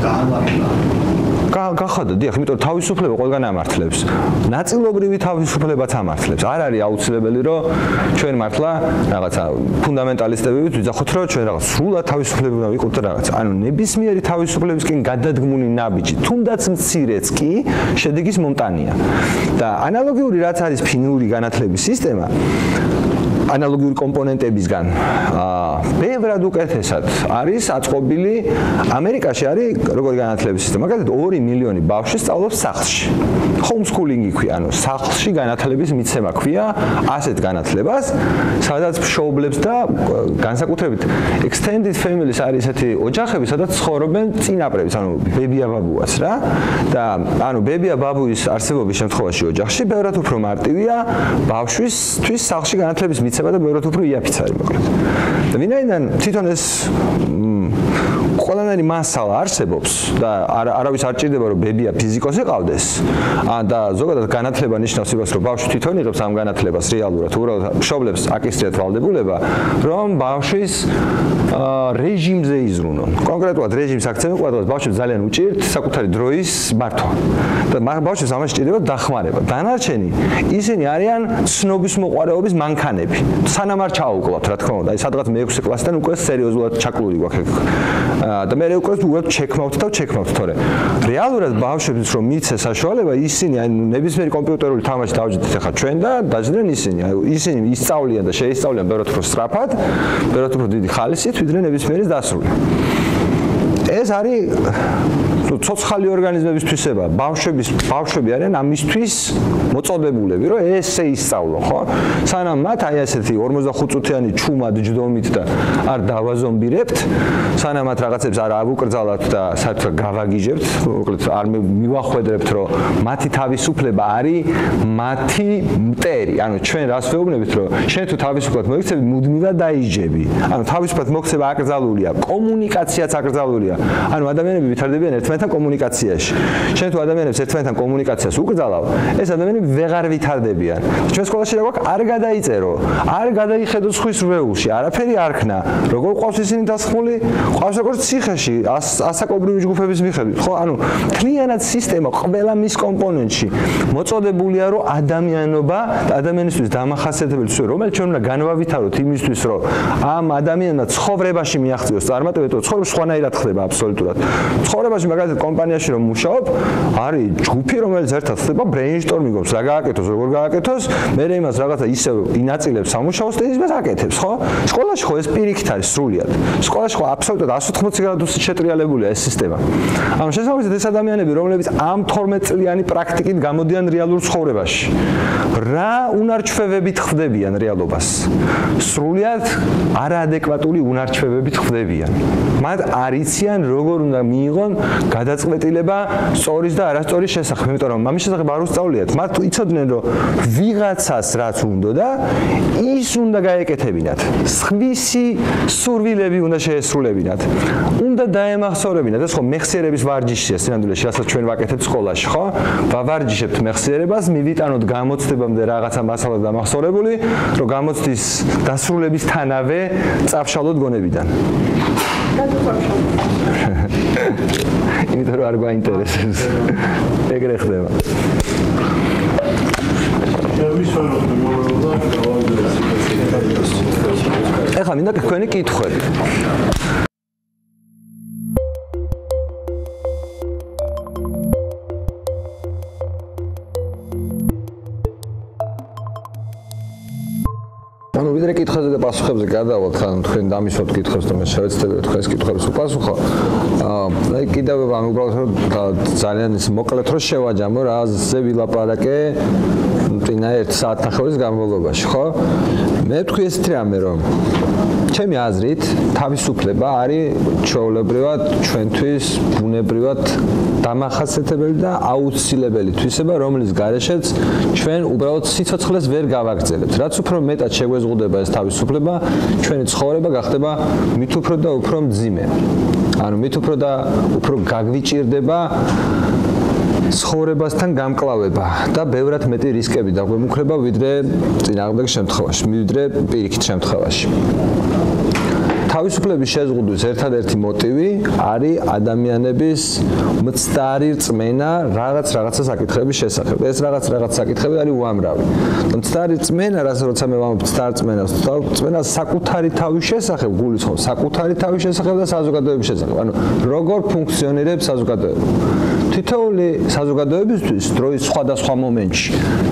გახადა, დიახ, იმიტომ რომ თავისუფლება ყველგან ამართლებს. ნაწილობრივი თავისუფლებაც ამართლებს. არ არის აუცილებელი, რომ ჩვენ მართლა რაღაცა ფუნდამენტალისტები ვიძახოთ, რომ ჩვენ რაღაც სრულად თავისუფლები უნდა ვიყოთ და რაღაც. ანუ ნებისმიერი თავისუფლებისკენ გადადგმული ნაბიჯი, თუნდაც მცირეც კი, შედეგის მომტანია. და ანალოგიური რაც არის ფინური განათლების სისტემა, ანალოგიური კომპონენტებისგან ბევრად უკეთესად არის აწყობილი ამერიკაში არის როგორი განათლების სისტემა მაგალითად ორი მილიონი ბავშვი სწავლობს სახლში homeschooling-ი ქვია ანუ სახლში განათლების მიცემა ქვია ასეთ განათლებას სადაც მშობლებს და განსაკუთრებით extended families არის ესეთი ოჯახები სადაც ცხოვრობენ წინაპრების ანუ ბებია-ბაბუაც რა და ანუ ბებია-ბაბუის არსებობის შემთხვევაში ოჯახში ბევრად უფრო მარტივია ბავშვისთვის სახლში განათლების მიცემა და ბევრად უფრო იაფიცარი მოკლედ და ვინაიდან თვითონ ეს ყველანაირი მასალა არსებობს და არავის არ ჭირდება რომ ბებია ფიზიკოსი ყავდეს და ზოგადად განათლება ნიშნავს იმას რომ ბავშვი თვითონ იღებს ამ განათლებას რეალურად უბრალოდ მშობლებს აკისრიათ ვალდებულება რომ ბავშვის რეჟიმზე იზრუნონ კონკრეტულად რეჟიმს აქცევენ ყოველდღე ბავშვებს ძალიან უჭირთ საკუთარი დროის მართვა და ბავშვებს ამას ჭირდება დახმარება დანარჩენი ისინი არიან ცნობის მოყვარეობის მანქანები სანამ არ ჩაუკლავთ რა თქმა უნდა აი სადღაც მეექვსე კლასიდან უკვე სერიოზულად ჩაკლული გვაქვს და მე უკვე უბრალოდ ჩექმავთ და ჩექმავთ თორე რეალურად ბავშვებს რომ მიცე საშუალება ისინი აი ნებისმიერი კომპიუტერული თამაში დავჯდეთ ახლა ჩვენ და დაждდნენ ისინი აი ისინი ისწავლიან და შეისწავლიან ბევრად უფრო სწრაფად ბევრად უფრო დიდი ხალისით ვიდრე ნებისმიერის დასრული ეს არის ცოცხალი ორგანიზმებისთვისება ბავშვების ბავშვები არიან ამისთვის მოწოდებულები რომ ესე ისწავლონ ხო სანამ მათ აი ასეთი ორმოცდახუთ წუთიანი ჩუმად ჯდომით და არ დავაზომბირებთ სანამ მათ რაღაცებს არ ავუკრძალავთ და საერთოდ გავაგიჟებთ მოკლედ არ მივახვედრებთ რომ მათი თავისუფლება არის მათი მტერი ანუ ჩვენ რას ვეუბნებით რომ შენ თუ თავისუფლად მოიქცევი მუდმივად დაიჯები ანუ თავისუფლად მოქცევა აკრძალულია კომუნიკაციაც აკრძალულია ანუ ადამიანები ვითარდებიან ერთმანეთთან კომუნიკაციაში. შენ თუ ადამიანებს ერთმანეთთან კომუნიკაციას უკრძალავ, ეს ადამიანები ვეღარ ვითარდებიან. ჩვენ სკოლაში რა გვაქვს? არ გადაიწერო, არ გადაიხედო სხვის რვეულში, არაფერი არ ქნა. როგორ ყავს ისინი დასხმული? ყავს როგორც ციხეში, ასაკობრივი ჯგუფების მიხედვით, ხო? ანუ მთლიანად სისტემა ყველა მის კომპონენტში მოწოდებულია, რომ ადამიანობა და ადამიანისთვის დამახასიათებელი ცვლილებები, რომელიც ჩვენ უნდა განვავითაროთ იმისთვის, რომ ამ ადამიანმა ცხოვრებაში მიაღწიოს წარმატებები, თუ ცხოვრება სხვანაირად ხდება აბსოლუტურად. ცხოვრებაში მაგალითად კომპანიაში რომ მუშაობ, არის ჯგუფი, რომელიც ერთად ხდება ბრეინსტორმინგობს, რა გააკეთოს, როგორ გააკეთოს, მე იმას რაღაცა ისე ინაწილებს სამუშაოს და იმას აკეთებს, ხო? სკოლაში ხო ეს პირიქით არის სრულიად. სკოლაში ხო აბსოლუტურად εκατს ოთხმოცი გრადუსით შეტრიალებულია ეს სისტემა. ანუ შესაბამისად ეს ადამიანები, რომლებიც ამ თორმეტ წლიანი პრაქტიკით გამოდიან რეალურ ცხოვრებაში, რა უნარჩვევებით ხდებიან რეალობას? სრულიად არაადეკვატური უნარჩვევებით ხდებიან. მათ არ იციან როგორ უნდა მიიღონ გადაწყვეტილება სწორის და არასწორის შესახებ, იმიტომ რომ ამის შესახებ არ უსწავლიათ. მათ იცოდნენ რომ ვიღაცას რაც უნდა და ის უნდა გაეკეთებინათ. სხვისი სურვილები უნდა შეესრულებინათ. უნდა დაემახსოვრებინათ. ეს ხო მეხსიერების ვარჯიშია სინამდვილეში, რასაც ჩვენ ვაკეთებთ სკოლაში, ხო? ვავარჯიშებთ მეხსიერებას, მივიტანოთ გამოცდებამდე რაღაცა მასალა დამახსოვრებული, რომ გამოცდის დასრულებისთანავე წავშალოთ გონებიდან. იმიტომ რომ არ გვაინტერესებს. ეგრე ხდება. ეხლა მინდა თქვენი კითხვები. ანუ ვიდრე კითხვებზე და პასუხებზე გადავალთ, ხან თქვენ დამისვათ კითხვებს და მე შევეცდები თქვენს კითხვებს უპასუხო. აი კიდევ ამ უბრალოდ ძალიან ის მოკლედ რო შევაჯამო რა ზე ვილაპარაკე წინა ერთ საათნახევრის განმავლობაში, ხო? მე ვთქვი ესეთი რამე რომ ჩემი აზრით თავისუფლება არის ჩვეულებრივად ჩვენთვის ბუნებრივად დამახასიათებელი და აუცილებელი თვისება, რომლის გარეშეც ჩვენ უბრალოდ სიცოცხლეს ვერ გავაგრძელებთ. რაც უფრო მეტად შეგვეზღუდება ეს თავისუფლება, ჩვენი ცხოვრება გახდება მით უფრო და უფრო მძიმე. ანუ მით უფრო და უფრო გაგვიჭირდება ცხოვრებასთან გამკლავება და ბევრად მეტი რისკები დაგვემუქრება ვიდრე წინააღმდეგ შემთხვევაში, ვიდრე პირიქით შემთხვევაში. თავისუფლების შეზღუდვის ერთადერთი მოტივი არის ადამიანების მცდარი რწმენა რაღაც რაღაცა საკითხების შესახებ. ეს რაღაც რაღაც საკითხები არის უამრავი. მცდარი რწმენა, რაც როცა მე ვამბობ მცდარ რწმენას, რწმენა საკუთარი თავის შესახებ, გულისხმობს საკუთარი თავის შესახებ და საზოგადოების შესახებ. ანუ როგორ ფუნქციონირებს საზოგადოება. თითოეული საზოგადოებისთვის დროის სხვადასხვა მომენტში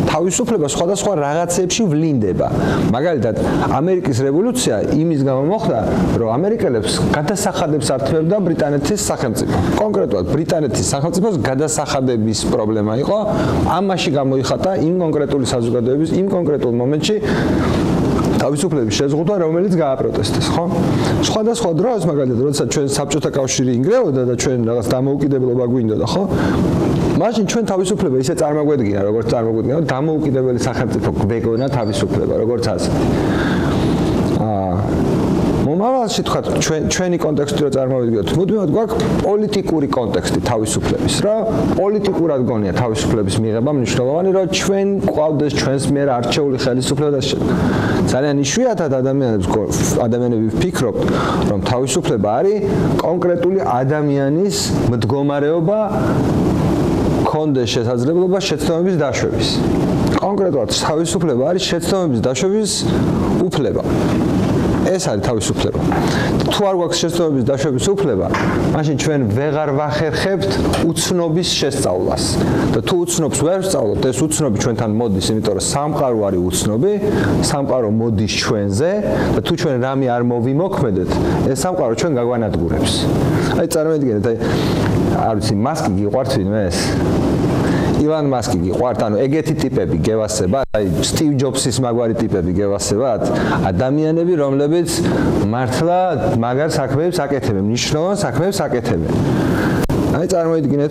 თავისუფლება სხვადასხვა რაღაცებში ვლინდება. მაგალითად, ამერიკის რევოლუცია იმის გამო მოხდა, რომ ამერიკელებს გადასახადებს ართმევდა ბრიტანეთის სახელმწიფო. კონკრეტულად ბრიტანეთის სახელმწიფოს გადასახადების პრობლემა იყო, ამაში გამოიხატა იმ კონკრეტული საზოგადოების იმ კონკრეტულ მომენტში თავისუფლების შეზღუდვა, რომელიც გააპროტესტეს, ხო? სხვადასხვა დროს, მაგალითად, როდესაც ჩვენ საბჭოთა კავშირი ინგრეოდა და ჩვენ რაღაც დამოუკიდებლობა გვინდოდა, ხო? მაშინ ჩვენ თავისუფლება ისე წარმოგვედგინა, როგორც წარმოგვედგინა, დამოუკიდებელი სახელმწიფო გვეგონა თავისუფლება, როგორც ასეთი. აა მომავალში თქვა ჩვენ ჩვენი კონტექსტი რო წარმოვიდგინოთ, მუდმივად გვაქვს პოლიტიკური კონტექსტი თავისუფლების, რა პოლიტიკურად გონია თავისუფლების მიღება მნიშვნელოვანი, რომ ჩვენ ყავდეს ჩვენს მიერ არჩეული ხელისუფლება და ძალიან იშვიათად ადამიანებს ადამიანები ვფიქრობთ, რომ თავისუფლება არის კონკრეტული ადამიანის მდგომარეობა კონდეს შესაძლებლობა შეცდომების დაშვების. კონკრეტულად თავისუფლება არის შეცდომების დაშვების უფლება. ეს არის თავისუფლება. თუ არ გვაქვს შეცდომების დაშვების უფლება, მაშინ ჩვენ ვეღარ ვახერხებთ უცნობის შესწავლას. და თუ უცნობს ვერ ვსწავლობთ, ეს უცნობი ჩვენთან მოდის, იმიტომ რომ სამყარო არის უცნობი, სამყარო მოდის ჩვენზე და თუ ჩვენ რამე არ მოვიმოქმედეთ, ეს სამყარო ჩვენ გაგვანადგურებს. აი წარმოიდგინეთ, აი არ ვიცი, მასკი გიყვართ ვინმე ეს? ილონ მასკი გიყვართ, ანუ ეგეთი ტიპები გევასებათ, აი სტივ ჯობსის მაგვარი ტიპები გევასებათ, ადამიანები, რომლებიც მართლა მაგარ საქმეებს აკეთებენ, მნიშვნელოვან საქმეებს აკეთებენ. აი წარმოიდგინეთ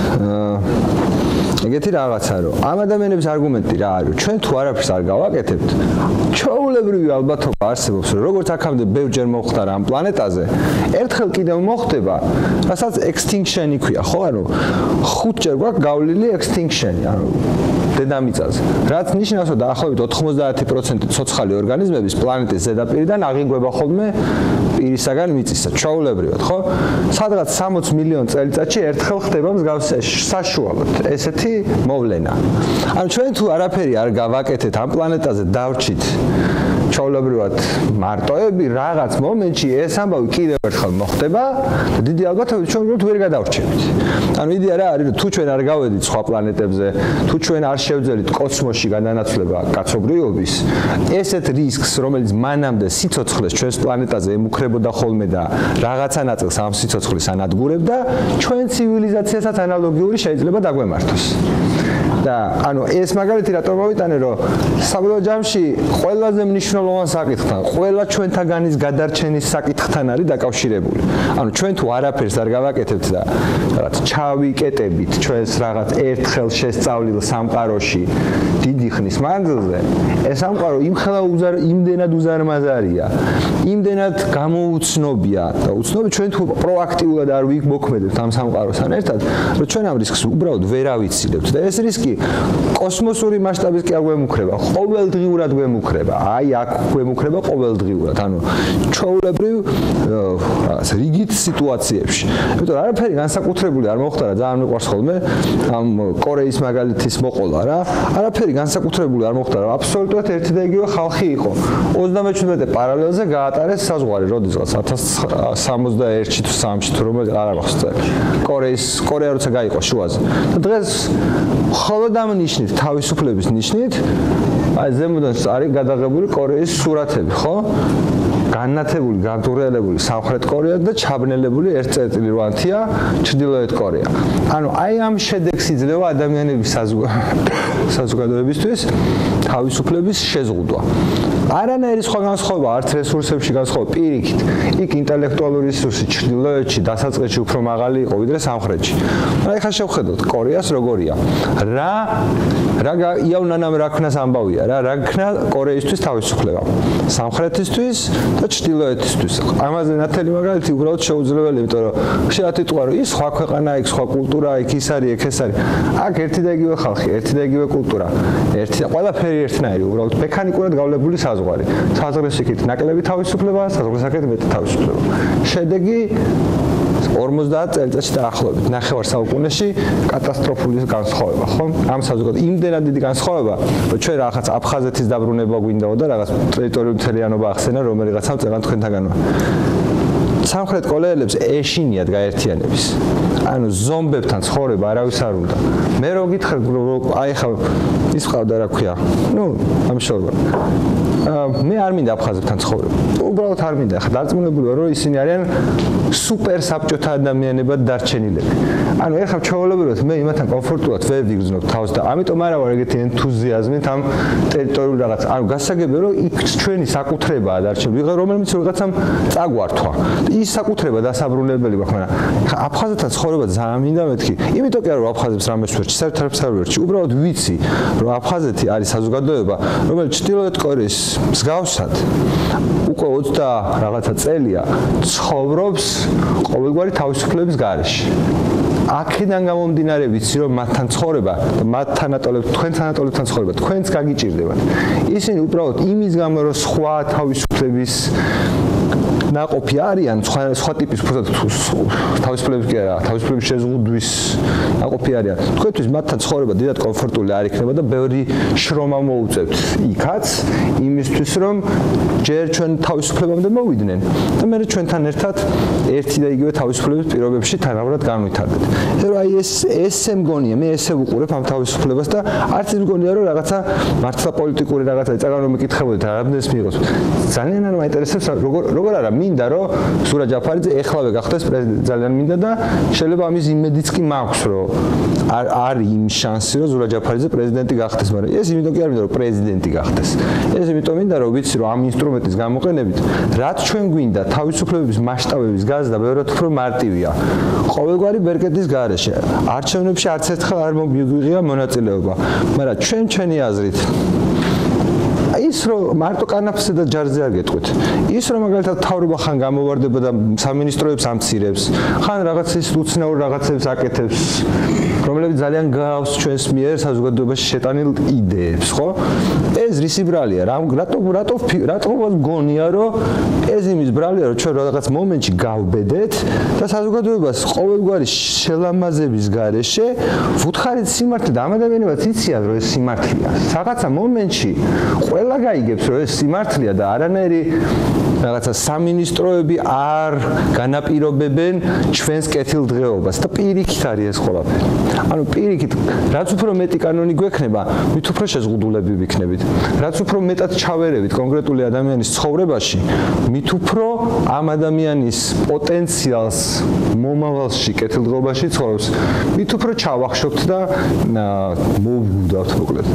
ეგეთი რაღაცა, რომ ამ ადამიანების არგუმენტი რა არის, ჩვენ თუ არაფერს არ გავაკეთებთ, ჩვეულებრივი ალბათობა არსებობს, რომ როგორც აქამდე ბევრჯერ მოხდა ამ პლანეტაზე, ერთხელ კიდევ მოხდება, რასაც extinction-ი ქვია, ხო, ანუ ხუთჯერ გვაქვს გავლილი extinction-ი, ანუ დედამიწაზე. რაც ნიშნავს, რომ დაახლოებით ოთხმოცდაათი პროცენტი ცოცხალი ორგანიზმების პლანეტის ზედაპირიდან აღიგვება ხოლმე პირისაგან მიწისა, ჩვეულებრივად, ხო? სადღაც სამოცი მილიონი წელიწადში ერთხელ ხდება მსგავსი საშუალოდ ესეთი მოვლენა. ანუ ჩვენ თუ არაფერი არ გავაკეთეთ ამ პლანეტაზე დავრჩით ჩვეულებრივად მარტოები რაღაც მომენტში ეს ამბავი კიდევ ერთხელ მოხდება და დიდი ალბათობით ჩვენ უბრალოდ ვერ გადავრჩებით. ანუ იდეა რა არის, რომ თუ ჩვენ არ გავედით სხვა პლანეტებზე, თუ ჩვენ არ შევძელით კოსმოსში განანაცვლება კაცობრიობის, ესეთ რისკს, რომელიც მანამდე სიცოცხლეს ჩვენს პლანეტაზე ემუქრებოდა ხოლმე და რაღაცა ნაწილს ამ სიცოცხლის ანადგურებდა, ჩვენ ცივილიზაციასაც ანალოგიური შეიძლება დაგვემართოს. და ანუ ეს მაგალითი რატომ მოვიტანე, რომ საბოლოო ჯამში ყველაზე მნიშვნელოვან საკითხთან, ყველა ჩვენთაგანის გადარჩენის საკითხთან არის დაკავშირებული. ანუ ჩვენ თუ არაფერს არ გავაკეთებთ და რაღაც ჩავიკეტებით ჩვენს რაღაც ერთხელ შესწავლილ სამყაროში დიდი ხნის მანძილზე, ეს სამყარო იმხელა უზარ იმდენად უზარმაზარია, იმდენად გამოუცნობია და უცნობი ჩვენ თუ პროაქტიულად არ ვიმოქმედებთ ამ სამყაროსთან ერთად, რომ ჩვენ ამ რისკს უბრალოდ ვერ ავიცილებთ და ეს რისკი კოსმოსური მასშტაბის კი არ გვემუქრება, ყოველდღიურად გვემუქრება. აი აქ გვემუქრება ყოველდღიურად, ანუ ჩვეულებრივ რაღაც რიგით სიტუაციებში. იმიტომ რომ არაფერი განსაკუთრებული არ მოხდა რა, ძალიან მიყვარს ხოლმე ამ კორეის მაგალითის მოყოლა რა. არაფერი განსაკუთრებული არ მოხდა რა, აბსოლუტურად ერთი და იგივე ხალხი იყო. ოცდამეჩვიდმეტე პარალელზე გაატარეს საზღვარი, როდესაც ათას სამოცდაერთში თუ სამში თუ რომელი არ აღწევს. კორეის კორეა როცა გაიყო შუაზე. და დღეს ხოლოდ ამ ნიშნით, თავისუფლების ნიშნით, აი ზემოდან არის გადაღებული კორეის სურათები, ხო? განათებული, განდურელებული სამხრეთ კორეა და ჩაბნელებული ერთ წერტილი რვანთია ჩრდილოეთ კორეა. ანუ აი ამ შედეგს იძლევა ადამიანების საზოგადოებისთვის თავისუფლების შეზღუდვა. არანაირი სხვა განსხვავება არც რესურსებში განსხვავება პირიქით. იქ ინტელექტუალური რესურსი ჩრდილოეთში დასაწყისში უფრო მაღალი იყო ვიდრე სამხრეთში. აი ხა შევხედოთ კორეას როგორია. რა რა იავნანამ რა ქნას ამბავია რა, რა ქნა კორეისთვის თავისუფლება. სამხრეთისთვის და ჩრდილოეთისთვის. ამაზე ნათელი მაგალითი უბრალოდ შეუძლებელი, იმიტომ რომ შეიძლება იტყვა რომ ის სხვა ქვეყანა, იქ სხვა კულტურა, იქ ის არის, იქ ეს არის. აქ ერთი და იგივე ხალხი, ერთი და იგივე კულტურა, ერთი ყველაფერი ერთნაირი, უბრალოდ მექანიკურად გავლებული საზღვარი. საზღვრის იქით ნაკლები თავისუფლება, საზღვრის აქეთ მეტი თავისუფლება. შედეგი ორმოცდაათ წელიწადში დაახლოებით ნახევარ საუკუნეში კატასტროფული განსხვავება, ხო? ამ საზოგადოებაში იმდენად დიდი განსხვავება, რომ ჩვენ რაღაც აფხაზეთის დაბრუნება გვინდაო და რაღაც ტერიტორიული მთლიანობა ახსენა, რომელიღაცამ წეგან თქვენთაგანვე. სამხრეთ კორეელებს ეშინიათ გაერთიანების. ანუ ზომბებთან ცხოვრება არავის არ უნდა. მე რო გითხრა აი ხა ის ყავდა რა ქვია. ნუ ამშორება. მე არ მინდა აფხაზებთან ცხოვრება. უბრალოდ არ მინდა. ხა დარწმუნებული ვარ რომ ისინი არიან სუპერ საბჭოთა ადამიანებად დარჩენილები. ანუ ეხლა ჩვეულებრივად მე იმათთან კომფორტულად ვერ ვიგრძნობ თავს და ამიტომ არა ვარ ეგეთი ენთუზიაზმით ამ ტერიტორიულ რაღაც. ანუ გასაგებია რომ იქ ჩვენი საკუთრებაა დარჩენილი. რომელმიც რაღაცამ წაგვართვა. ის საკუთრება დასაბრუნებელი გვაქვს, მაგრამ ხა აფხაზებთან ცხოვრება ძალიან მინდა მეთქი. იმიტომ კი არა რომ აფხაზებს რამეს ვერჩი, საერთოდ არ ვერჩი. უბრალოდ ვიცი რომ აფხაზეთი არის საზოგადოება, რომელიც ჩრდილოეთ კორეის მსგავსად უკვე ოცდა რაღაცა წელია ცხოვრობს ყოველგვარი თავისუფლების გარეშე. აქედან გამომდინარე ვიცი რომ მათთან ცხოვრება და მათთან ატოლებთ თქვენთან ატოლებთან ცხოვრება თქვენც გაგიჭირდებათ. ისინი უბრალოდ იმის გამო რომ სხვა თავისუფლების ნაყოფი არიან სხვა სხვა ტიპის თავისუფლების კი არა თავისუფლების შეზღუდვის ნაყოფი არიან. თქვენთვის მათთან ცხოვრება დიდად კომფორტული არ იქნება და ბევრი შრომა მოუწევთ იქაც იმისთვის რომ ჯერ ჩვენ თავისუფლებამდე მოვიდნენ და მე ჩვენთან ერთად ერთი და იგივე თავისუფლების პირობებში თანაბრად განვითარდეთ. აი ეს ესე მგონია მე ესე ვუყურებ ამ თავისუფლებას და არც ის მგონია რომ რაღაცა მართლა პოლიტიკური რაღაცა იწაგან რომ მიკითხებოდეთ რამდენს მიიღოს. ძალიან არ მაინტერესებს როგორ როგორ არა მინდა რომ სურა ჯაფარიძე ეხლავე გახდეს პრეზიდენტი ძალიან მინდა და შეიძლება ამის იმედიც კი მაქვს რომ არ არის იმ შანსი რომ სურა ჯაფარიძე პრეზიდენტი გახდეს მაგრამ ეს იმიტომ კი არ მინდა რომ პრეზიდენტი გახდეს ეს იმიტომ მინდა რომ ვიცი რომ ამ ინსტრუმენტის გამოყენებით რაც ჩვენ გვინდა თავისუფლების მასშტაბების გაზრდა ბევრად უფრო მარტივია ყოველგვარი ბერკეტის გარეშე არჩევნებში არც ერთხელ არ მოგიღია მონაწილეობა მაგრამ ჩვენ ჩვენი აზრით ის რომ მარტო კანაფსზე და ჯარზე არ გეტყვით. ის რომ მაგალითად თავრობა ხან გამოვარდება და სამინისტროებს ამცირებს, ხან რაღაც ის უცნაურ რაღაცებს აკეთებს, რომლებიც ძალიან გავს ჩვენს მიერ საზოგადოებაში შეტანილ იდეებს, ხო? ეს რისი ბრალია? რატო რატო რატო გონია რომ ეს იმის ბრალია რომ ჩვენ რაღაც მომენტში გავბედეთ და საზოგადოებას ყოველგვარი შელამაზების გარეშე ვუთხარით სიმართლე და ამ ადამიანებიც იციან რომ ეს სიმართლეა. რაღაცა მომენტში ყველა გაიგებს რომ ეს სიმართლეა და არანაირი რაღაცა სამინისტროები არ განაპირობებენ ჩვენს კეთილდღეობას და პირიქით არის ეს ყველაფერი. ანუ პირიქით, რაც უფრო მეტი კანონი გვექნება, მით უფრო შეზღუდულები ვიქნებით. რაც უფრო მეტად ჩავერევით კონკრეტული ადამიანის ცხოვრებაში, მით უფრო ამ ადამიანის პოტენციალს მომავალში კეთილდღეობაში ცხოვრობს, მით უფრო ჩავახშობთ და მოვგვდავთ მოკლედ.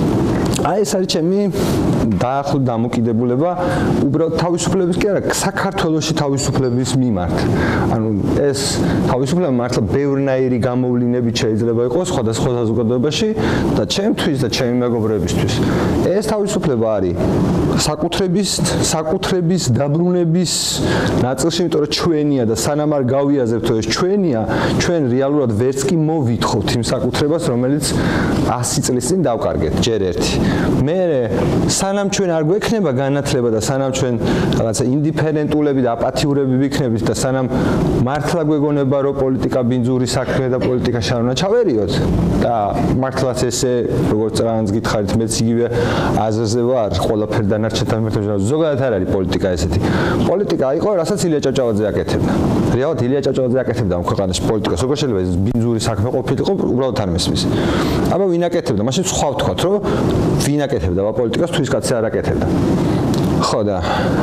აი ეს არის ჩემი დაახლოებით დამოკიდებულება უბრალოდ თავისუფლების კი არა საქართველოში თავისუფლების მიმართ. ანუ ეს თავისუფლება მართლა ბევრნაირი გამოვლინებით შეიძლება იყოს სხვადასხვა საზოგადოებაში და ჩემთვის და ჩემი მეგობრებისთვის. ეს თავისუფლება არის საკუთრების საკუთრების დაბრუნების ნაწილში, იმიტომ რომ ჩვენია და სანამ არ გავიაზრებთ ეს ჩვენია, ჩვენ რეალურად ვერც კი მოვითხოვთ იმ საკუთრებას, რომელიც ასი წლის წინ დავკარგეთ ჯერ ერთი. მე სანამ ჩვენ არ გვექნება განათლება და სანამ ჩვენ რაღაცა ინდიფერენტულები და აპათიურები ვიქნებით და სანამ მართლა გვეგონება რომ პოლიტიკა ბინძური საქმეა და პოლიტიკა შარონა ჩავერიოთ და მართლაც ესე როგორც რაღაც გითხარით მეც იგივე აზრზე ვარ ყველაფერ დანარჩენთან მიმართებით ზოგადად არ არის პოლიტიკა ესეთი პოლიტიკა იყო რასაც ილია ჭავჭავაძე აკეთებდა რეალურად ილია ჭავჭავაძე აკეთებდა ამ ქვეყანაში პოლიტიკას როგორ შეიძლება ეს ბინძური საქმე ყოფილიყო უბრალოდ არ მესმის აბა ვინ აკეთებდა მაშინ სხვა ვთქვათ რომ ვინ აკეთებდა პოლიტიკას თუ ის კაცი არ აკეთებდა. ხო და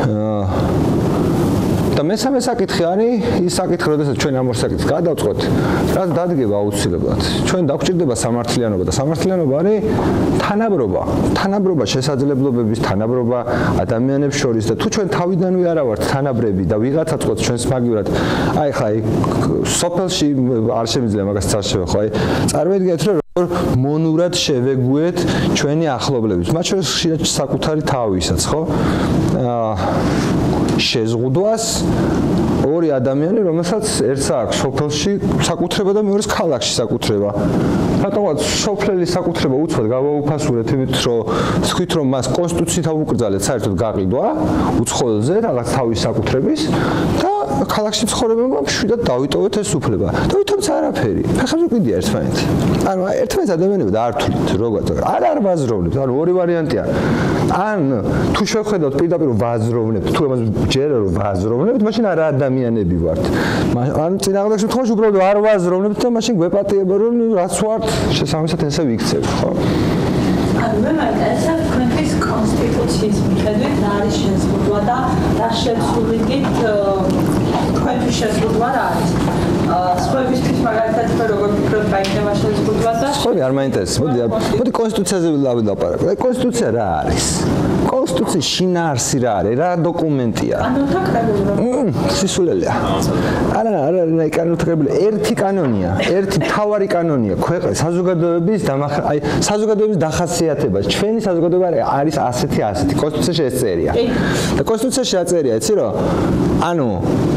და მესამე საკითხი არის ის საკითხი, როდესაც ჩვენ ამ ორ საკითხს გადავწყვეტ, რაც დადგება აუცილებლად. ჩვენ დაგვჭირდება სამართლიანობა და სამართლიანობა არის თანაბრობა, თანაბრობა შესაძლებლობების, თანაბრობა ადამიანებს შორის და თუ ჩვენ თავიდანვე არა ვართ თანაბრები და ვიღაცა წყვეტს ჩვენს მაგივრად, აი ხა აი სოფელში არ შემიძლია მაგას წარშევა ხო, აი წარმოიდგინეთ რომ მონურად შევეგუეთ ჩვენი ახლობლების, მათ შორის საკუთარი თავისაც, ხო? აა შეზღუდვას ორი ადამიანი, რომელსაც ერთს აქვს სოფელში საკუთრება და მეორეს ქალაქში საკუთრება. რატომაც სოფლელის საკუთრება უცბად გავაუფასურეთ, იმიტომ რომ თქვით რომ მას კონსტიტუციით აუკრძალეთ საერთოდ გაყიდვა უცხოელზე რაღაც თავის საკუთრების და ქალაქში ცხოვრებამ მშვიდად დავიტოვეთ ეს უფლება. და ვითომაც არაფერი. ფეხებზე ვკიდია ერთმანეთი. ანუ ერთმანეთს ადამიანები დაართულით, როგორ არ არ ვაზროვნებთ. ანუ ორი ვარიანტია. ან თუ შევხედავთ პირდაპირ ვაზროვნებთ, თუ ამას ჯერა რომ ვაზროვნებთ, მაშინ არა ადამიანი ადამიანები ვართ. ან წინააღმდეგ შემთხვევაში უბრალოდ არ ვაზროვნებთ და მაშინ გვეპატიება რომ რაც ვართ, შესაბამისად ესე ვიქცევთ, ხო? ანუ მე მაგასაც თქვენთვის კონსტიტუციის მიხედვით რა არის შეზღუდვა და რა შეცვლით თქვენთვის შეზღუდვა რა არის? სხვებისთვის მაგალითად თქვენ როგორ ფიქრობთ გაიქნება შეზღუდვა და სხვები არ მაინტერესებს. მოდი მოდი კონსტიტუციაზე ვილაპარაკოთ. აი კონსტიტუცია რა არის? კონსტიტუციის შინაარსი რა არის? რა დოკუმენტია? კანონთა კრებული. სისულელეა. არა, არა, აი კანონთა კრებული ერთი კანონია, ერთი მთავარი კანონია ქვეყნის საზოგადოების აი საზოგადოების დახასიათება. ჩვენი საზოგადოება არის ასეთი ასეთი. კონსტიტუციაში ეს წერია. და კონსტიტუციაში რა წერია, იცი რა? ანუ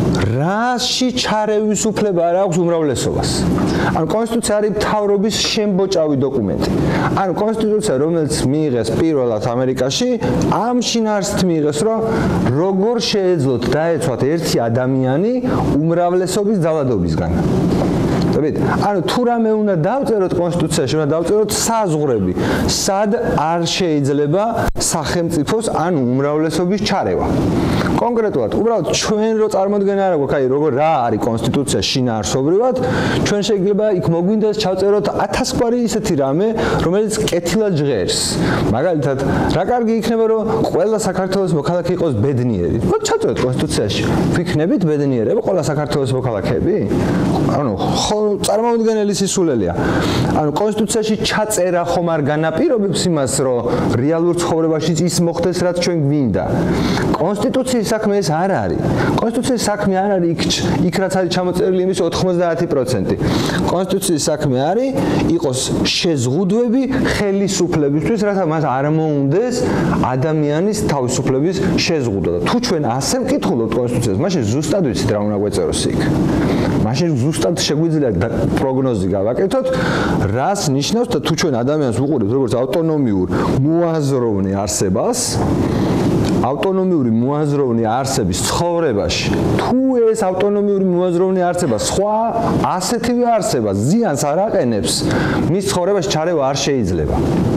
რაში ჩარევის უფლება არ აქვს უმრავლესობას. ანუ კონსტიტუცია არის მთავრობის შემბოჭავი დოკუმენტი. ანუ კონსტიტუცია, რომელიც მიიღეს პირველად ამერიკაში, ამ შინაარსით მიიღეს, რომ როგორ შეეძლოთ დაეცვათ ერთი ადამიანი უმრავლესობის ძალადობისგან. ხდებით? ანუ თუ რამე უნდა დავწეროთ კონსტიტუციაში, უნდა დავწეროთ საზღვრები, სად არ შეიძლება სახელმწიფოს ან უმრავლესობის ჩარევა. კონკრეტულად, უბრალოდ ჩვენ რო წარმოდგენა არ გვაქვს, აი როგორ რა არის კონსტიტუცია შინაარსობრივად, ჩვენ შეიძლება იქ მოგვინდეს ჩავწეროთ ათასგვარი ისეთი რამე, რომელიც კეთილად ჟღერს. მაგალითად, რა კარგი იქნება, რომ ყველა საქართველოს მოქალაქე იყოს ბედნიერი. მოდი ჩავწეროთ კონსტიტუციაში. ვიქნებით ბედნიერები ყველა საქართველოს მოქალაქეები? ანუ ხო წარმოუდგენელი სისულელეა. ანუ კონსტიტუციაში ჩაწერა ხომ არ განაპირობებს იმას, რომ რეალურ ცხოვრებაშიც ის მოხდეს, რაც ჩვენ გვინდა. კონსტიტუციის საქმე ეს არ არის. კონსტიტუციის საქმე არ არის იქ იქ რაც არის ჩამოწერილი იმის ოთხმოცდაათი პროცენტი. კონსტიტუციის საქმე არის იყოს შეზღუდვები ხელისუფლებისთვის, რათა მას არ მოუნდეს ადამიანის თავისუფლების შეზღუდვა. თუ ჩვენ ასე ვკითხულობთ კონსტიტუციას, მაშინ ზუსტად ვიცით რა უნდა გვეწეროს იქ. მაშინ ზუსტად შეგვიძლია პროგნოზი გავაკეთოთ, რას ნიშნავს და თუ ჩვენ ადამიანს ვუყურებთ როგორც ავტონომიურ მოაზროვნე არსებას, ავტონომიური მოაზროვნე არსების ცხოვრებაში, თუ ეს ავტონომიური მოაზროვნე არსება სხვა ასეთივე არსებას ზიანს არ აყენებს, მის ცხოვრებაში ჩარევა არ შეიძლება.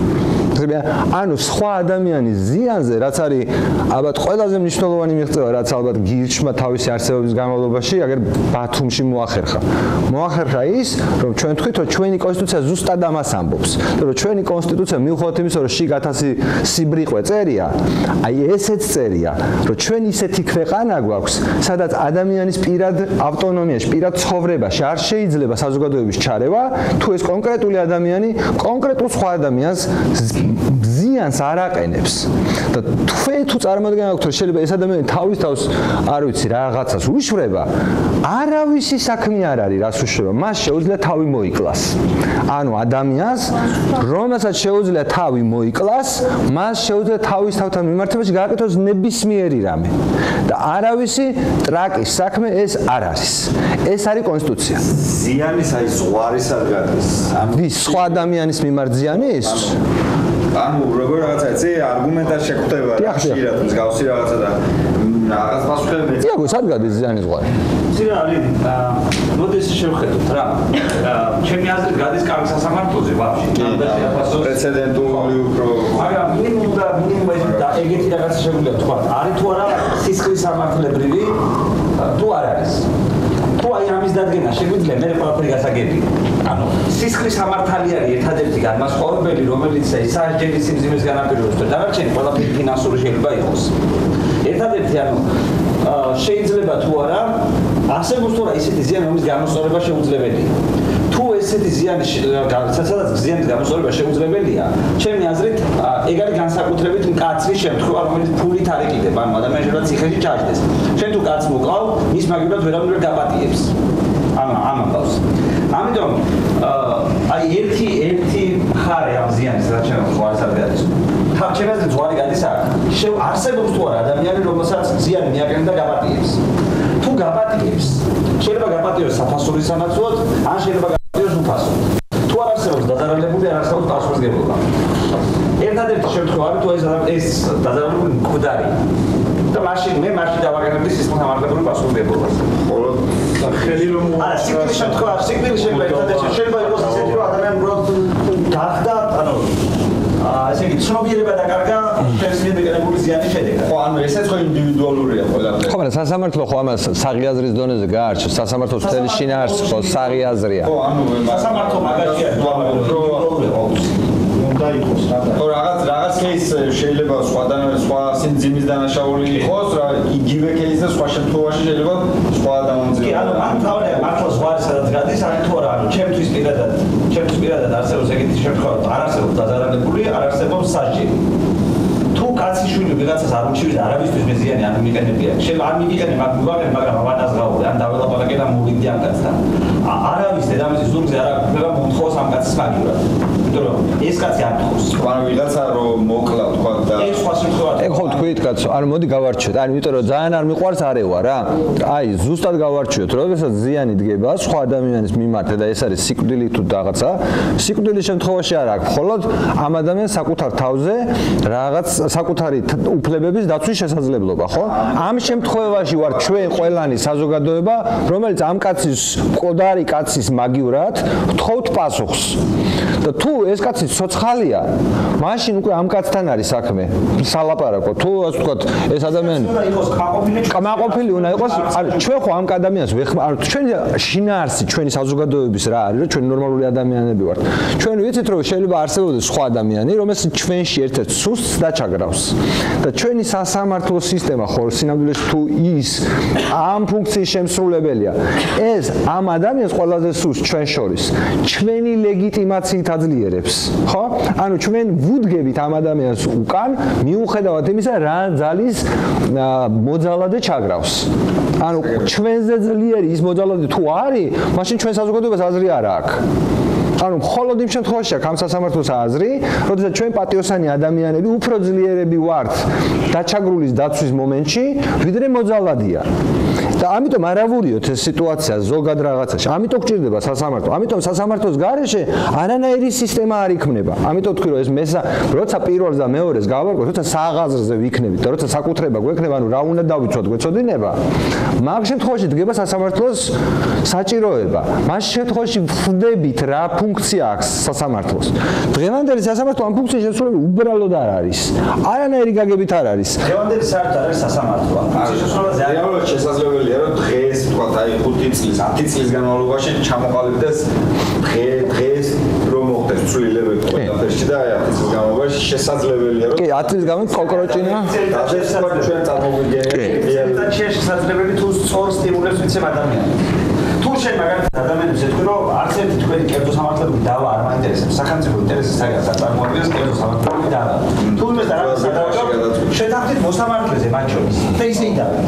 ანუ სხვა ადამიანის ზიანზე, რაც არის ალბათ ყველაზე მნიშვნელოვანი მიღწევა, რაც ალბათ გირჩმა თავისი არსებობის განმავლობაში, აგერ ბათუმში მოახერხა. მოახერხა ის, რომ ჩვენ თვითონ ჩვენი კონსტიტუცია ზუსტად ამას ამბობს. რომ ჩვენი კონსტიტუცია მიუხედავად იმისა, რომ შიგ ათასი სიბრიყვე წერია, აი ესეც წერია, რომ ჩვენ ისეთი ქვეყანა გვაქვს, სადაც ადამიანის პირად ავტონომიაში, პირად ცხოვრებაში არ შეიძლება საზოგადოების ჩარევა, თუ ეს კონკრეტული ადამიანი კონკრეტულ სხვა ადამიანს ზიანს არ აყენებს. და თქვენ თუ წარმოადგენთ, რომ შეიძლება ეს ადამიანი თავის თავს არ ვიცი რაღაცას უშვრება, არავისი საქმე არ არის, რას უშვრება, მას შეუძლია თავი მოიკლას. ანუ ადამიანს, რომელსაც შეუძლია თავი მოიკლას, მას შეუძლია თავის თავთან მიმართებაში გააკეთოს ნებისმიერი რამე. და არავისი ტრაკის საქმე ეს არ არის. ეს არის კონსტიტუცია. ზიანის აი ზღვარისად გადის. ვის სხვა ადამიანის მიმართ ზიანის? ანუ როგორ რაღაცა ეცე არგუმენტად შეგხვდება ხშირად მსგავსი რაღაცა და რაღაც პასუხები. დიახ, სად გადის ზიანის ზღვარი? ზირა არის მოდის შევხედოთ რა. ჩემი აზრით გადის კარგ სასამართლოზე ვაფშე. პრეცედენტული უფრო მაგრამ მინიმუმ და მინიმუმ ეს და ეგეთი რაღაცა შეგვიძლია თქვა. არის თუ არა სისხლის სამართლებრივი თუ არ არის. თუ აი ამის დადგენა შეგვიძლია მე ყველაფერი გასაგები. ანუ სისხლის სამართალი არის ერთადერთი განმასხვავებელი, რომელიც საჯერის სიმძიმეს განაპირობებს და დანარჩენი ყველაფერი ფინანსური შეიძლება იყოს. ერთადერთი ანუ შეიძლება თუ არა არსებობს თუ არა ისეთი ზიანი, რომლის გამოსწორება შეუძლებელია. თუ ესეთი ზიანი სადაც ზიანის გამოსწორება შეუძლებელია, ჩემი აზრით ეგ არის განსაკუთრებით მკაცრი შემთხვევა, რომელიც ფულით არ იყიდება, ანუ ადამიანს შეიძლება ციხეში ჩაჯდეს. შენ თუ კაც მოყავ, მის მაგივრად ვერავინ ვერ გაპატიებს. ანუ ამ ამბავს. ამიტომ აი ერთი ერთი ხარე ამ ზიანის რაც ჩემს ზღვარისად გადის. თან ჩემს ზღვარი გადის აქ. შევ არსებობს თუ არა ადამიანი, რომელსაც ზიანი მიაკეთა და გაპატიებს. თუ გაპატიებს, შეიძლება გაპატიოს საფასურის სანაცვლოდ, ან შეიძლება გაპატიოს უფასოდ. თუ არ არსებობს დაზარალებული, არ არსებობს პასუხისმგებლობა. ერთადერთი შემთხვევა არის თუ ეს ეს დაზარალებული მკვდარი. და მაშინ მე მაშინ დავაგებდი სისხლის სამართლებრივ პასუხისმგებლობას. ხოლო ხელი რომ არა, სიკვდილის შემთხვევა, სიკვდილი შეიძლება ერთადერთი შეიძლება იყოს ისეთი, რომ ადამიანი უბრალოდ გახდა, ანუ აა ესე იგი ცნობიერება დაკარგა ჩვენს მიღებული ზიანი შედეგად. ხო, ანუ ესეც ხო ინდივიდუალურია ყველაფერი. ხო, მაგრამ სასამართლო ხო ამას საღიაზრის დონეზე გაარჩევს, სასამართლოს მთელი შინაარსი ხო საღიაზრია. ხო, ანუ სასამართლო მაგალითია, ინდივიდუალურია ყოველთვის. უნდა იყოს რა და ხო, რაღაც რაღაც кейს შეიძლება სხვადან სხვა სიმძიმის დანაშაული იყოს, რა იგივე кейსზე სხვა შემთხვევაში შეიძლება სხვა დამამძიმებელი. კი, ანუ ამ თავი მართლა ზღვარი სადაც გადის, არის თუ არა, ანუ ჩემთვის პირადად, ჩემთვის პირადად არსებობს ეგეთი შემთხვევა, არ არსებობს დაზარალებული, არ არსებობს სასჯელი. თუ კაცი შვილი ვიღაცას არ უჩივს და არავისთვის მეზიანი არ მიყენებია. შეიძლება არ მიყენე, მაგ ვიყენე, მაგრამ ავანაზღაურე, ან დაველაპარაკე და მოვიდი ამ კაცთან. არავის დედამისის ზურგზე არ აქვს მომთხოვს ამ კაცის მაგივრად. იმიტომ რომ ეს კაცი არ თხოვს. ანუ ვიღაცა რომ მოკლა თქვა და ეს სხვა შემთხვევაა. ეგ ხო თქვით კაცო, არ მოდი გავარჩიოთ. ანუ იმიტომ რომ ძალიან არ მიყვარს არევა რა. აი, ზუსტად გავარჩიოთ, როდესაც ზიანი დგება სხვა ადამიანის მიმართ და ეს არის სიკვდილი თუ რაღაცა, სიკვდილის შემთხვევაში არ აქვს, მხოლოდ ამ ადამიანს საკუთარ თავზე რაღაც საკუთარი უფლებების დაცვის შესაძლებლობა, ხო? ამ შემთხვევაში ვარ ჩვენ ყველანი საზოგადოება, რომელიც ამ კაცის მკვდარი კაცის მაგივრად ვთხოვთ პასუხს. და თუ ეს კაცი ცოცხალია, მაშინ უკვე ამ კაცთან არის საქმე. სალაპარაკო. თუ ასე ვთქვათ, ეს ადამიანი უნდა იყოს კმაყოფილი, კმაყოფილი უნდა იყოს. არ ჩვენ ხო ამ ადამიანს ვეხ არ ჩვენ შინაარსი ჩვენი საზოგადოების რა არის, რომ ჩვენ ნორმალური ადამიანები ვართ. ჩვენ ვიცით რომ შეიძლება არსებობდეს სხვა ადამიანი, რომელსაც ჩვენში ერთ-ერთ სუსტს დაჩაგრავს. და ჩვენი სასამართლო სისტემა ხო სინამდვილეში თუ ის ამ ფუნქციის შემსრულებელია, ეს ამ ადამიანს ყველაზე სუსტ ჩვენ შორის ჩვენი ლეგიტიმაციით აძლიერებს, ხო? ანუ ჩვენ ვუდგებით ამ ადამიანს უკან, მიუხედავად იმისა, რა ძალის მოძალადე ჩაგრავს. ანუ ჩვენზე ძლიერი ის მოძალადე თუ არის, მაშინ ჩვენ საზოგადოებას აზრი არ აქვს. ანუ მხოლოდ იმ შემთხვევაში აქვს ამ სასამართლოს აზრი, როდესაც ჩვენ პატიოსანი ადამიანები უფრო ძლიერები ვართ დაჩაგრულის დაცვის მომენტში, ვიდრე მოძალადია. და ამიტომ არავურიოთ ეს სიტუაცია ზოგად რაღაცაში. ამიტომ გჭირდება სასამართლო. ამიტომ სასამართლოს გარეშე არანაირი სისტემა არ იქმნება. ამიტომ თქვი რომ ეს მესა, როცა პირველს და მეორეს გავარკვევთ, როცა საღაზრზე ვიქნებით და როცა საკუთრება გვექნება, ანუ რა უნდა დავიცვათ, გვეცოდინება. მაგ შემთხვევაში დგება სასამართლოს საჭიროება. მას შემთხვევაში ვხვდებით რა ფუნქცია აქვს სასამართლოს. დღევანდელი სასამართლო ამ ფუნქციის შესრულება უბრალოდ არ არის. არანაირი გაგებით არ არის. დღევანდელი საერთოდ არ არის სასამართლო. ფუნქციის შესრულება რეალურად შესაძლებელია რომ დღეს თქვა აი ხუთი წლის, ათი წლის განმავლობაში ჩამოყალიბდეს დღე დღეს რომ მოხდეს ცვლილებები ყველაფერში და აი ათი წლის განმავლობაში შესაძლებელია რომ კი, ათი წლის განმავლობაში კოკროჭინა დადეს თქვა ჩვენ წამოვიდგენთ და შესაძლებელი თუ სწორ სტიმულებს ვიცემ ადამიანს. თუ შენ მაგალითად ადამიანებს ეთქვი რომ არც ერთი თქვენი კერძო სამართლებრივი დავა არ მაინტერესებს, სახელმწიფო ინტერესის საკითხად წარმოადგენს კერძო სამართლებრივი დავა. თუ იმას რაღაცა დავაჭროთ, შეთანხმდით მოსამართლეზე მათ შორის და ისე იდავით.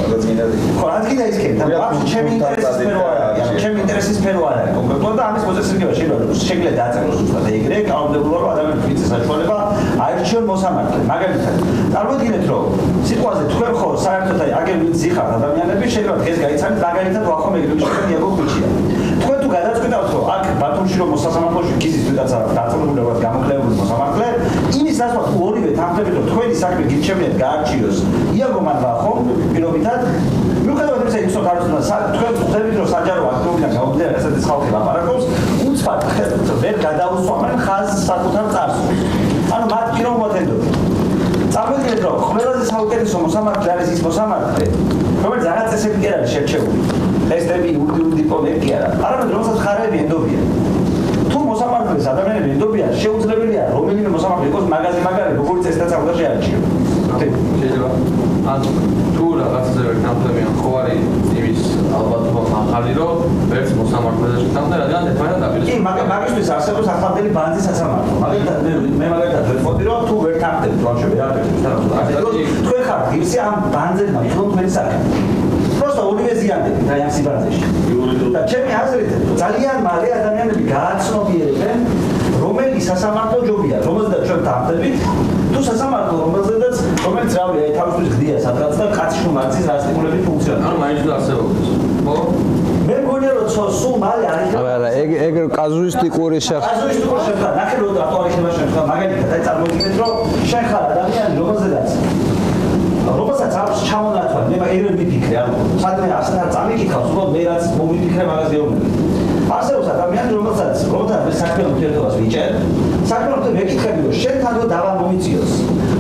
ხო, რადგან ისქენ და ბავშვი ჩემი ინტერესის სფერო არ არის, ჩემი ინტერესის სფერო არ არის კონკრეტულად და ამის მოწესრიგება შეიძლება შეიძლება დაწეროს უბრალოდ ეგრე, კანონმდებლობა რომ ადამიანებს ვიცეს საშუალება აირჩიონ მოსამართლე. მაგალითად, წარმოგიდგენთ რომ სიტუაციაზე თქვენ ხო საერთოდ აი აგერ ვინც იხართ ადამიანები შეიძლება დღეს გაიცანით მაგალითად ვახო მეგრებში იაგო ქუჩია. თქვენ თუ გადაწყვეტავთ რომ აქ ბათუმში რომ მოსასამართლოში გიზის ვიღაცა დაწესებულებად გამოკლებული მოსამართლე, იმის დასვათ თუ ორივე თანხმდებით რომ თქვენი საქმე გირჩევნიათ გაარჩიოს იაგო მან ვახო პირობითად მიუხედავად იმისა, ის რომ არის თქვენ ხვდებით რომ საჯარო აქტიობიდან გამომდინარე რასაც ხალხი ლაპარაკობს, უცბად ვერ გადაუსვამენ ხაზს საკუთარ წარსულს. ანუ მათ პიროვნულად ენდობენ. წარმოგიდგენთ რომ ყველაზე საუკეთესო მოსამართლე არის ის მოსამართლე, რომელიც რაღაც წესები კი არ არის შერჩეული. ტესტები, უდიპლომები კი არა. არამედ რომელსაც ხარები ენდობიან. თუ მოსამართლეს ადამიანები ენდობიან, შეუძლებელია რომელიმე მოსამართლე იყოს მაგაზი მაგარი, როგორც წესდაც უნდა შეარჩიო. შეიძლება ან თუ რაღაცაზე ვერ თანხმდებიან, ხო არის იმის ალბათობა ახალი რომ ვერც მოსამართლეზე შეთანხმდა, რადგან ერთმანეთს დაპირისპირდა. კი, მაგ მაგისთვის არსებობს ახლანდელი ბანძი სასამართლო. მაგალითად მე მაგალითად ვეთყოდი რომ თუ ვერ თანხმდებით ბავშვები რა ვეთქვი, თქვენ ხართ ისე ამ ბანძებმა თვითონ თქვენი საქმე. просто უნივერსიტეტში და ამ სიბანძეში. და ჩემი აზრით ძალიან მალე ადამიანები გააცნობიერებენ რომელი სასამართლო ჯობია, რომელზედაც ჩვენ თანხმდებით, თუ სასამართლო რომელზედაც რომელიც რავი აი თავისთვის გდია სადღაც და კაცი შუ მარცის რა სტიმულები ფუნქციონირებს. ანუ მაინც არსებობს. ხო? მე მგონია რომ სულ მალე არის. არა, ეგ ეგ კაზუისტიკური შეხ. კაზუისტიკური შეხ. ნახე რომ აქტუალიზება შეხ. მაგალითად აი წარმოგიდგენთ რომ შენ ხარ ადამიანი რომელზედაც რომელსაც აქვს ჩამონათვა, მე ეგრე მიფიქრე, ანუ სადმე ასნა წამიკითხავს, უბრალოდ მე რაც მომიფიქრე მაგაზე ეუბნები. არსებობს ადამიანი, რომელსაც რომელსაც მე საქმე ურთიერთობას ვიჭერ, საქმე ურთიერთობას ვეკითხები, რომ შენ თანდო დავა მომიწიოს.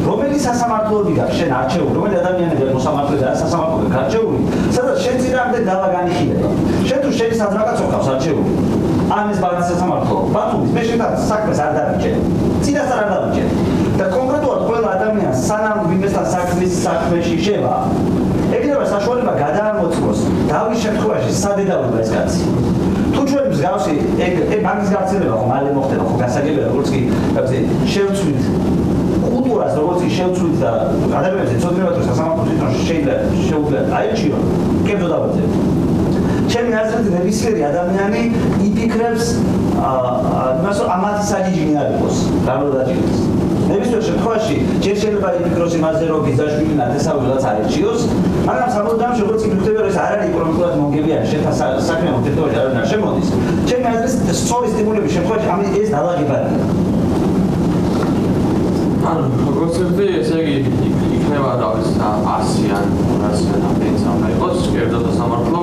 რომელი სასამართლოები გაქვს შენ არჩეული, რომელი ადამიანები მოსამართლე და სასამართლოები გარჩეული, სადაც შენ წინააღმდეგ დავა განიხილება. შენ თუ შენი სადღაც ოქავს არჩეული. ამის ბაზის სასამართლო, ბათუმის მე შენ საქმეს არ დავიჭერ. წინასწარ არ დავიჭერ. და კონკრეტულად ყველა ადამიანს სანამ ვინმესთან საქმის საქმეში შევა, ეგრევე საშუალება გადაამოწმოს დავის შემთხვევაში სადედაურობა ეს კაცი. თუ ჩვენ მსგავსი ეგ ეგ მაგის გავრცელება ხო მალე მოხდება ხო გასაგებია როგორც კი შევცვლით კულტურას როგორც კი შევცვლით და ადამიანებს ეცოდინებათ რომ სასამართლო თვითონ შეიძლება შეუძლიათ აიჩიონ კერძო დავწერთ. ჩემი აზრით ნებისმიერი ადამიანი იფიქრებს იმას რომ ამათი საჯიჯნი არ იყოს რა დაჭირდეს. ნებისმიერ შემთხვევაში ჯერ შეიძლება იფიქროს იმაზე რომ ბიზნესში ნათესაობაც აიჩიოს, მაგრამ სამუდამოდ როგორც კი ვიხდება რომ ეს არ არის ეკონომიკურად მონგებიანი შენთან საქმე მომთეთრობაში არ უნდა შემოდის. ჩემი აზრით სწორი სტიმულების შემთხვევაში ამის ეს დაალაგებადია. ანუ როგორც ვთქვი, ესე იგი იქნება დავის ასი ან ორასი ადამიანს უნდა იყოს კერძო სასამართლო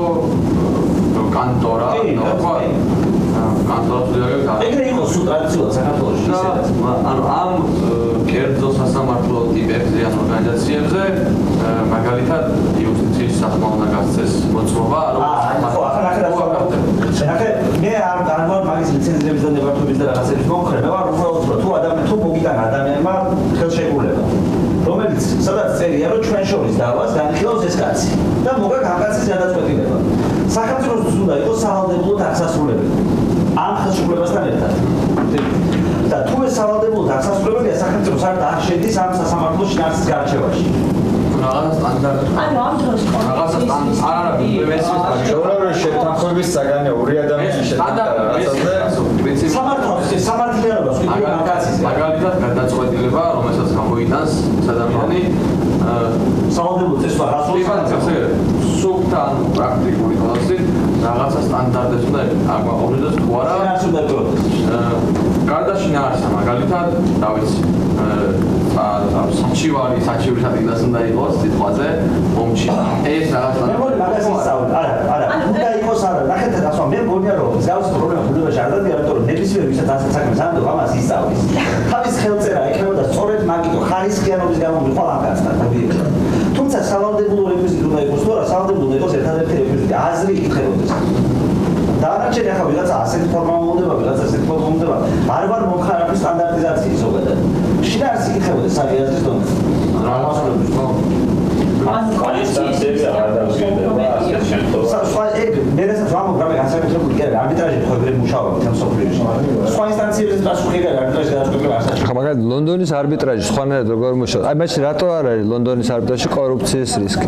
კანტორა თქვა კანტორა თუ ეგრე იყო სულ ტრადიციულად საქართველოში ისედაც ანუ ამ კერძო სასამართლო ტიპებზე ან ორგანიზაციებზე მაგალითად იუსტიციის სახმა უნდა გასცეს მოწმობა რომ ხო ახლა ახლა მე არ არ ვარ მაგის ლიცენზიების და ნებართვების და რაღაცების მომხრე მე ვარ უბრალოდ თუ ადამიანი თუ მოგიტან ადამიანმა ხელშეკრულება რომელიც სადაც წერია რომ ჩვენ შორის დავას განხილავს ეს კაცი და მოგა კაცის გადაწყვეტილება სახელმწიფოს უნდა იყოს სავალდებულო დასასრულებელი ამ ხელშეკრულებასთან ერთად და თუ ეს სავალდებულო დასასრულებელია სახელმწიფოს არ დაახშენდეს ამ სასამართლო შინაარსის გარჩევაში რაღაცა სტანდარტი ანუ ამ დროს რაღაცა სტანდარტი არ არის მესმის შეურაცხმოების შეთანხმების საგანია ორი ადამიანის შეთანხმება სამართლის სამართლიანობას მაგალითად გადაწყვეტილება რომელსაც გამოიტანს ადამიანი სავალდებულო წესვა გასულიყო სულთან პრაქტიკული ხალხი რაღაცა სტანდარტებს უნდა აღვნიშნოს თუ არა გარდაშინა არის მაგალითად რა ვიცი საჩივარი საჩივრის ადგილას უნდა იყოს სიტყვაზე მომჩი ეს რაღაცა მე მგონი მაგას ისწავლე არა არა უნდა იყოს არა ნახეთ ასო მე მგონია რომ ზავს პრობლემა ბუნებაში არ დადია იმიტომ რომ ნებისმიერ ვისაც ასე საქმეს ამდო ამას ისწავლის თავის ხელწერა ექნებოდა სწორედ მაგიტო ხარისხიანობის გამო მიყვა ამ კაცთან თუმცა სავალდებულო რეკვიზიტი უნდა იყოს თუ არა სავალდებულო იყოს ერთადერთი რეკვიზიტი აზრი იკითხებოდეს დანარჩენი ახლა ვიღაცა ასეთი ფორმა მომდება ვიღაცა ასეთი ფორმა მომდება არ ვარ მომხარებლის სტანდარტიზაციის ზოგადად შინაარსი იკითხებოდეს საერთოდ აზრის დონეზე რაღაცნაირად ხო ან კონსტიტუცია არ დავსვენდება ასეთ შემთხვევაში. სხვა ეგ მერესაც ვამოგრამე განსაკუთრებული კი არა არბიტრაჟი ხო ეგრე მუშაობთ თემ სოფლიოში. სხვა ინსტანციებზე პასუხი არა არბიტრაჟი გადაწყვეტილება არ საჭიროა. ხა მაგალითად ლონდონის არბიტრაჟი სხვანაირად როგორ მუშაობს? აი მაშინ რატო არ არის ლონდონის არბიტრაჟში კორუფციის რისკი?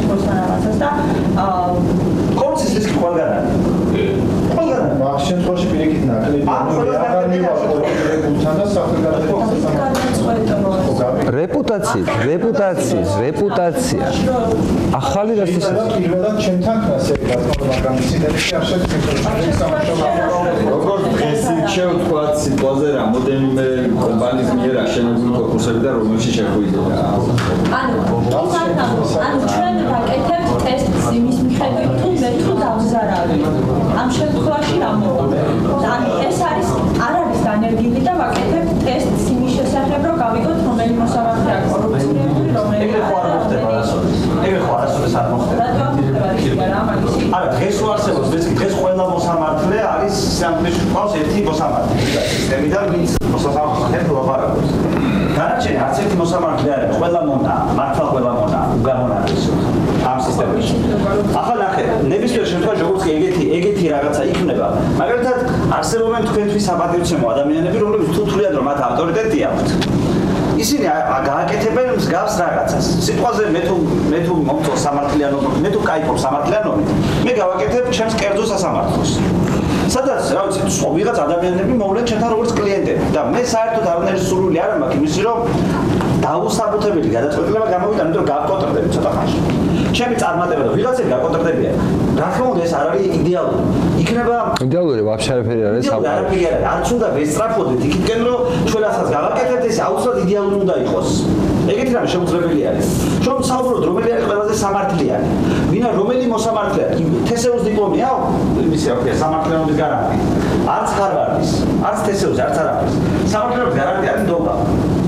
კორუფციის რისკი ყველგან არის. ყველგან არის. მაგ შემთხვევაში პირიქით ნაკლები არ მივა კორუფციასთან და სახელმწიფო რეპუტაცია, რეპუტაცია, რეპუტაცია. ახალი რაც ის პირველად ჩემთან ასე გასწავლა მაგრამ სინერგია არ შეგვიძლია. როგორც დღეს შევთქვა სიტყვაზე რამოდენიმე კომპანიის მიერ აშენებული კონკურსები და რომელში შეხვიდოდა. ანუ ანუ ჩვენ ვაკეთებთ ტესტს იმის მიხედვით თუ მე თუ დავზარავი. ამ შემთხვევაში რა მოხდა? ანუ ეს არის არ არის დანერგილი და ვაკეთებთ ტესტს იმის შესახებ რომ გავიგოთ რომელი მოსამართლეა კორუფციული რომელი ეგრე ხო არ მოხდება არასოდეს. ეგრე ხო არასოდეს არ მოხდება. არა დღეს უარსებობს ეს კი დღეს ყველა მოსამართლე არის სამფლეში ყავს ერთი მოსამართლე სისტემიდან ვინც მოსამართლეთან ერთად ლაპარაკობს. განაჩენი არც ერთი მოსამართლე არ არის ყველა მონა მართლა ყველა მონა უგამონადეს ამ სისტემაში. ახლა ნახე ნებისმიერ შემთხვევაში როგორც კი ეგეთი ეგეთი რაღაცა იქნება მაგალითად არსებობენ თქვენთვის საპატივცემო ადამიანები რომლებიც თუ თვლიან რომ მათ ავტორიტეტი აქვთ ისინი გააკეთებენ მსგავს რაღაცას. სიტყვაზე მე თუ მე თუ მომწონს სამართლიანობა, მე თუ кайფობ სამართლიანობით, მე გავაკეთებ ჩემს კერძო სასამართლოს. სადაც რა ვიცი, ვიღაც ადამიანები მოვლენ ჩემთან როგორც კლიენტები და მე საერთოდ არანაირი სურვილი არ მაქვს იმისი რომ დაუსაბუთებელი გადაწყვეტილება გამოვიდა, იმიტომ რომ გავკონტროლდები ცოტა ხანში. ჩემი წარმატება და ვიღაცები გაკონტროლებია. რა თქმა უნდა ეს არ არის იდეალური. იქნება იდეალური ვაფშე არაფერი არ არის საფრთხე. არც უნდა ვესწრაფოდეთ იქითკენ რომ ჩვენ ასაც გავაკეთებთ ეს აუცილებლად იდეალური უნდა იყოს. ეგეთი რამე შეუძლებელი არის. ჩვენ საუბრობთ რომელი არის ყველაზე სამართლიანი. ვინა რომელი მოსამართლეა? თესეუს დიპლომი აქვს? იმისი აქვს სამართლიანობის გარანტი. არც ხარვარდის, არც თესეუს, არც არაფერს. სამართლიანობის გარანტი არის ნდობა.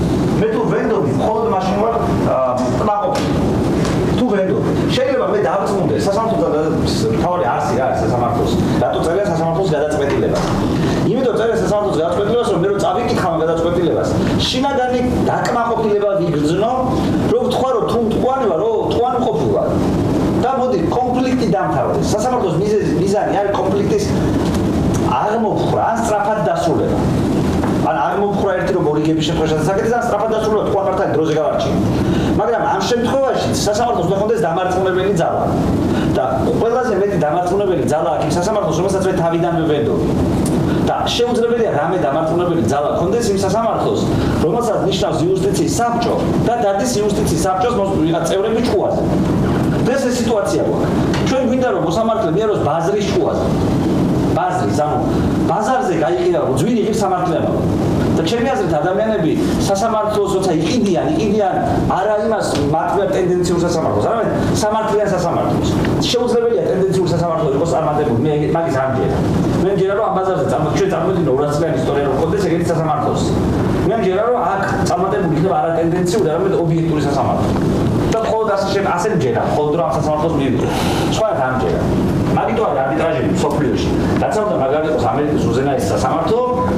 მე თუ ვენდორი მხოლოდ მაშინ ვარ კმაყოფილი თუ ვენდორი შეიძლება მე დავწმუნდე სასამართლოს თავი არსი რა არის სასამართლოს რატო წერია სასამართლოს გადაწყვეტილებას იმიტომ წერია სასამართლოს გადაწყვეტილებას რომ მე რო წავიკითხავ გადაწყვეტილებას შინაგანი დაკმაყოფილება ვიგრძნო რომ თქვა რომ თუ მტყვანი ვარ რომ მტყვანი ყოფილი ვარ და მოდი კონფლიქტი დამთავრდეს სასამართლოს მიზანი არის კონფლიქტის აღმოფხვრა ან სწრაფად დასრულება ან აღმოფხვრა ერთი რომ მორიგების შემთხვევაში საკეთდეს ან სწრაფად დასრულება თქვა მართალი დროზე გავარჩინე მაგრამ ამ შემთხვევაში სასამართლოს უნდა ხონდეს დამარცხებელი ძალა და ყველაზე მეტი დამარცხებელი ძალა აქ იმ სასამართლოს რომელსაც მე თავიდანვე ვენდორი და შეუძლებელია რამე დამარცხებელი ძალა ხონდეს იმ სასამართლოს რომელსაც ნიშნავს იუსტიციის საბჭო და დადის იუსტიციის საბჭოს ვიღაც წევრები ჭკუაზე ეს სიტუაცია გვაქვს ჩვენ გვინდა რომ მოსამართლე მიეროს ბაზრის ჭკუაზე ბაზრის ანუ ბაზარზე გაიყიდა რომ ძვირი ღირს სამართლებო და ჩემი აზრით ადამიანები სასამართლოს როცა იყიდიან იყიდიან არა იმას მართლია ტენდენციურ სასამართლოს არამედ სამართლიან სასამართლოს შეუძლებელია ტენდენციურ სასამართლო იყოს წარმატებული მე მაგის არ მჯერა მე მჯერა რომ ამ ბაზარზე ჩვენ წარმოვიდგინო ორ ათწლიანი ისტორია რომ ყოლდეს ეგეთი სასამართლოს მე მჯერა რომ აქ წარმატებული იქნება არა ტენდენციური არამედ ობიექტური სასამართლო და მხოლოდ ასე ასე მჯერა მხოლოდ რომ ამ სასამართლოს მივიდო სხვა არ მჯერა მაგიტო არის არბიტრაჟები სოფლიოში რაც უნდა მაგარი იყოს ამერიკის უზენაესი სასამართლო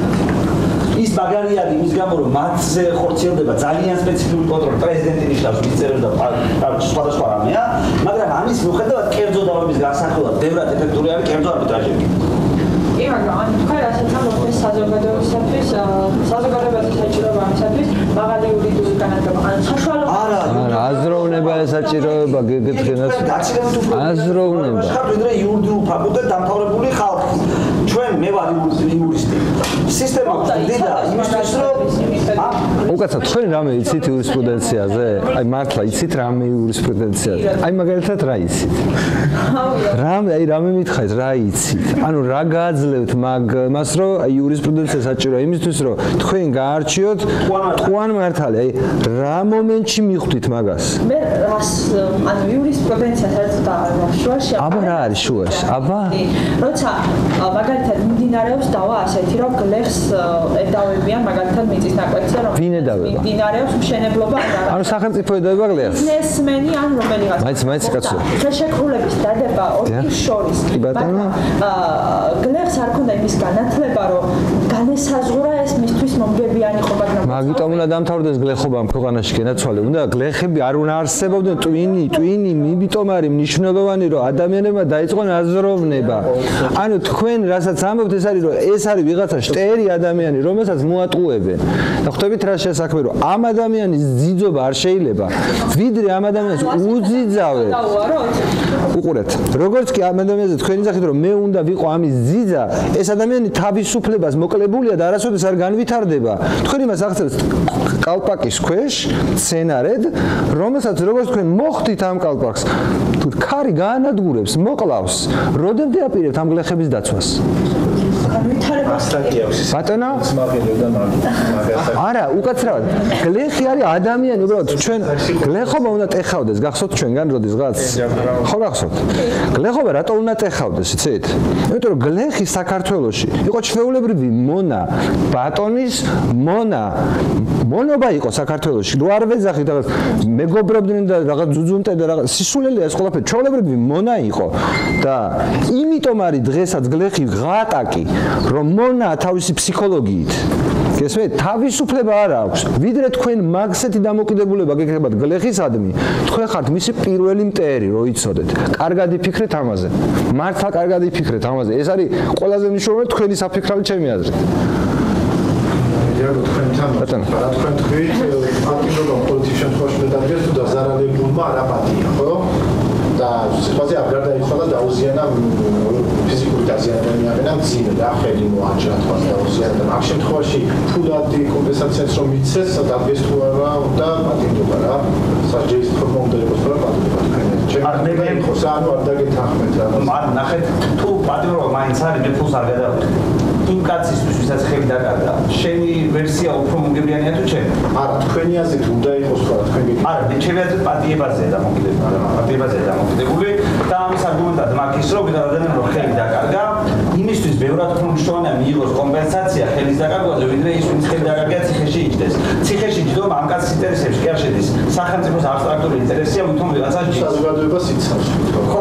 ის მაგარია იმის გამო რომ მათზე ხორციელდება ძალიან სპეციფიკური კონტროლი პრეზიდენტი ნიშნავს მისწერებს და სხვადასხვა რამეა მაგრამ ამის მიუხედავად კერძო დავების გასახელად ბევრად ეფექტური არის კერძო არბიტრაჟები კი მაგრამ ან თქვენ რასაც ამბობთ საზოგადოებისათვის საზოგადოებათა საჭიროება ამისათვის მაღალი იურიდიული განათლება ან საშუალო არა არა აზროვნება საჭიროება გეკითხენას აზროვნება ვიდრე იურიდიულ ფაკულტეტ დამთავრებული ხალხი ჩვენ მე ვარ იურისტი სისტემა ვდიდა იმისთვის რომ უკაცრავ თქვენ რამე იცით იურისპრუდენციაზე აი მართლა იცით რამე იურისპრუდენციაზე აი მაგალითად რა იცით რამე აი რამე მითხარით რა იცით ანუ რა გააძლევთ მაგას რომ აი იურისპრუდენცია საჭიროა იმისთვის რომ თქვენ გაარჩიოთ თქვენ მართალი აი რა მომენტში მიხვდით მაგას მე რას ანუ იურისპრუდენცია საერთოდ არა შუაში აბა რა არის შუაში აბა როცა მაგალითად მიმდინარეობს დავა ასეთი რომ გლეხს ედავებიან მაგალითად მიწის ნაკვეთზე რომ ვინ ედავება მიმდინარეობს მშენებლობა არ არის ანუ სახელმწიფო ედავება გლეხს ბიზნესმენი ან რომელიღაც მაინც მაინც კაცო ხელშეკრულების დადება ორ შორის მაგრამ გლეხს არ ქონდა იმის განათლება რომ განესაზღვრა ეს მისთვის მომგებიანი იყო მაგრამ მაგიტომ უნდა დამთავრდეს გლეხობა ამ ქვეყანაში გენაცვალე უნდა გლეხები არ უნდა არსებობდნენ ტვინი ტვინი იმიტომ არის მნიშვნელოვანი რომ ადამიანებმა დაიწყონ აზროვნება ანუ თქვენ რასაც ამბობთ ეს არის რომ ეს არის ვიღაცა შტერი ადამიანი რომელსაც მოატყუებენ და ხვდებით რა შესაქმე რომ ამ ადამიანის ძიძობა არ შეიძლება ვიდრე ამ ადამიანს უძიძავენ უყურეთ როგორც კი ამ ადამიანზე თქვენი ძახით რომ მე უნდა ვიყო ამის ძიძა ეს ადამიანი თავისუფლებას მოკლებულია და არასოდეს არ განვითარდება თქვენ იმას აღწერთ კალპაკის ქვეშ სცენარედ რომელსაც როგორც თქვენ მოხდით ამ კალპაკს თუ ქარი გაანადგურებს მოკლავს როდემდე აპირებთ ამ გლეხების დაცვას ბატონო არა უკაცრავად გლეხი არის ადამიანი უბრალოდ ჩვენ გლეხობა უნდა ტეხავდეს გახსოვთ ჩვენგან როდესღაც ხო გახსოვთ გლეხობა რატო უნდა ტეხავდეს იცით იმიტომ რომ გლეხი საქართველოში იყო ჩვეულებრივი მონა ბატონის მონა მონობა იყო საქართველოში რო არ ვეძახით რაღაც მეგობრობდნენ და რაღაც ძუძუმტე და რაღაც სისულელია ეს ყველაფერი ჩვეულებრივი მონა იყო და იმიტომ არის დღესაც გლეხი ღატაკი რომ მონა თავისი ფსიქოლოგიით გესმით თავისუფლება არ აქვს ვიდრე თქვენ მაგსეთი დამოკიდებულება გეკეთებათ გლეხისადმი თქვენ ხართ მისი პირველი მტერი რო იცოდეთ კარგად იფიქრეთ ამაზე მართლა კარგად იფიქრეთ ამაზე ეს არის ყველაზე მნიშვნელოვანი თქვენი საფიქრავი ჩემი აზრით ბატონო რა თქვენ თქვით აქტიურობა პოლიტიკის შემთხვევაში მეტადგეს თუ დაზარალებულმა არ აპატია ხო და სიტუაცია არ გარდაიცვალა დაუზიანა ფიზიკური დაზიანება მძიმე და ხელი მოაჭრა თქვა დაუზიანა და ამ შემთხვევაში ფულადი კომპენსაციაც რომ მიცეს დადგეს თუ არა და პატიმრობა რა სასჯელის ფორმა უნდა იყოს რა პატიმრობა თქვენ არ მე ხო სანუ არ დაგეთანხმეთ რა მაგრამ ნახეთ თუ პატიმრობა მაინც არის მე ფულს არ გადავდე იმ კაცისთვის ვისაც ხელი დაკარგა შენი ვერსია უფრო მომგებიანია თუ ჩემი არა თქვენი აზრით უნდა იყოს რა თქვენ გეკითხეთ არა მე ჩემი აზრით პატიებაზეა დამოკიდებული პატიებაზეა დამოკიდებული და ამის არგუმენტად მაგ ის რომ ვიღაც ადამიანი რომ ხელი დაკარგა იმის იმისთვის ბევრად უფრო მნიშვნელოვანია მიიღოს კომპენსაცია ხელის დაკარგვაზე, ვიდრე ის ვინც ხელი დაკარგა ციხეში იჯდეს. ციხეში ჯდომა ამ კაცის ინტერესებში კი არ შედის. სახელმწიფოს აბსტრაქტული ინტერესია ვითომ ვიღაცას ჯის. საზოგადოებას იცავს. ხო,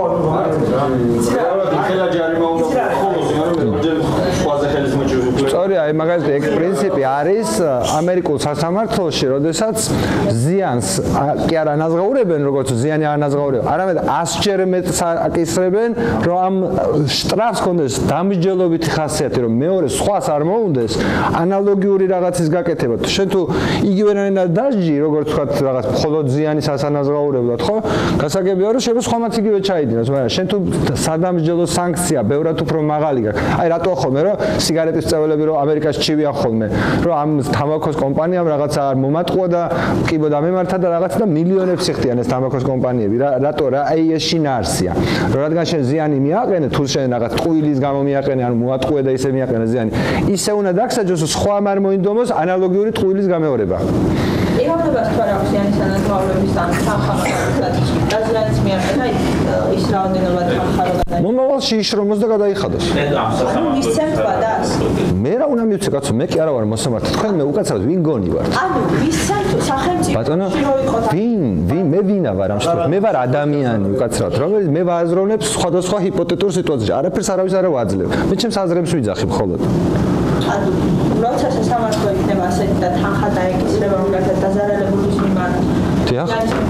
ხელა ჯარიმა უნდა ხოლოს, მაგრამ სხვაზე ხელის მოჭრილი უკვე. სწორია, აი მაგალითად ეგ პრინციპი არის ამერიკულ სასამართლოში, როდესაც ზიანს კი არ ანაზღაურებენ, როგორც ზიანი არ ანაზღაურებენ, არამედ ასჯერ მეტს აკისრებენ, რომ ამ შტრაფს კონდეს დამსჯელობითი ხასიათი, რომ მეორე სხვას არ მოუნდეს ანალოგიური რაღაცის გაკეთება. შენ თუ იგივენაირად დასჯი, როგორც ვთქვათ, რაღაც მხოლოდ ზიანის ასანაზღაურებლად, ხო? გასაგებია რომ შენ სხვამაც იგივე ჩაიდინოს, მაგრამ შენ თუ სადამსჯელო სანქცია ბევრად უფრო მაღალი გაქვს. აი რატო ხოლმე რომ სიგარეტის წეველები რომ ამერიკაში ჩივია ხოლმე, რომ ამ თამბაქოს კომპანიამ რაღაცა არ მომატყუა და კიბო დამემართა და რაღაცა და მილიონებს იხდიან ეს თამბაქოს კომპანიები. რატო რა? აი ეს შინაარსია. რომ რადგან შენ ზიანი მიაყენე, თუ შენ რაღაც ტყუილის გამო მიაყენე, ანუ მოატყუე და ისე მიაყენე ზიანი, ისე უნდა დაგსაჯოს სხვა არ მოინდომოს ანალოგიური ტყუილის გამეორება. ეუბნებას თუ არ აქვს ზიანის ანაზღაურების ან თანხამოყრებისას დაზიანის მიაყენა ის რაოდენობა თანხაროდა. მომავალში იშრომოს და გადაიხადოს. ანუ მისცემთ ვადას? მე რა უნდა მივცე კაცო, მე კი არა ვარ მოსამართლე. თქვენ მე უკაცრავად ვინ გონი ვარ? ანუ მისცემთ სახელმწიფო ბატონო, ვინ, ვინ, მე ვინა ვარ ამ შემთხვევაში? მე ვარ ადამიანი უკაცრავად, რომელიც მე ვააზროვნებ სხვადასხვა ჰიპოთეტურ სიტუაციებში. არაფერს არავის არ ვაძლევ. მე ჩემს აზრებს ვიძახი მხოლოდ. ანუ როცა სასამართლო იქნება ასეთი და თანხა დაეკისრება მაგალითად დაზარალებულის მიმართ. დიახ.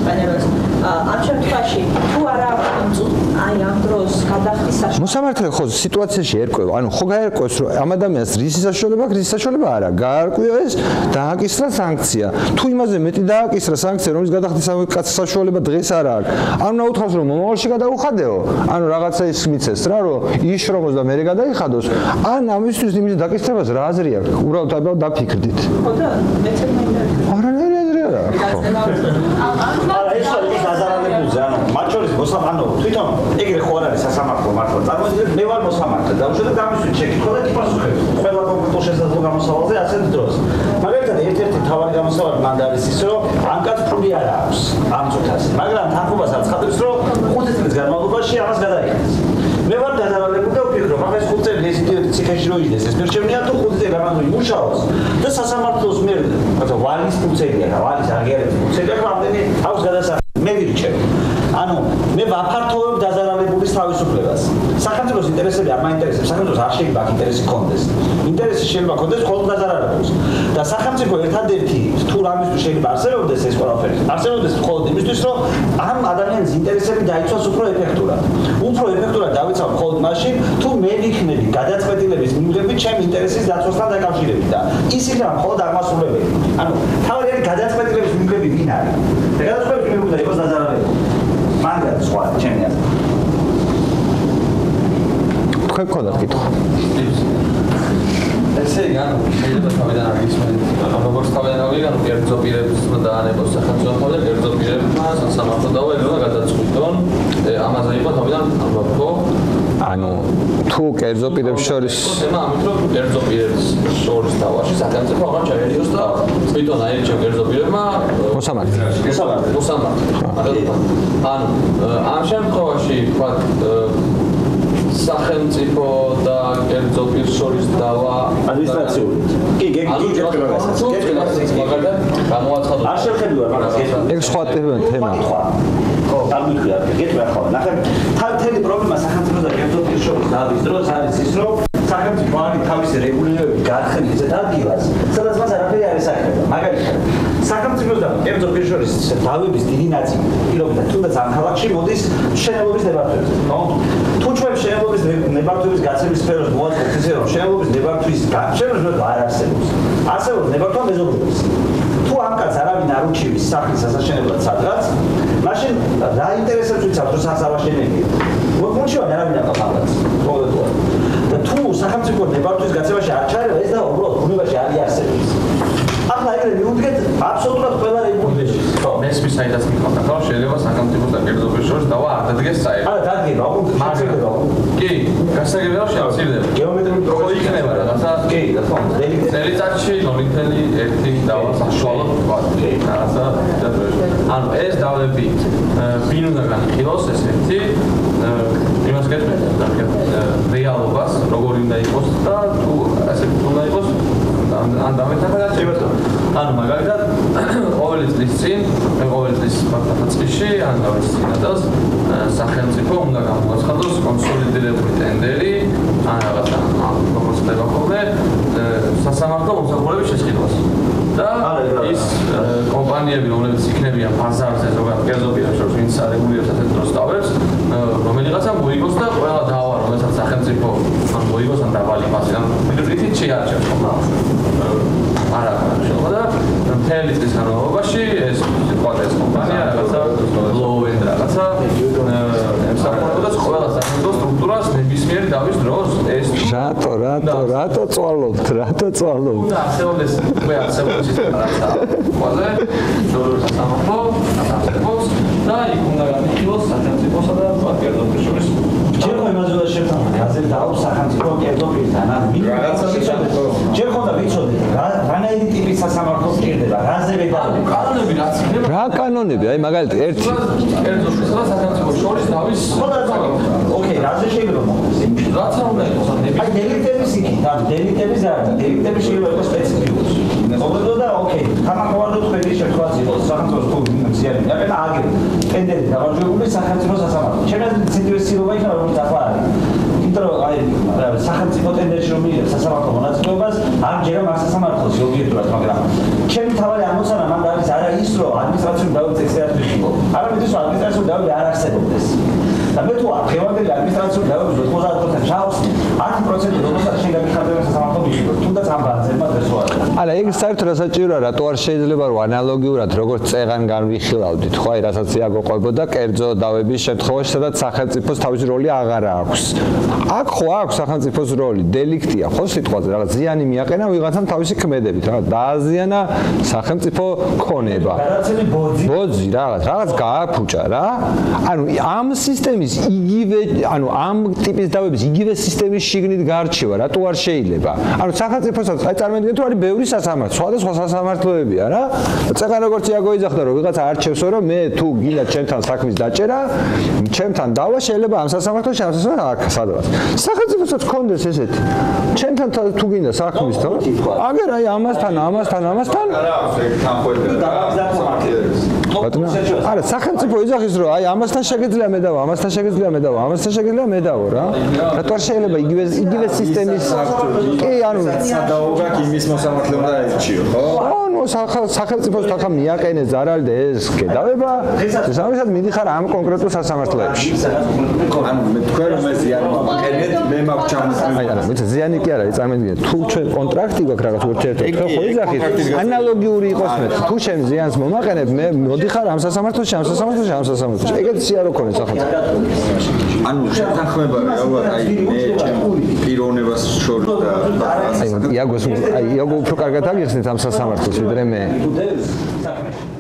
ამ შემთხვევაში თუ არა აი ამ დროს გადახდის საშუალება. მოსამართლე ხო სიტუაციაში ერკვევა. ანუ ხო გაერკვევს რომ ამ ადამიანს რისი საშუალება აქვს, რისი საშუალება არა. გაარკვია ეს დააკისრა სანქცია. თუ იმაზე მეტი დააკისრა სანქცია, რომელიც გადახდის ამ კაცის საშუალება დღეს არა აქვს. არ უნდა უთხრას რომ მომავალში გადაუხადეო. ანუ რაღაცა ის მიცეს რა, რომ იშრომოს და მე გადაიხადოს. ან ამისთვის იმის დაკისრებას რა აზრი აქვს? უბრალოდ აბა დაფიქრდით. ხო და მეც მეინტერესებს. არანაირი აზრი არა. არა ეს არის დაზარალებულზე, ანუ მათ შორის მოსამართლე თვითონ ეგრე ხო არ არის სასამართლო მართლა. წარმოიდგინეთ მე ვარ მოსამართლე და უშუალოდ გამისვით შეკითხვა და კიპასუხები. ყველა კონკრეტულ შესაძლო გამოსავალზე ასეთ დროს. მაგალითად ერთ-ერთი მთავარი გამოსავალი მანდ არის ის, რომ ამ კაც ფული არ აქვს ამ წუთას. მაგრამ თანხმობას აცხადებს, რომ ხუთი წლის განმავლობაში ამას გადაიხადოს. მე ვარ დაზარალებული და ვფიქრობ, ახლა ეს ხუთი წელი ეს იდიოტი ციხეში რო იდეს, ეს მერჩევნია თუ ხუთი წელი რამანუ იმუშაოს და სასამართლოს მიერ, ასე ვალის ფუნქციაა და ვალის აგერების ფუნქცია რამდენი აქვს გადასახადი. მე ვირჩევ. ანუ მე ვაფართოვებ დაზარალებულის თავისუფლებას. სახელმწიფოს ინტერესები არ მაინტერესებს, სახელმწიფოს არ შეიძლება აქ ინტერესი კონდეს. ინტერესი შეიძლება კონდეს მხოლოდ დაზარალებულს. და სახელმწიფო ერთადერთი თუ რამისთვის შეიძლება არსებობდეს ეს ყველაფერი, არსებობდეს მხოლოდ იმისთვის, რომ ამ ადამიანის ინტერესები დაიცვას უფრო ეფექტურად. უფრო ეფექტურად დავიცავ მხოლოდ მაშინ, თუ მე ვიქნები გადაწყვეტილების მიღებით ჩემი ინტერესის დაცვასთან დაკავშირებით და ის იქნება მხოლოდ აღმასრულებელი. ანუ თავი არის გადაწყვეტილების მიღები ვინ არის? და გადაწყვეტილების მიღება და იყოს დაზარალებული. მაგათ სხვა ჩემი აზრით. თქვენ გქონდათ კითხვა? ესე იგი, ანუ შეიძლება თავიდან არ გისმენთ, როგორც თავიდან ავიღე, ანუ კერძო პირებს დაანებოს სახელმწიფო და კერძო პირებმა სასამართლო დავა ეგრევე გადაწყვიტონ, ამაზე იყო თავიდან ალბათ ხო? ანუ თუ კერძო პირებს შორის თემა ამით რომ კერძო პირებს შორის დავაში სახელმწიფო აღარ ჩაერიოს და თვითონ აირჩევ კერძო პირებმა მოსამართლე. მოსამართლე. მოსამართლე. ანუ ამ შემთხვევაში ვთქვათ სახელმწიფო და კერძო პირს შორის დავა ადმინისტრაციული. კი, კი, კი, გეკითხება. მაგალითად, გამოაცხადოთ. არ შევხედავ მაგას. ეგ სხვა თემა. ხო, დამიხვია, გეკითხება ხო. ნახე, თელი პრობლემა სახელმწიფო და კერძო პირს შორის დავის დროს არის ის, რომ სახელმწიფო არის თავისი რეგულირებებით გააჩნია ისეთ ადგილას, სადაც მას არაფერი არ ესახება. მაგალითად, სახელმწიფო და კერძო პირს შორის დავების დიდი ნაწილი, პირობითად თუნდაც ამ ქალაქში მოდის მშენებლობის ნებართვებზე. ხო? თუ ჩვენ მშენებლობის ნებართვების გაცემის სფეროს მოვაწყობთ ისე, რომ მშენებლობის ნებართვის გაცემა არ არსებობს. არსებობს ნებართვა მეზობლობის. თუ ამ კაცს არავინ არ უჩივის სახლის ასაშენებლად სადღაც, მაშინ რა ინტერესებს ვიცავთ, რომ სახს ავაშენებია? მოუჩივა არავინ არ ყავს. პროდუქტად. და თუ სახელმწიფო ნებართვის გაცემაში არ ჩაერევა, ეს და უბრალოდ ბუნებაში არ იარსებებს. ახლა ეგრე მიუდგეთ აბსოლუტურად ყველა რეგულირებაში. ხო, მესმის საერთოდ მიხარდა, ხო, შეიძლება სახელმწიფო და კერძო პირს შორის დავა არ დადგეს საერთოდ. არა, დადგება, უკვე შეცდება. კი, გასაგებია რომ შეცილდება. გეომეტრიული პროგრესი იქნება რაღაცა. კი, რა თქმა უნდა. წელიწადში ნული წელი ერთი დავა საშუალო ვთქვათ. რაღაცა ანუ ეს დავები ვინ უნდა განხილოს ეს ერთი იმას გეტყვით, რეალობას, როგორი უნდა ანუ მაგალითად ყოველი წლის წინ, ყოველი წლის ფაქტობრივში, ან თავის წინადას სახელმწიფო უნდა გამოაცხადოს კონსოლიდირებული ტენდერი, ან რაღაცა როგორც ხდება ხოლმე, სასამართლო მომსახურების შესყიდვას. და ის კომპანიები, რომლებიც იქნებიან ბაზარზე, ზოგადად კერძობიან შორს, ვინც არეგულირებს ასეთ დროს დავებს, რომელიღაცა მოიგოს და ყველა დავა, რომელსაც სახელმწიფო ან მოიგოს ან დაბალი ფასი, ან პირდაპირ შეარჩევს ხოლმე. არა, შეიძლება და მთელი წლის განმავლობაში ეს სიტყვაზე ეს კომპანია რაღაცა low-end რაღაცა ემსახურებოდა ყველა სახელმწიფო სტრუქტურას ნებისმიერი დავის დროს ეს რატო, რატო, რატო წვალობთ, რატო წვალობთ? და ასეულეს მე ასეულეს რაღაცა ყველაზე ძორ სასამართლო სახელმწიფოს და იქ უნდა განიხილოს სახელმწიფოსა და პარტიების შორის ჯერ ხო იმაზე შევთანხმდით, ასე დაუს სახელმწიფო კერძობიდან, ან რაღაცა ჯერ ხო და ვიცოდეთ, რანაირი ტიპის სასამართლო გჭირდება, რაზე ვედავთ? კანონები რაც იქნება? რა კანონები? აი მაგალითად ერთი კერძობის და სახელმწიფოს შორის დავის ოკეი, რაზე შეიძლება მოხდეს? რაც არ უნდა იყოს ნები. აი დელიტების იქით, ან დელიტების არ და დელიტები შეიძლება იყოს სპეციფიკური. მოგედო და ოკეი, თანახმოვარდოთ ხელი შეხვას იყოს სახელმწიფოს თუ ზიანი. აკეთა აგერ ტენდერი გამარჯვებული სახელმწიფო სასამართლო. ჩემს ციტირება იქნება რომ ახლა არის. იმიტომ რომ აი სახელმწიფო ტენდერში რომ მიიღებს სასამართლო მონაწილეობას, არ ჯერა მას სასამართლოს ობიექტურად, მაგრამ ჩემი თავი ამოცანა მანდ არის არა ის რომ ადმინისტრაციული დავით ექსპერტი იყო. არამედ ის რომ ადმინისტრაციული დავით არ არსებობდეს. და მე თუ აღევანდელი ადმინისტრაციული დავით ოცდაათ პროცენტი ჩავსნი, ათი პროცენტი რომელსაც შეიძლება მიხარდება სასამართლო მიიღოს. თუნდაც ამ ბანძებმა დღესვაა. არა, ეგ საერთოდ საჭიროა, რატო არ შეიძლება რომ ანალოგიურად როგორც წეღან განვიხილავდით, ხო, აი რასაც იაგოყვებოდა კერძო დავების შემთხვევაში, სადაც სახელმწიფოს თავისი როლი აღარა აქვს. აქ ხო აქვს სახელმწიფოს როლი, დელიქტია, ხო, სიტყვაზე, რაღაც ზიანი მიაყენა ვიღაცამ თავისი ქმედებით, რაღაც დააზიანა სახელმწიფო ქონება. გადაცემი ბოძი. ბოძი რაღაც, რაღაც გააფუჭა რა. ანუ ამ სისტემის იგივე, ანუ ამ ტიპის დავების იგივე სისტემის შიგნით გარჩევა, რატო არ შეიძლება? ანუ სახელმწიფოსაც აი წარმოვიდგინეთ, რომ არის ბევრი სასამართლო, სხვადასხვა სასამართლოებია რა. წეგან როგორც იაგოიძახდა, რომ ვიღაცა არჩევსო, რომ მე თუ გინდა ჩემთან საქმის დაჭერა, ჩემთან დავა შეიძლება ამ სასამართლოში, ამ სასამართლოში აქ სადღაც. სახელმწიფოსაც კონდეს ესეთი. ჩემთან თუ გინდა საქმის თო? აგერ აი ამასთან, ამასთან, ამასთან. არა აქვს ეგ თანხმდება. ბატონო, არა, სახელმწიფო იძახის, რომ აი ამასთან შეგეძლია მე დავა, ამასთან შეგეძლია მე დავა, ამასთან შეგეძლია მე დავო რა. რატო არ შეიძლება იგივე იგივე სისტემის კი, ანუ სადაუგა იმის მოსამართლე უნდა ერჩიო, ხო? ანუ სახელმწიფოს თქო მიაყენე ზარალი და ეს კედავება, შესაბამისად მიდიხარ ამ კონკრეტულ სასამართლოებში. ანუ მე თქვენ რომ ეს ზიანი მოვაყენეთ, მე მაქვს ჩამოყალიბება. აი, არა, მეც ზიანი კი არა, წარმოგიდგენთ, თუ ჩვენ კონტრაქტი გვაქვს რაღაც ურთიერთობა, ხო იძახით, ანალოგიური იყოს მე, თუ შენ ზიანს მომაყენებ, მე მოდიხარ ამ სასამართლოში, ამ სასამართლოში, ამ სასამართლოში. ეგეც სიარო ქონე სახელმწიფო. ანუ შეთანხმება რეალურად აი მე ჩემ პიროვნებას შორის და აი, იაგოს, აი, იაგო უფრო კარგად აგიხსნით ამ სასამართლოს, ვიდრე მე.